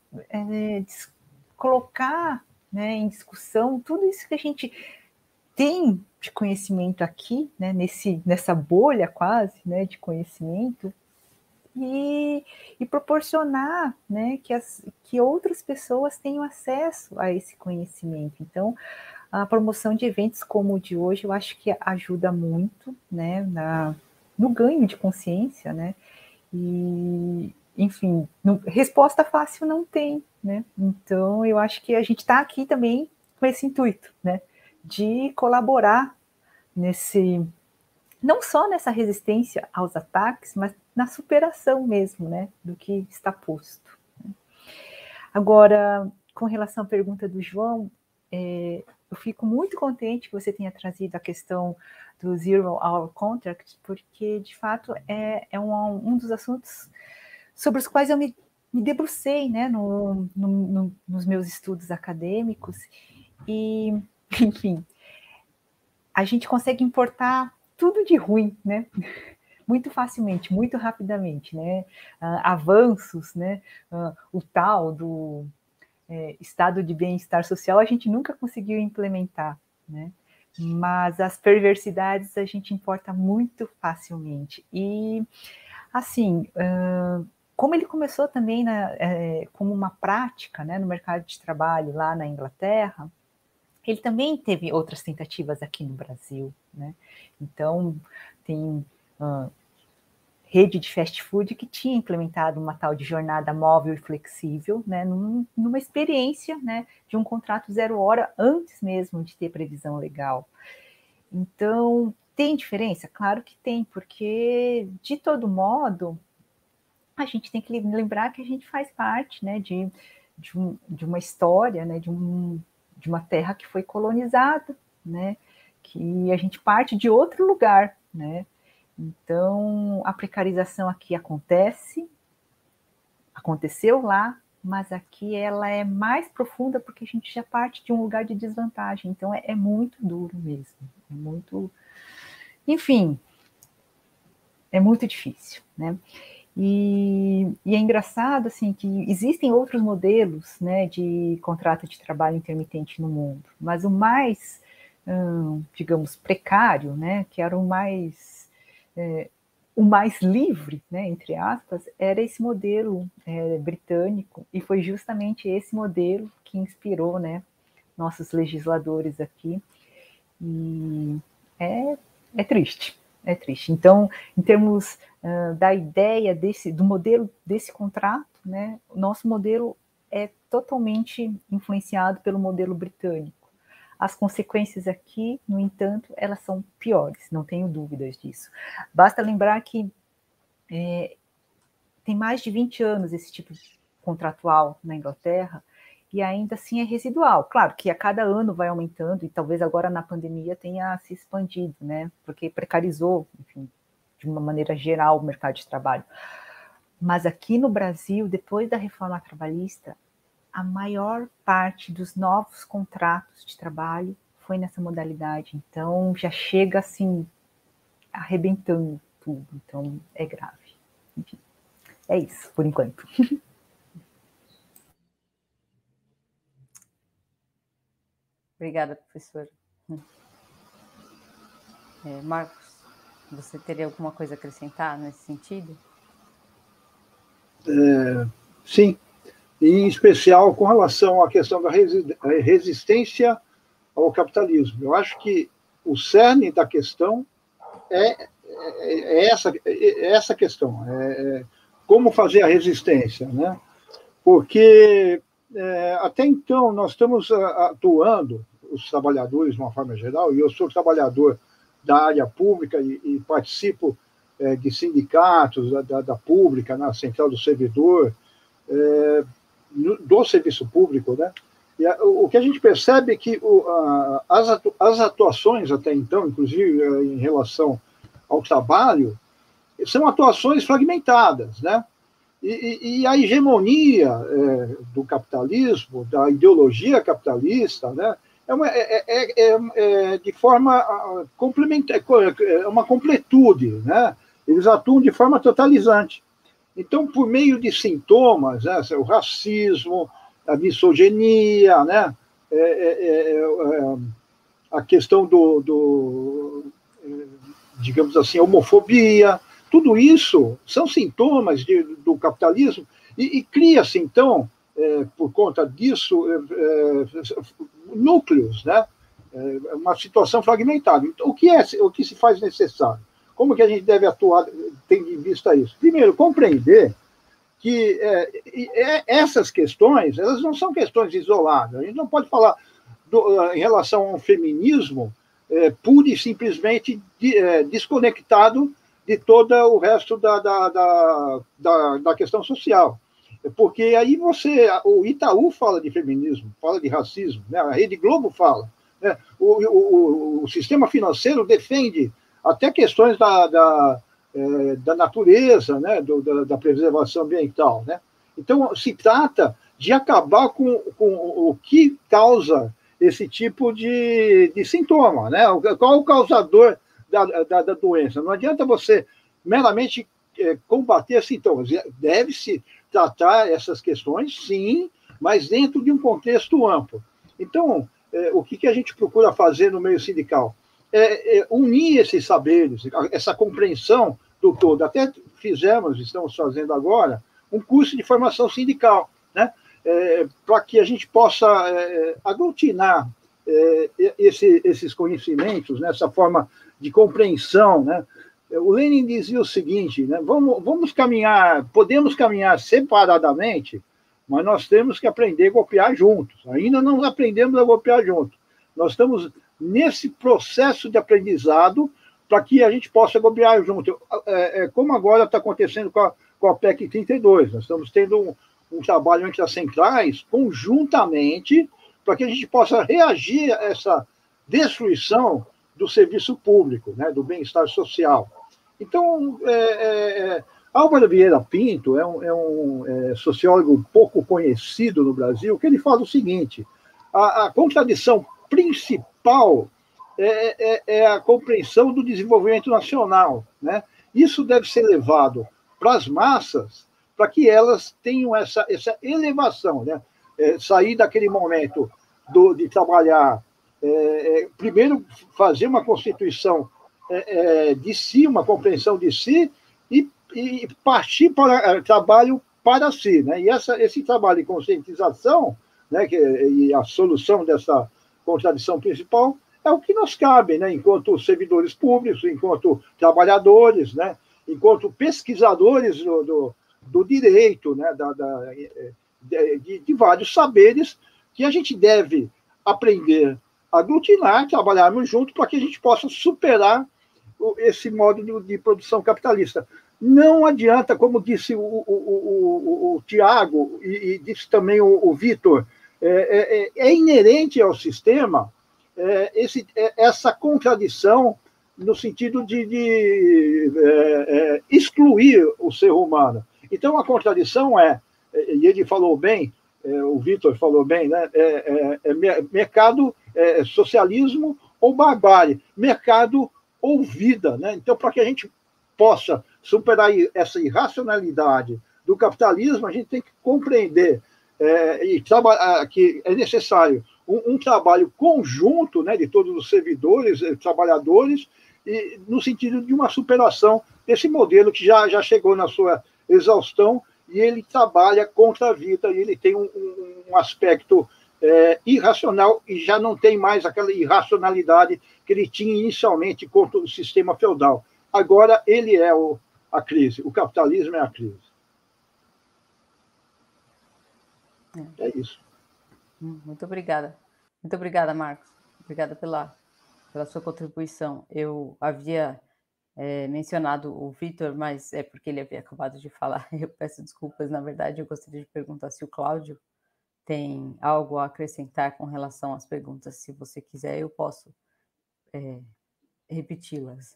colocar, né, em discussão tudo isso que a gente tem de conhecimento aqui, né, nessa bolha quase, né, de conhecimento, e proporcionar, né, que outras pessoas tenham acesso a esse conhecimento. Então, a promoção de eventos como o de hoje, eu acho que ajuda muito, né, no ganho de consciência, né, e, enfim, resposta fácil não tem, né, então eu acho que a gente está aqui também com esse intuito, né, de colaborar não só nessa resistência aos ataques, mas na superação mesmo, né, do que está posto. Agora, com relação à pergunta do João, eu fico muito contente que você tenha trazido a questão do Zero Hour Contract, porque, de fato, é um dos assuntos sobre os quais eu me debrucei, né, nos meus estudos acadêmicos, e, enfim, a gente consegue importar tudo de ruim, né, muito facilmente, muito rapidamente, né, avanços, né, o tal do estado de bem-estar social a gente nunca conseguiu implementar, né, mas as perversidades a gente importa muito facilmente. E, assim, como ele começou também como uma prática, né, no mercado de trabalho lá na Inglaterra, ele também teve outras tentativas aqui no Brasil, né? Então, tem rede de fast food que tinha implementado uma tal de jornada móvel e flexível, né, numa experiência, né, de um contrato 0 hora antes mesmo de ter previsão legal. Então, tem diferença? Claro que tem, porque, de todo modo, a gente tem que lembrar que a gente faz parte, né, de uma história, né, de uma terra que foi colonizada, né, que a gente parte de outro lugar, né. Então, a precarização aqui aconteceu lá, mas aqui ela é mais profunda porque a gente já parte de um lugar de desvantagem. Então, é muito duro mesmo. É muito... Enfim, é muito difícil, né? E é engraçado, assim, que existem outros modelos, né, de contrato de trabalho intermitente no mundo, mas o mais, digamos, precário, né, que era o mais o mais livre, né, entre aspas, era esse modelo britânico, e foi justamente esse modelo que inspirou, né, nossos legisladores aqui. E é triste, é triste. Então, em termos da ideia do modelo desse contrato, né, o nosso modelo é totalmente influenciado pelo modelo britânico. As consequências aqui, no entanto, elas são piores, não tenho dúvidas disso. Basta lembrar que tem mais de 20 anos esse tipo contratual na Inglaterra, e ainda assim é residual. Claro que a cada ano vai aumentando, e talvez agora na pandemia tenha se expandido, né? Porque precarizou, enfim, de uma maneira geral o mercado de trabalho. Mas aqui no Brasil, depois da reforma trabalhista, a maior parte dos novos contratos de trabalho foi nessa modalidade. Então, já chega assim, arrebentando tudo. Então, é grave. Enfim, é isso, por enquanto. Obrigada, professora. Marcos, você teria alguma coisa a acrescentar nesse sentido? Sim, em especial com relação à questão da resistência ao capitalismo. Eu acho que o cerne da questão é essa questão, como fazer a resistência, né? Porque até então nós estamos atuando, os trabalhadores de uma forma geral, e eu sou trabalhador da área pública e participo de sindicatos da pública, na Central do Servidor, do serviço público, né? E o que a gente percebe é que as atuações até então, inclusive em relação ao trabalho, são atuações fragmentadas, né? E a hegemonia do capitalismo, da ideologia capitalista, né, de forma complementar, é uma completude, né? Eles atuam de forma totalizante. Então, por meio de sintomas, né, o racismo, a misoginia, né, a questão digamos assim, a homofobia, tudo isso são sintomas do capitalismo e cria-se, então, por conta disso, núcleos, né? Uma situação fragmentada. Então, o que se faz necessário? Como que a gente deve atuar, tendo em vista isso? Primeiro, compreender que essas questões, elas não são questões isoladas. A gente não pode falar em relação ao feminismo pura e simplesmente desconectado de todo o resto da questão social. Porque aí o Itaú fala de feminismo, fala de racismo, né? A Rede Globo fala, né? O sistema financeiro defende até questões da natureza, né? Da preservação ambiental, né? Então, se trata de acabar com o que causa esse tipo de sintoma, né? Qual é o causador da doença? Não adianta você meramente combater sintomas. Deve-se tratar essas questões, sim, mas dentro de um contexto amplo. Então, o que a gente procura fazer no meio sindical? Unir esses saberes, essa compreensão do todo. Até estamos fazendo agora, um curso de formação sindical, né? Para que a gente possa aglutinar esses conhecimentos, né? Essa forma de compreensão, né? O Lenin dizia o seguinte, né? Podemos caminhar separadamente, mas nós temos que aprender a golpear juntos. Ainda não aprendemos a golpear juntos. Nós estamos nesse processo de aprendizado para que a gente possa golpear junto. Como agora está acontecendo com a PEC 32. Nós estamos tendo um trabalho entre as centrais, conjuntamente, para que a gente possa reagir a essa destruição do serviço público, né, do bem-estar social. Então, Álvaro Vieira Pinto é um sociólogo pouco conhecido no Brasil, que ele fala o seguinte: a contradição principal é a compreensão do desenvolvimento nacional, né? Isso deve ser levado para as massas, para que elas tenham essa elevação, né? Sair daquele momento de trabalhar, primeiro fazer uma constituição de si, uma compreensão de si, e partir para trabalho para si, né? E esse trabalho de conscientização, né, e a solução dessa contradição principal é o que nos cabe, né, enquanto servidores públicos, enquanto trabalhadores, né, enquanto pesquisadores do direito, né, de vários saberes que a gente deve aprender a aglutinar, trabalharmos juntos para que a gente possa superar esse modo de produção capitalista. Não adianta, como disse o Tiago e disse também o Vitor, é inerente ao sistema essa contradição no sentido de excluir o ser humano. Então, a contradição e ele falou bem, o Vitor falou bem, né? Mercado, socialismo ou barbárie, mercado ou vida, né? Então, para que a gente possa superar essa irracionalidade do capitalismo, a gente tem que compreender que é necessário um trabalho conjunto, né, de todos os servidores, trabalhadores, e no sentido de uma superação desse modelo que já chegou na sua exaustão, e ele trabalha contra a vida, e ele tem um aspecto irracional, e já não tem mais aquela irracionalidade que ele tinha inicialmente contra o sistema feudal. Agora ele é a crise, o capitalismo é a crise. É isso. Muito obrigada. Muito obrigada, Marcos. Obrigada pela sua contribuição. Eu havia mencionado o Vitor, mas é porque ele havia acabado de falar. Eu peço desculpas. Na verdade, eu gostaria de perguntar se o Cláudio tem algo a acrescentar com relação às perguntas. Se você quiser, eu posso repeti-las.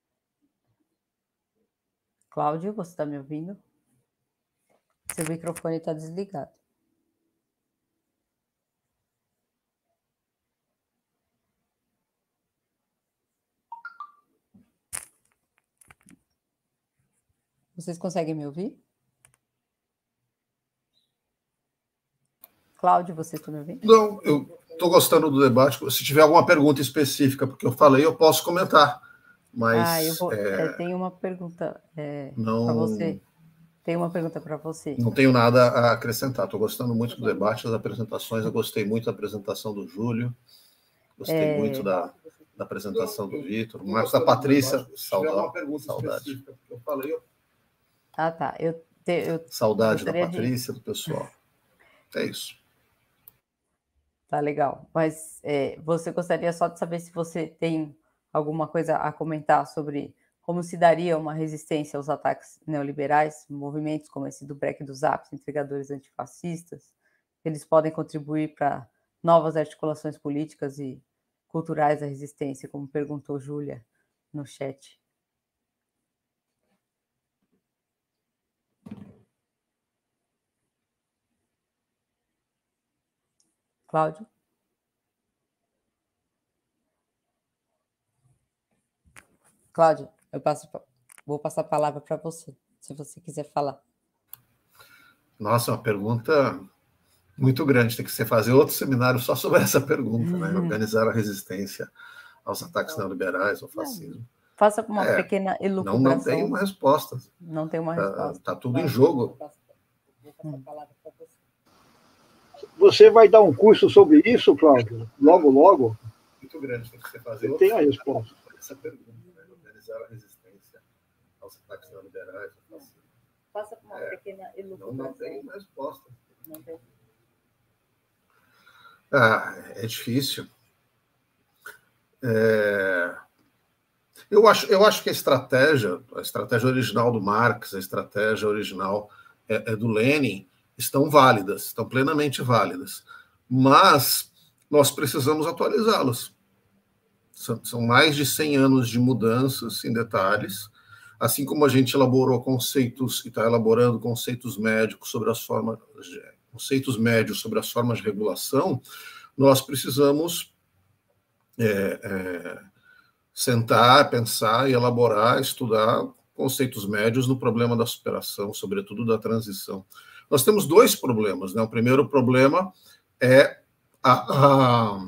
Cláudio, você está me ouvindo? Seu microfone está desligado. Vocês conseguem me ouvir? Cláudio, você está me ouvindo? Não, eu estou gostando do debate. Se tiver alguma pergunta específica, porque eu falei, eu posso comentar. Mas tenho uma pergunta não, para você. Tenho uma pergunta para você. Não tenho nada a acrescentar. Estou gostando muito do debate, das apresentações. Eu gostei muito da apresentação do Júlio. Gostei muito da apresentação do Vitor. Marcos, da Patrícia. Saudade. Eu falei. Tá. Saudade da Patrícia, do pessoal. É isso. Tá legal. Mas você gostaria só de saber se você tem alguma coisa a comentar sobre como se daria uma resistência aos ataques neoliberais, movimentos como esse do Break dos Apps, entregadores antifascistas, eles podem contribuir para novas articulações políticas e culturais da resistência, como perguntou Júlia no chat. Cláudio? Cláudio, vou passar a palavra para você, se você quiser falar. Nossa, uma pergunta muito grande. Tem que ser fazer outro seminário só sobre essa pergunta, né? Organizar a resistência aos ataques neoliberais, ao fascismo. Faça uma pequena elucubração. Não tem uma resposta. Não tem uma resposta. Está tudo em jogo. Vou passar a palavra para você. Você vai dar um curso sobre isso, Cláudio? Logo? Muito grande. Tem que ser fazer Eu tenho a resposta. Essa pergunta, né? Organizar a resistência aos ataques neoliberais, ao fascismo. Faça uma pequena elucubração. Não tem uma resposta. Não tem. É difícil. Eu acho que a estratégia original do Marx, a estratégia original do Lenin, estão válidas, estão plenamente válidas. Mas nós precisamos atualizá-las. São mais de 100 anos de mudanças em detalhes, assim como a gente elaborou conceitos e está elaborando conceitos médicos sobre as formas de regulação. Nós precisamos sentar, pensar e elaborar, estudar conceitos médios no problema da superação, sobretudo da transição. Nós temos dois problemas, né? O primeiro problema é a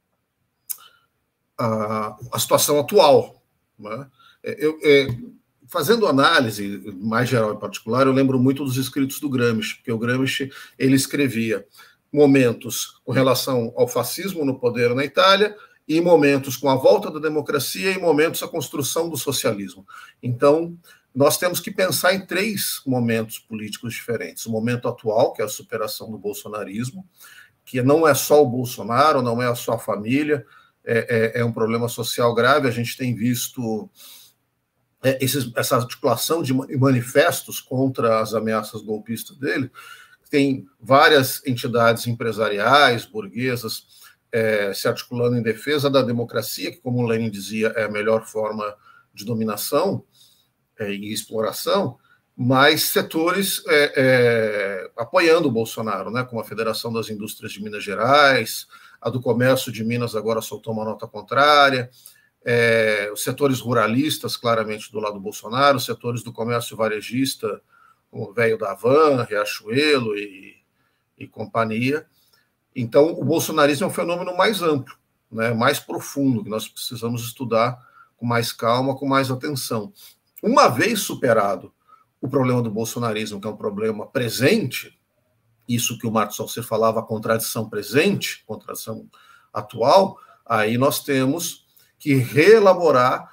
situação atual, né? fazendo análise mais geral e particular, eu lembro muito dos escritos do Gramsci, porque o Gramsci ele escrevia momentos com relação ao fascismo no poder na Itália, e momentos com a volta da democracia e momentos a construção do socialismo. Então, nós temos que pensar em 3 momentos políticos diferentes. O momento atual, que é a superação do bolsonarismo, que não é só o Bolsonaro, não é só a família, é um problema social grave. A gente tem visto essa articulação de manifestos contra as ameaças golpistas dele. Tem várias entidades empresariais, burguesas, se articulando em defesa da democracia, que, como o Lenin dizia, é a melhor forma de dominação e exploração, mas setores apoiando o Bolsonaro, né, como a Federação das Indústrias de Minas Gerais, a do Comércio de Minas agora soltou uma nota contrária, os setores ruralistas, claramente do lado do Bolsonaro, os setores do comércio varejista, como o Velho da Havan, Riachuelo e companhia. Então, o bolsonarismo é um fenômeno mais amplo, né, mais profundo, que nós precisamos estudar com mais calma, com mais atenção. Uma vez superado o problema do bolsonarismo, que é um problema presente, isso que o Marcos Alcer falava, a contradição presente, contradição atual, aí nós temos que reelaborar,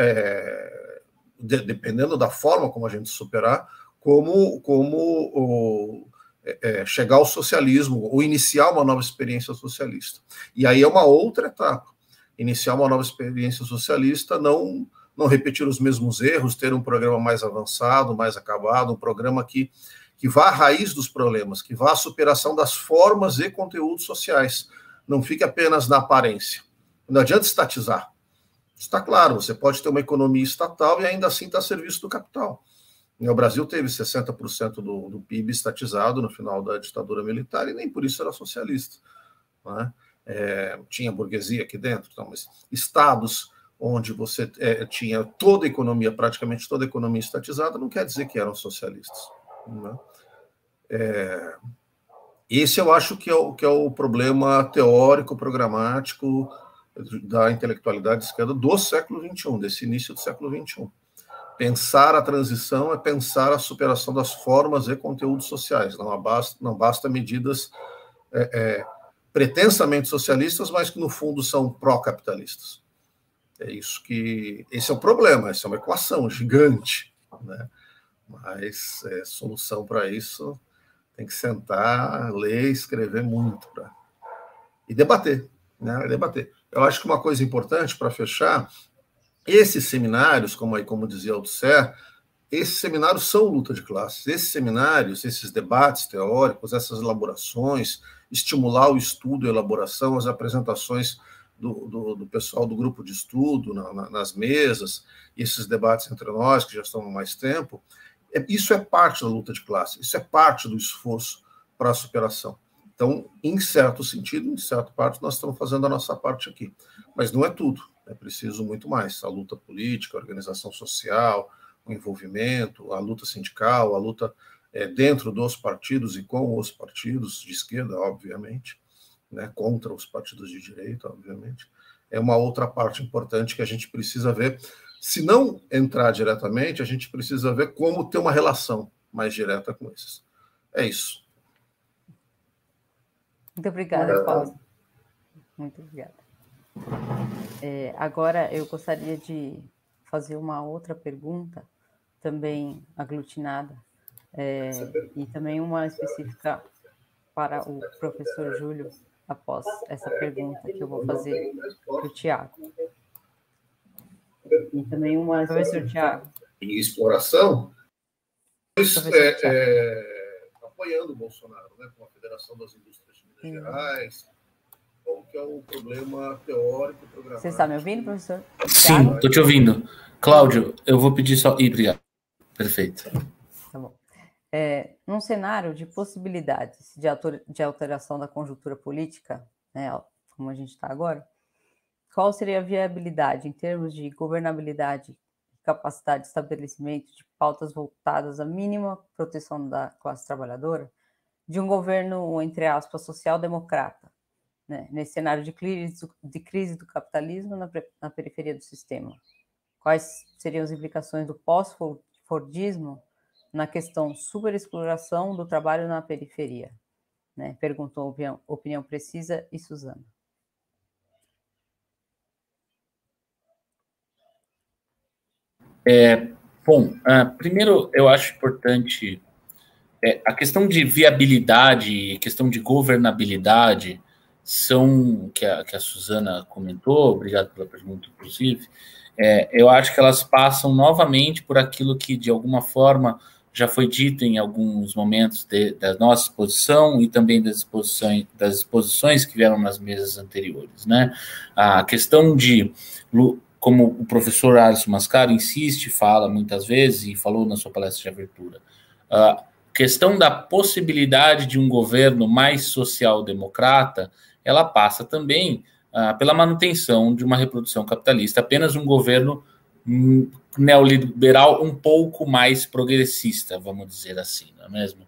dependendo da forma como a gente superar, como chegar ao socialismo, ou iniciar uma nova experiência socialista. E aí é uma outra etapa. Iniciar uma nova experiência socialista, não repetir os mesmos erros, ter um programa mais avançado, mais acabado, um programa que vá à raiz dos problemas, que vá à superação das formas e conteúdos sociais. Não fique apenas na aparência. Não adianta estatizar. Está claro, você pode ter uma economia estatal e ainda assim estar a serviço do capital. O Brasil teve 60% do PIB estatizado no final da ditadura militar e nem por isso era socialista. Né? Tinha burguesia aqui dentro, então, mas estados onde você tinha toda a economia, praticamente toda a economia estatizada, não quer dizer que eram socialistas. Né? Esse eu acho que é o problema teórico, programático da intelectualidade esquerda do século XXI, desse início do século XXI. Pensar a transição é pensar a superação das formas e conteúdos sociais. Não basta medidas pretensamente socialistas, mas que no fundo são pró-capitalistas. Esse é o problema, essa é uma equação gigante, né? Mas solução para isso tem que sentar, ler, escrever muito e debater, né? Debater. Eu acho que uma coisa importante para fechar, esses seminários, como dizia Althusser, esses seminários são luta de classes. Esses seminários, esses debates teóricos, essas elaborações, estimular o estudo e a elaboração, as apresentações do pessoal do grupo de estudo nas mesas, esses debates entre nós, que já estão há mais tempo, isso é parte da luta de classe, isso é parte do esforço para a superação. Então, em certo sentido, em certa parte, nós estamos fazendo a nossa parte aqui. Mas não é tudo, é preciso muito mais. A luta política, a organização social, o envolvimento, a luta sindical, a luta dentro dos partidos e com os partidos de esquerda, obviamente, né, contra os partidos de direita, obviamente, é uma outra parte importante que a gente precisa ver. Se não entrar diretamente, a gente precisa ver como ter uma relação mais direta com esses. É isso. Muito obrigada, Paulo. Muito obrigada. Agora, eu gostaria de fazer uma outra pergunta, também aglutinada, e também uma específica para o professor Júlio, após essa pergunta que eu vou fazer para o Tiago. E também uma... Professor Tiago. Em exploração, apoiando o Bolsonaro, né, com a Federação das Indústrias de Minas Gerais, que é o problema teórico programático. Você está me ouvindo, professor? Sim, estou te ouvindo. Cláudio, eu vou pedir só... Obrigado. Perfeito. Tá bom. Num cenário de possibilidades de alteração da conjuntura política, né, como a gente está agora, qual seria a viabilidade em termos de governabilidade, capacidade de estabelecimento de pautas voltadas à mínima proteção da classe trabalhadora, de um governo, entre aspas, social-democrata, né, nesse cenário de crise do capitalismo na periferia do sistema? quais seriam as implicações do pós-fordismo na questão superexploração do trabalho na periferia? Né? Perguntou opinião precisa e Suzana. Bom, primeiro eu acho importante a questão de viabilidade e questão de governabilidade são, que a Suzana comentou, obrigado pela pergunta, inclusive, eu acho que elas passam novamente por aquilo que, de alguma forma, já foi dito em alguns momentos da nossa exposição e também das exposições que vieram nas mesas anteriores, né? A questão de, como o professor Alisson Mascaro insiste, fala muitas vezes e falou na sua palestra de abertura, a questão da possibilidade de um governo mais social-democrata, ela passa também pela manutenção de uma reprodução capitalista, apenas um governo neoliberal um pouco mais progressista, vamos dizer assim, não é mesmo?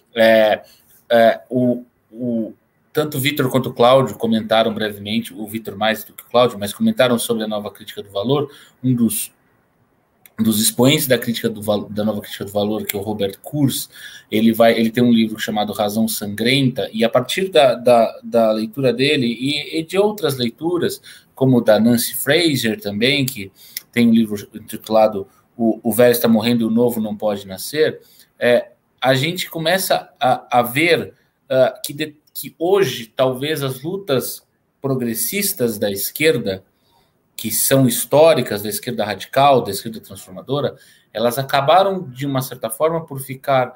Tanto o Vitor quanto o Cláudio comentaram brevemente, o Vitor mais do que o Cláudio, mas comentaram sobre a nova crítica do valor. Um dos expoentes da crítica da nova crítica do valor, que é o Robert Kurz, ele tem um livro chamado Razão Sangrenta, e a partir da leitura dele e de outras leituras, como da Nancy Fraser também, que tem um livro intitulado O Velho Está Morrendo e o Novo Não Pode Nascer, a gente começa a ver que hoje, talvez, as lutas progressistas da esquerda, que são históricas, da esquerda radical, da esquerda transformadora, elas acabaram, de uma certa forma, por ficar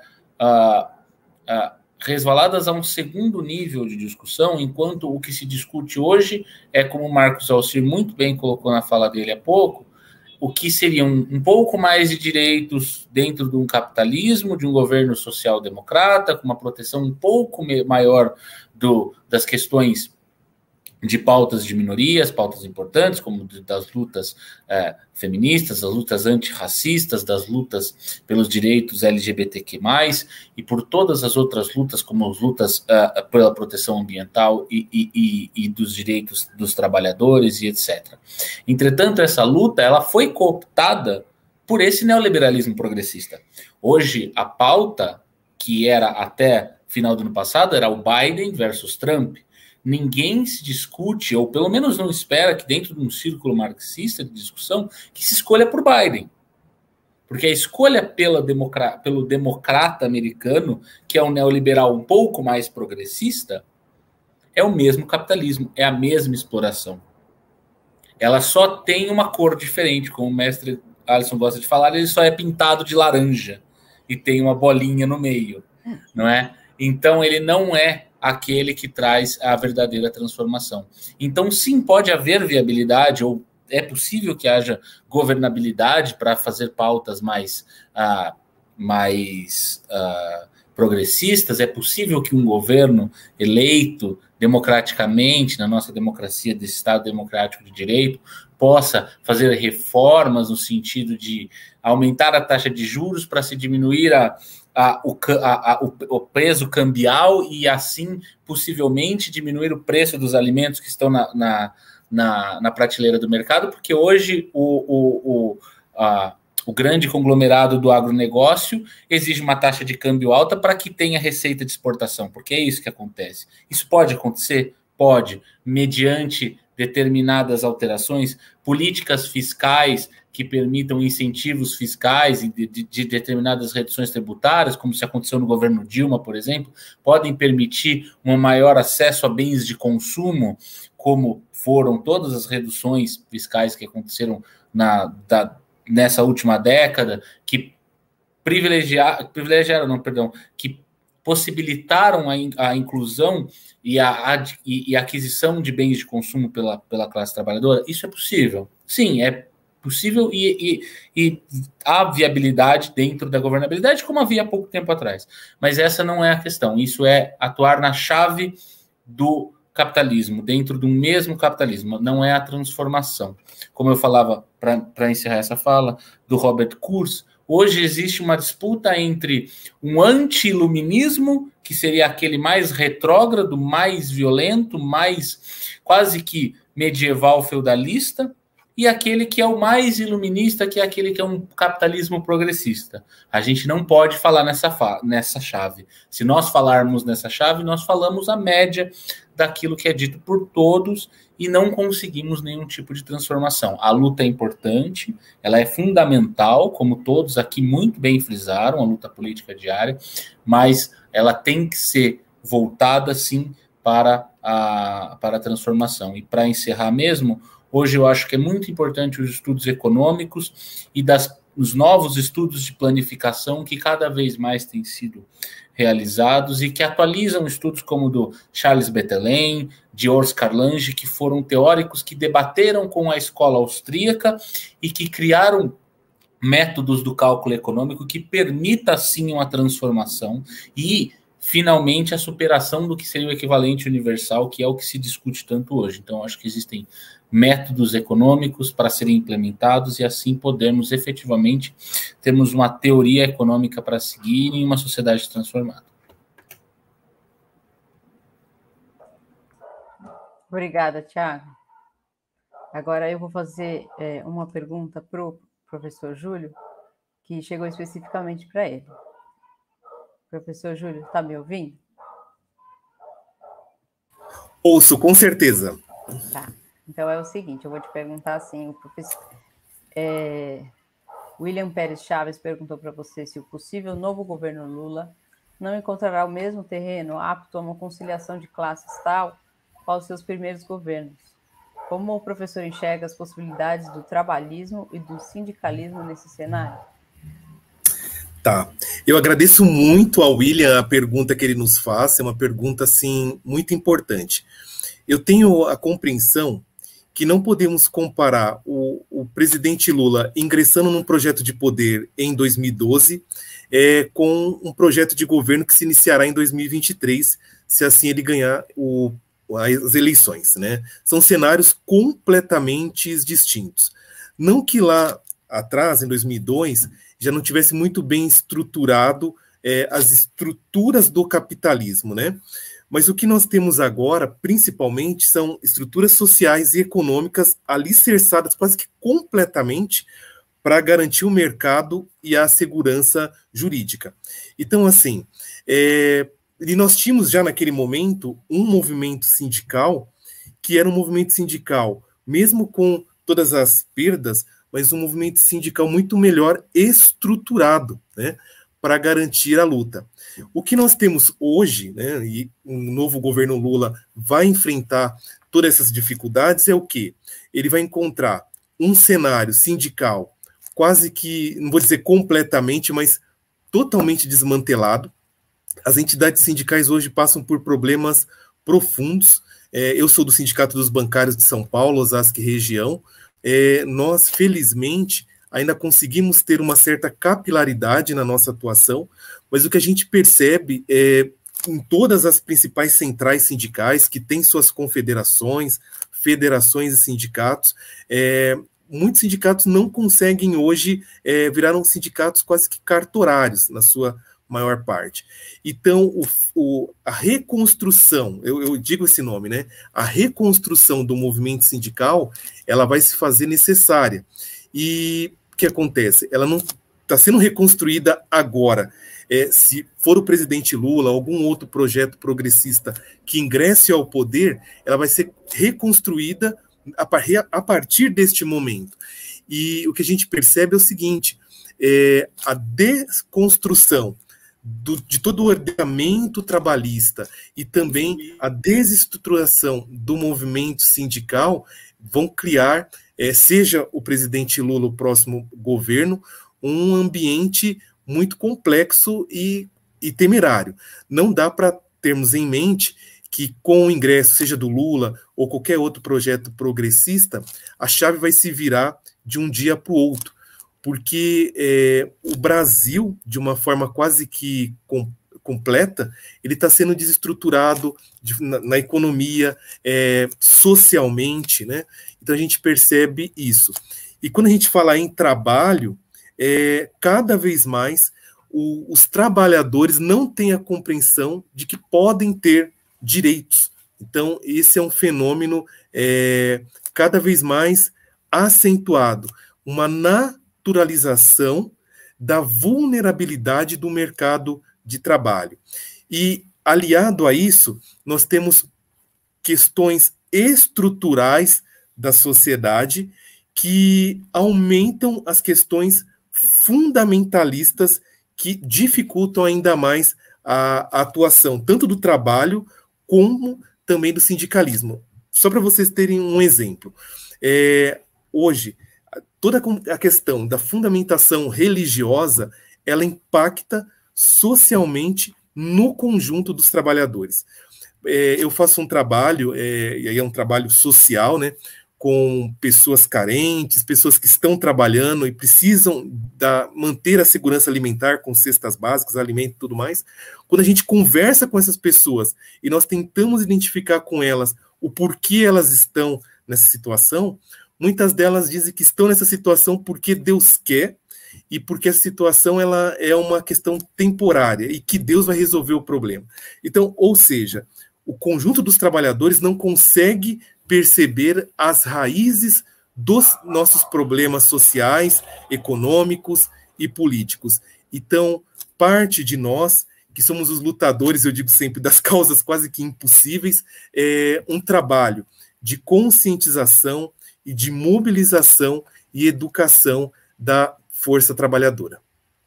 resvaladas a um segundo nível de discussão, enquanto o que se discute hoje é, como o Marcos Alcir muito bem colocou na fala dele há pouco, o que seriam um pouco mais de direitos dentro de um capitalismo, de um governo social-democrata, com uma proteção um pouco maior das questões de pautas de minorias, pautas importantes, como das lutas feministas, das lutas antirracistas, das lutas pelos direitos LGBTQ+, e por todas as outras lutas, como as lutas pela proteção ambiental e dos direitos dos trabalhadores e etc. Entretanto, essa luta ela foi cooptada por esse neoliberalismo progressista. Hoje, a pauta, que era até final do ano passado, era o Biden versus Trump. Ninguém se discute, ou pelo menos não espera que dentro de um círculo marxista de discussão, que se escolha por Biden. Porque a escolha pelo democrata americano, que é um neoliberal um pouco mais progressista, é o mesmo capitalismo, é a mesma exploração. Ela só tem uma cor diferente, como o mestre Alisson gosta de falar, ele só é pintado de laranja e tem uma bolinha no meio, não é? Então ele não é aquele que traz a verdadeira transformação. Então, sim, pode haver viabilidade, ou é possível que haja governabilidade para fazer pautas mais progressistas, é possível que um governo eleito democraticamente, na nossa democracia desse Estado democrático de direito, possa fazer reformas no sentido de aumentar a taxa de juros para se diminuir o peso cambial e, assim, possivelmente diminuir o preço dos alimentos que estão na prateleira do mercado, porque hoje o grande conglomerado do agronegócio exige uma taxa de câmbio alta para que tenha receita de exportação, porque é isso que acontece. Isso pode acontecer? Pode, mediante determinadas alterações, políticas fiscais que permitam incentivos fiscais e de determinadas reduções tributárias, como se aconteceu no governo Dilma, por exemplo, podem permitir um maior acesso a bens de consumo, como foram todas as reduções fiscais que aconteceram nessa última década, que que possibilitaram a inclusão e a aquisição de bens de consumo pela classe trabalhadora. Isso é possível? Sim, é possível e há viabilidade dentro da governabilidade, como havia há pouco tempo atrás. Mas essa não é a questão. Isso é atuar na chave do capitalismo, dentro do mesmo capitalismo, não é a transformação. Como eu falava, para encerrar essa fala, do Robert Kurz, hoje existe uma disputa entre um anti-iluminismo, que seria aquele mais retrógrado, mais violento, mais quase que medieval feudalista, e aquele que é o mais iluminista, que é aquele que é um capitalismo progressista. A gente não pode falar nessa chave. Se nós falarmos nessa chave, nós falamos a média daquilo que é dito por todos e não conseguimos nenhum tipo de transformação. A luta é importante, ela é fundamental, como todos aqui muito bem frisaram, a luta política diária, mas ela tem que ser voltada, sim, para a transformação. E para encerrar mesmo, hoje eu acho que é muito importante os estudos econômicos e os novos estudos de planificação que cada vez mais têm sido realizados e que atualizam estudos como o do Charles Bettelheim, de Urs Carlange, que foram teóricos que debateram com a escola austríaca e que criaram métodos do cálculo econômico que permita, sim, uma transformação e, finalmente, a superação do que seria o equivalente universal, que é o que se discute tanto hoje. Então, acho que existem métodos econômicos para serem implementados e assim podemos efetivamente termos uma teoria econômica para seguir em uma sociedade transformada. Obrigada, Thiago. Agora eu vou fazer uma pergunta para o professor Júlio, que chegou especificamente para ele. Professor Júlio, está me ouvindo? Ouço, com certeza. Tá. Então é o seguinte, eu vou te perguntar assim, o professor William Pérez Chaves perguntou para você se o possível novo governo Lula não encontrará o mesmo terreno apto a uma conciliação de classes tal qual os seus primeiros governos. Como o professor enxerga as possibilidades do trabalhismo e do sindicalismo nesse cenário? Tá. Eu agradeço muito ao William a pergunta que ele nos faz, é uma pergunta, assim, muito importante. Eu tenho a compreensão que não podemos comparar o presidente Lula ingressando num projeto de poder em 2012 com um projeto de governo que se iniciará em 2023, se assim ele ganhar as eleições, né? São cenários completamente distintos. Não que lá atrás, em 2002, já não tivesse muito bem estruturado as estruturas do capitalismo, né? Mas o que nós temos agora, principalmente, são estruturas sociais e econômicas alicerçadas quase que completamente para garantir o mercado e a segurança jurídica. Então, assim, e nós tínhamos já naquele momento um movimento sindical, que era um movimento sindical, mesmo com todas as perdas, mas um movimento sindical muito melhor estruturado, né, para garantir a luta. O que nós temos hoje, né, e o novo governo Lula vai enfrentar todas essas dificuldades, é o quê? Ele vai encontrar um cenário sindical quase que, não vou dizer completamente, mas totalmente desmantelado. As entidades sindicais hoje passam por problemas profundos. Eu sou do Sindicato dos Bancários de São Paulo, Osasco e região. Nós, felizmente, ainda conseguimos ter uma certa capilaridade na nossa atuação, mas o que a gente percebe em todas as principais centrais sindicais, que têm suas confederações, federações e sindicatos, muitos sindicatos não conseguem hoje, viraram sindicatos quase que cartorários, na sua maior parte. Então, a reconstrução, eu digo esse nome, né? A reconstrução do movimento sindical, ela vai se fazer necessária. E o que acontece? Ela não está sendo reconstruída agora. Se for o presidente Lula, algum outro projeto progressista que ingresse ao poder, ela vai ser reconstruída a partir deste momento. E o que a gente percebe é o seguinte, a desconstrução de todo o ordenamento trabalhista e também a desestruturação do movimento sindical vão criar, seja o presidente Lula o próximo governo, um ambiente muito complexo e temerário. Não dá para termos em mente que com o ingresso, seja do Lula ou qualquer outro projeto progressista, a chave vai se virar de um dia para o outro, porque o Brasil, de uma forma quase que completa, ele está sendo desestruturado na economia, socialmente, né? Então a gente percebe isso. E quando a gente fala em trabalho, cada vez mais os trabalhadores não têm a compreensão de que podem ter direitos. Então esse é um fenômeno cada vez mais acentuado uma naturalização da vulnerabilidade do mercado de trabalho. E, aliado a isso, nós temos questões estruturais da sociedade que aumentam as questões fundamentalistas que dificultam ainda mais a atuação, tanto do trabalho como também do sindicalismo. Só para vocês terem um exemplo. Hoje, toda a questão da fundamentação religiosa, ela impacta socialmente no conjunto dos trabalhadores. Eu faço um trabalho, e aí é um trabalho social, né, com pessoas carentes, pessoas que estão trabalhando e precisam manter a segurança alimentar com cestas básicas, alimento e tudo mais. Quando a gente conversa com essas pessoas e nós tentamos identificar com elas o porquê elas estão nessa situação, muitas delas dizem que estão nessa situação porque Deus quer e porque essa situação ela é uma questão temporária e que Deus vai resolver o problema. Então, ou seja, o conjunto dos trabalhadores não consegue perceber as raízes dos nossos problemas sociais, econômicos e políticos. Então, parte de nós, que somos os lutadores, eu digo sempre, das causas quase que impossíveis, é um trabalho de conscientização e de mobilização e educação da força trabalhadora.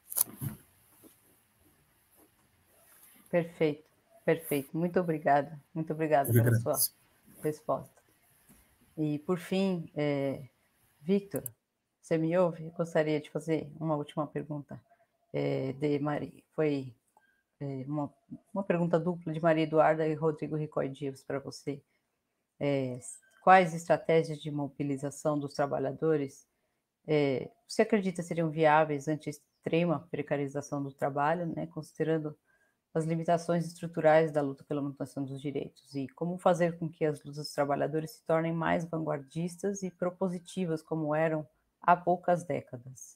Perfeito, perfeito. Muito obrigada pela sua resposta. E, por fim, Victor, você me ouve? Eu gostaria de fazer uma última pergunta de Maria. Foi uma pergunta dupla de Maria Eduarda e Rodrigo Ricói Dias para você. Quais estratégias de mobilização dos trabalhadores você acredita seriam viáveis ante a extrema precarização do trabalho, né, considerando as limitações estruturais da luta pela manutenção dos direitos, e como fazer com que as lutas dos trabalhadores se tornem mais vanguardistas e propositivas, como eram há poucas décadas?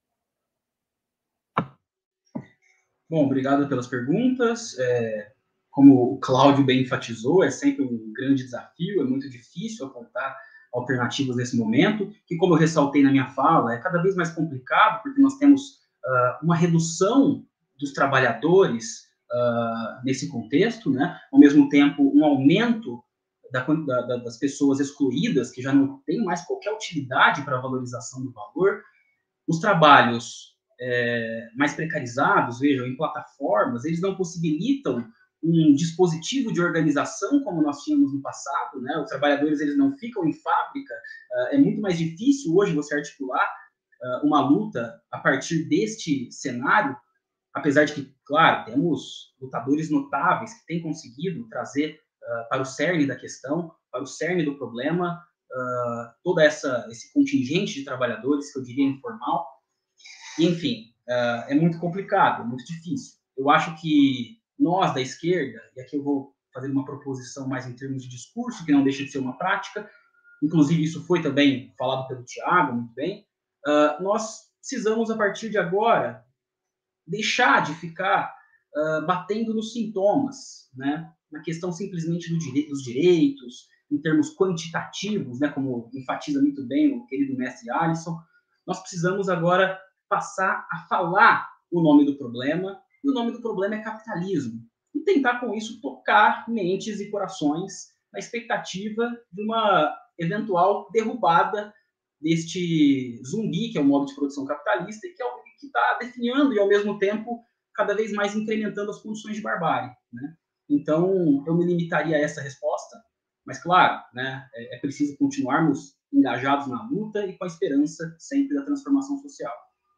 Bom, obrigado pelas perguntas. Como o Cláudio bem enfatizou, é sempre um grande desafio, é muito difícil apontar alternativas nesse momento, que, como eu ressaltei na minha fala, é cada vez mais complicado, porque nós temos uma redução dos trabalhadores nesse contexto, né? Ao mesmo tempo, um aumento das pessoas excluídas, que já não tem mais qualquer utilidade para a valorização do valor. Os trabalhos mais precarizados, vejam, em plataformas, eles não possibilitam um dispositivo de organização como nós tínhamos no passado, né? Os trabalhadores, eles não ficam em fábrica, é muito mais difícil hoje você articular uma luta a partir deste cenário, apesar de que, claro, temos lutadores notáveis que têm conseguido trazer para o cerne da questão, para o cerne do problema, todo esse contingente de trabalhadores, que eu diria informal. E, enfim, é muito complicado, é muito difícil. Eu acho que nós, da esquerda, e aqui eu vou fazer uma proposição mais em termos de discurso, que não deixa de ser uma prática, inclusive isso foi também falado pelo Tiago, muito bem, nós precisamos, a partir de agora, deixar de ficar batendo nos sintomas, né? Na questão simplesmente dos direitos, em termos quantitativos, né? Como enfatiza muito bem o querido mestre Alisson. Nós precisamos agora passar a falar o nome do problema, e o nome do problema é capitalismo. E tentar, com isso, tocar mentes e corações na expectativa de uma eventual derrubada deste zumbi, que é o modo de produção capitalista, e que está definhando e, ao mesmo tempo, cada vez mais incrementando as condições de barbárie, né? Então, eu me limitaria a essa resposta, mas, claro, né, é preciso continuarmos engajados na luta e com a esperança sempre da transformação social.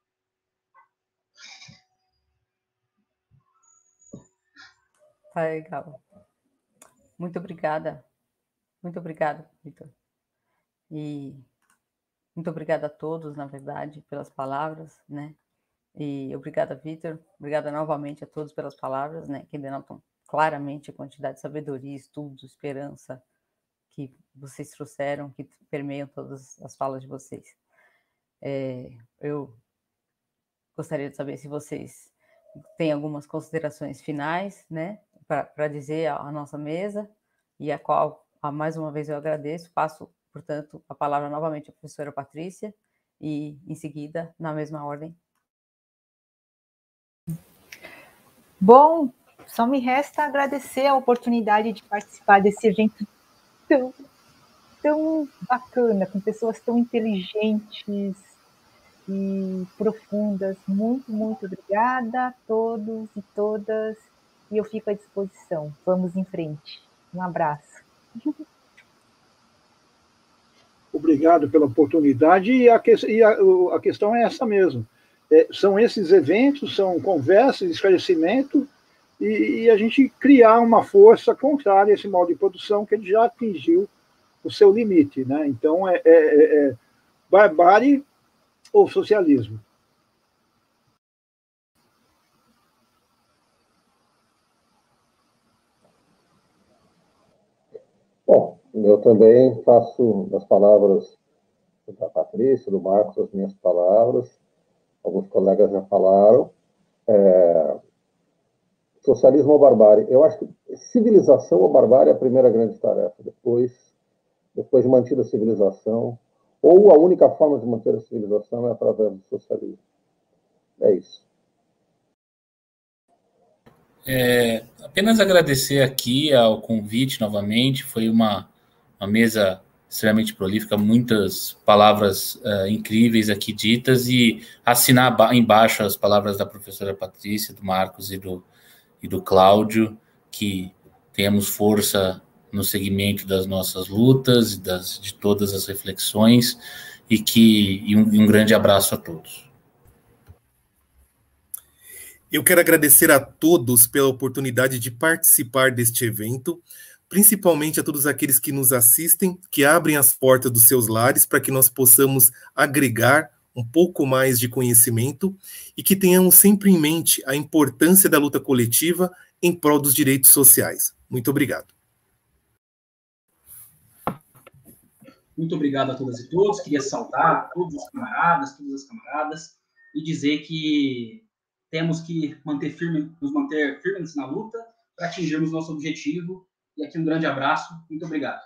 Tá legal. Muito obrigada, Victor. E muito obrigada a todos, na verdade, pelas palavras, né? E obrigada, Victor. Obrigada novamente a todos pelas palavras, né? Que denotam claramente a quantidade de sabedoria, estudo, esperança que vocês trouxeram, que permeiam todas as falas de vocês. Eu gostaria de saber se vocês têm algumas considerações finais, né? Para dizer à nossa mesa, e a qual, mais uma vez, eu agradeço. Passo Portanto, a palavra novamente à professora Patrícia e, em seguida, na mesma ordem. Bom, só me resta agradecer a oportunidade de participar desse evento tão bacana, com pessoas tão inteligentes e profundas. Muito, muito obrigada a todos e todas, e eu fico à disposição. Vamos em frente. Um abraço. Obrigado pela oportunidade, e a questão é essa mesmo. São esses eventos, são conversas, esclarecimento, e a gente criar uma força contrária a esse modo de produção que ele já atingiu o seu limite, né? Então, barbárie ou socialismo. Bom, eu também faço das palavras da Patrícia, do Marcos, as minhas palavras. Alguns colegas já falaram. Socialismo ou barbárie? Eu acho que civilização ou barbárie é a primeira grande tarefa. Depois de mantida a civilização, ou a única forma de manter a civilização é através do socialismo. É isso. Apenas agradecer aqui ao convite novamente. Foi uma mesa extremamente prolífica, muitas palavras incríveis aqui ditas, e assinar embaixo as palavras da professora Patrícia, do Marcos e do Cláudio, que tenhamos força no segmento das nossas lutas, de todas as reflexões, e um grande abraço a todos. Eu quero agradecer a todos pela oportunidade de participar deste evento, principalmente a todos aqueles que nos assistem, que abrem as portas dos seus lares para que nós possamos agregar um pouco mais de conhecimento e que tenhamos sempre em mente a importância da luta coletiva em prol dos direitos sociais. Muito obrigado. Muito obrigado a todas e todos. Queria saudar todos os camaradas, todas as camaradas, e dizer que temos que nos manter firmes na luta para atingirmos nosso objetivo. E aqui um grande abraço. Muito obrigado.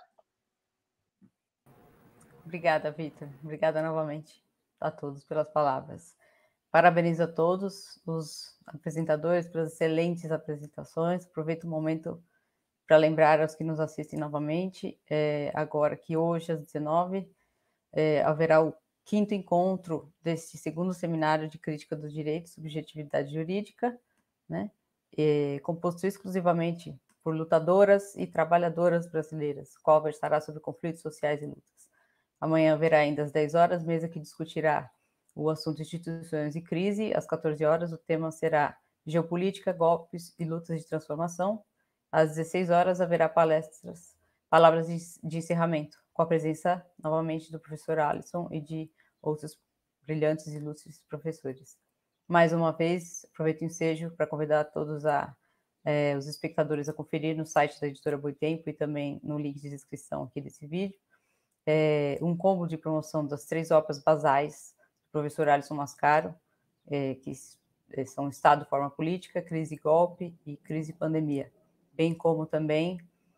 Obrigada, Vitor. Obrigada novamente a todos pelas palavras. Parabenizo a todos os apresentadores pelas excelentes apresentações. Aproveito o momento para lembrar aos que nos assistem novamente, agora que hoje, às 19h, haverá o 5º encontro deste 2º seminário de crítica dos direitos e subjetividade jurídica, né? Composto exclusivamente por lutadoras e trabalhadoras brasileiras, qual versará sobre conflitos sociais e lutas. Amanhã haverá ainda às 10h, mesa que discutirá o assunto instituições e crise. Às 14h, o tema será geopolítica, golpes e lutas de transformação. Às 16h, haverá palavras de encerramento, com a presença, novamente, do professor Alisson e de outros brilhantes e ilustres professores. Mais uma vez, aproveito o ensejo para convidar todos os espectadores a conferir no site da editora Boitempo e também no link de descrição aqui desse vídeo, um combo de promoção das 3 obras basais do professor Alisson Mascaro, que são Estado, Forma Política, Crise e Golpe e Crise e Pandemia, bem como também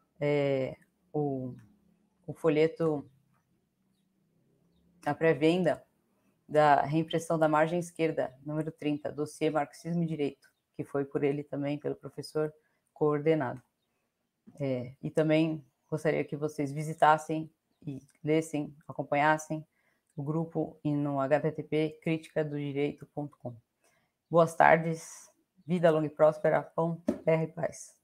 o folheto, a pré-venda da reimpressão da margem esquerda, número 30, dossiê Marxismo e Direito, que foi por ele também, pelo professor, coordenado. E também gostaria que vocês visitassem e lessem, acompanhassem o grupo no http criticadodireito.com. Boas tardes, vida longa e próspera, pão, terra e paz.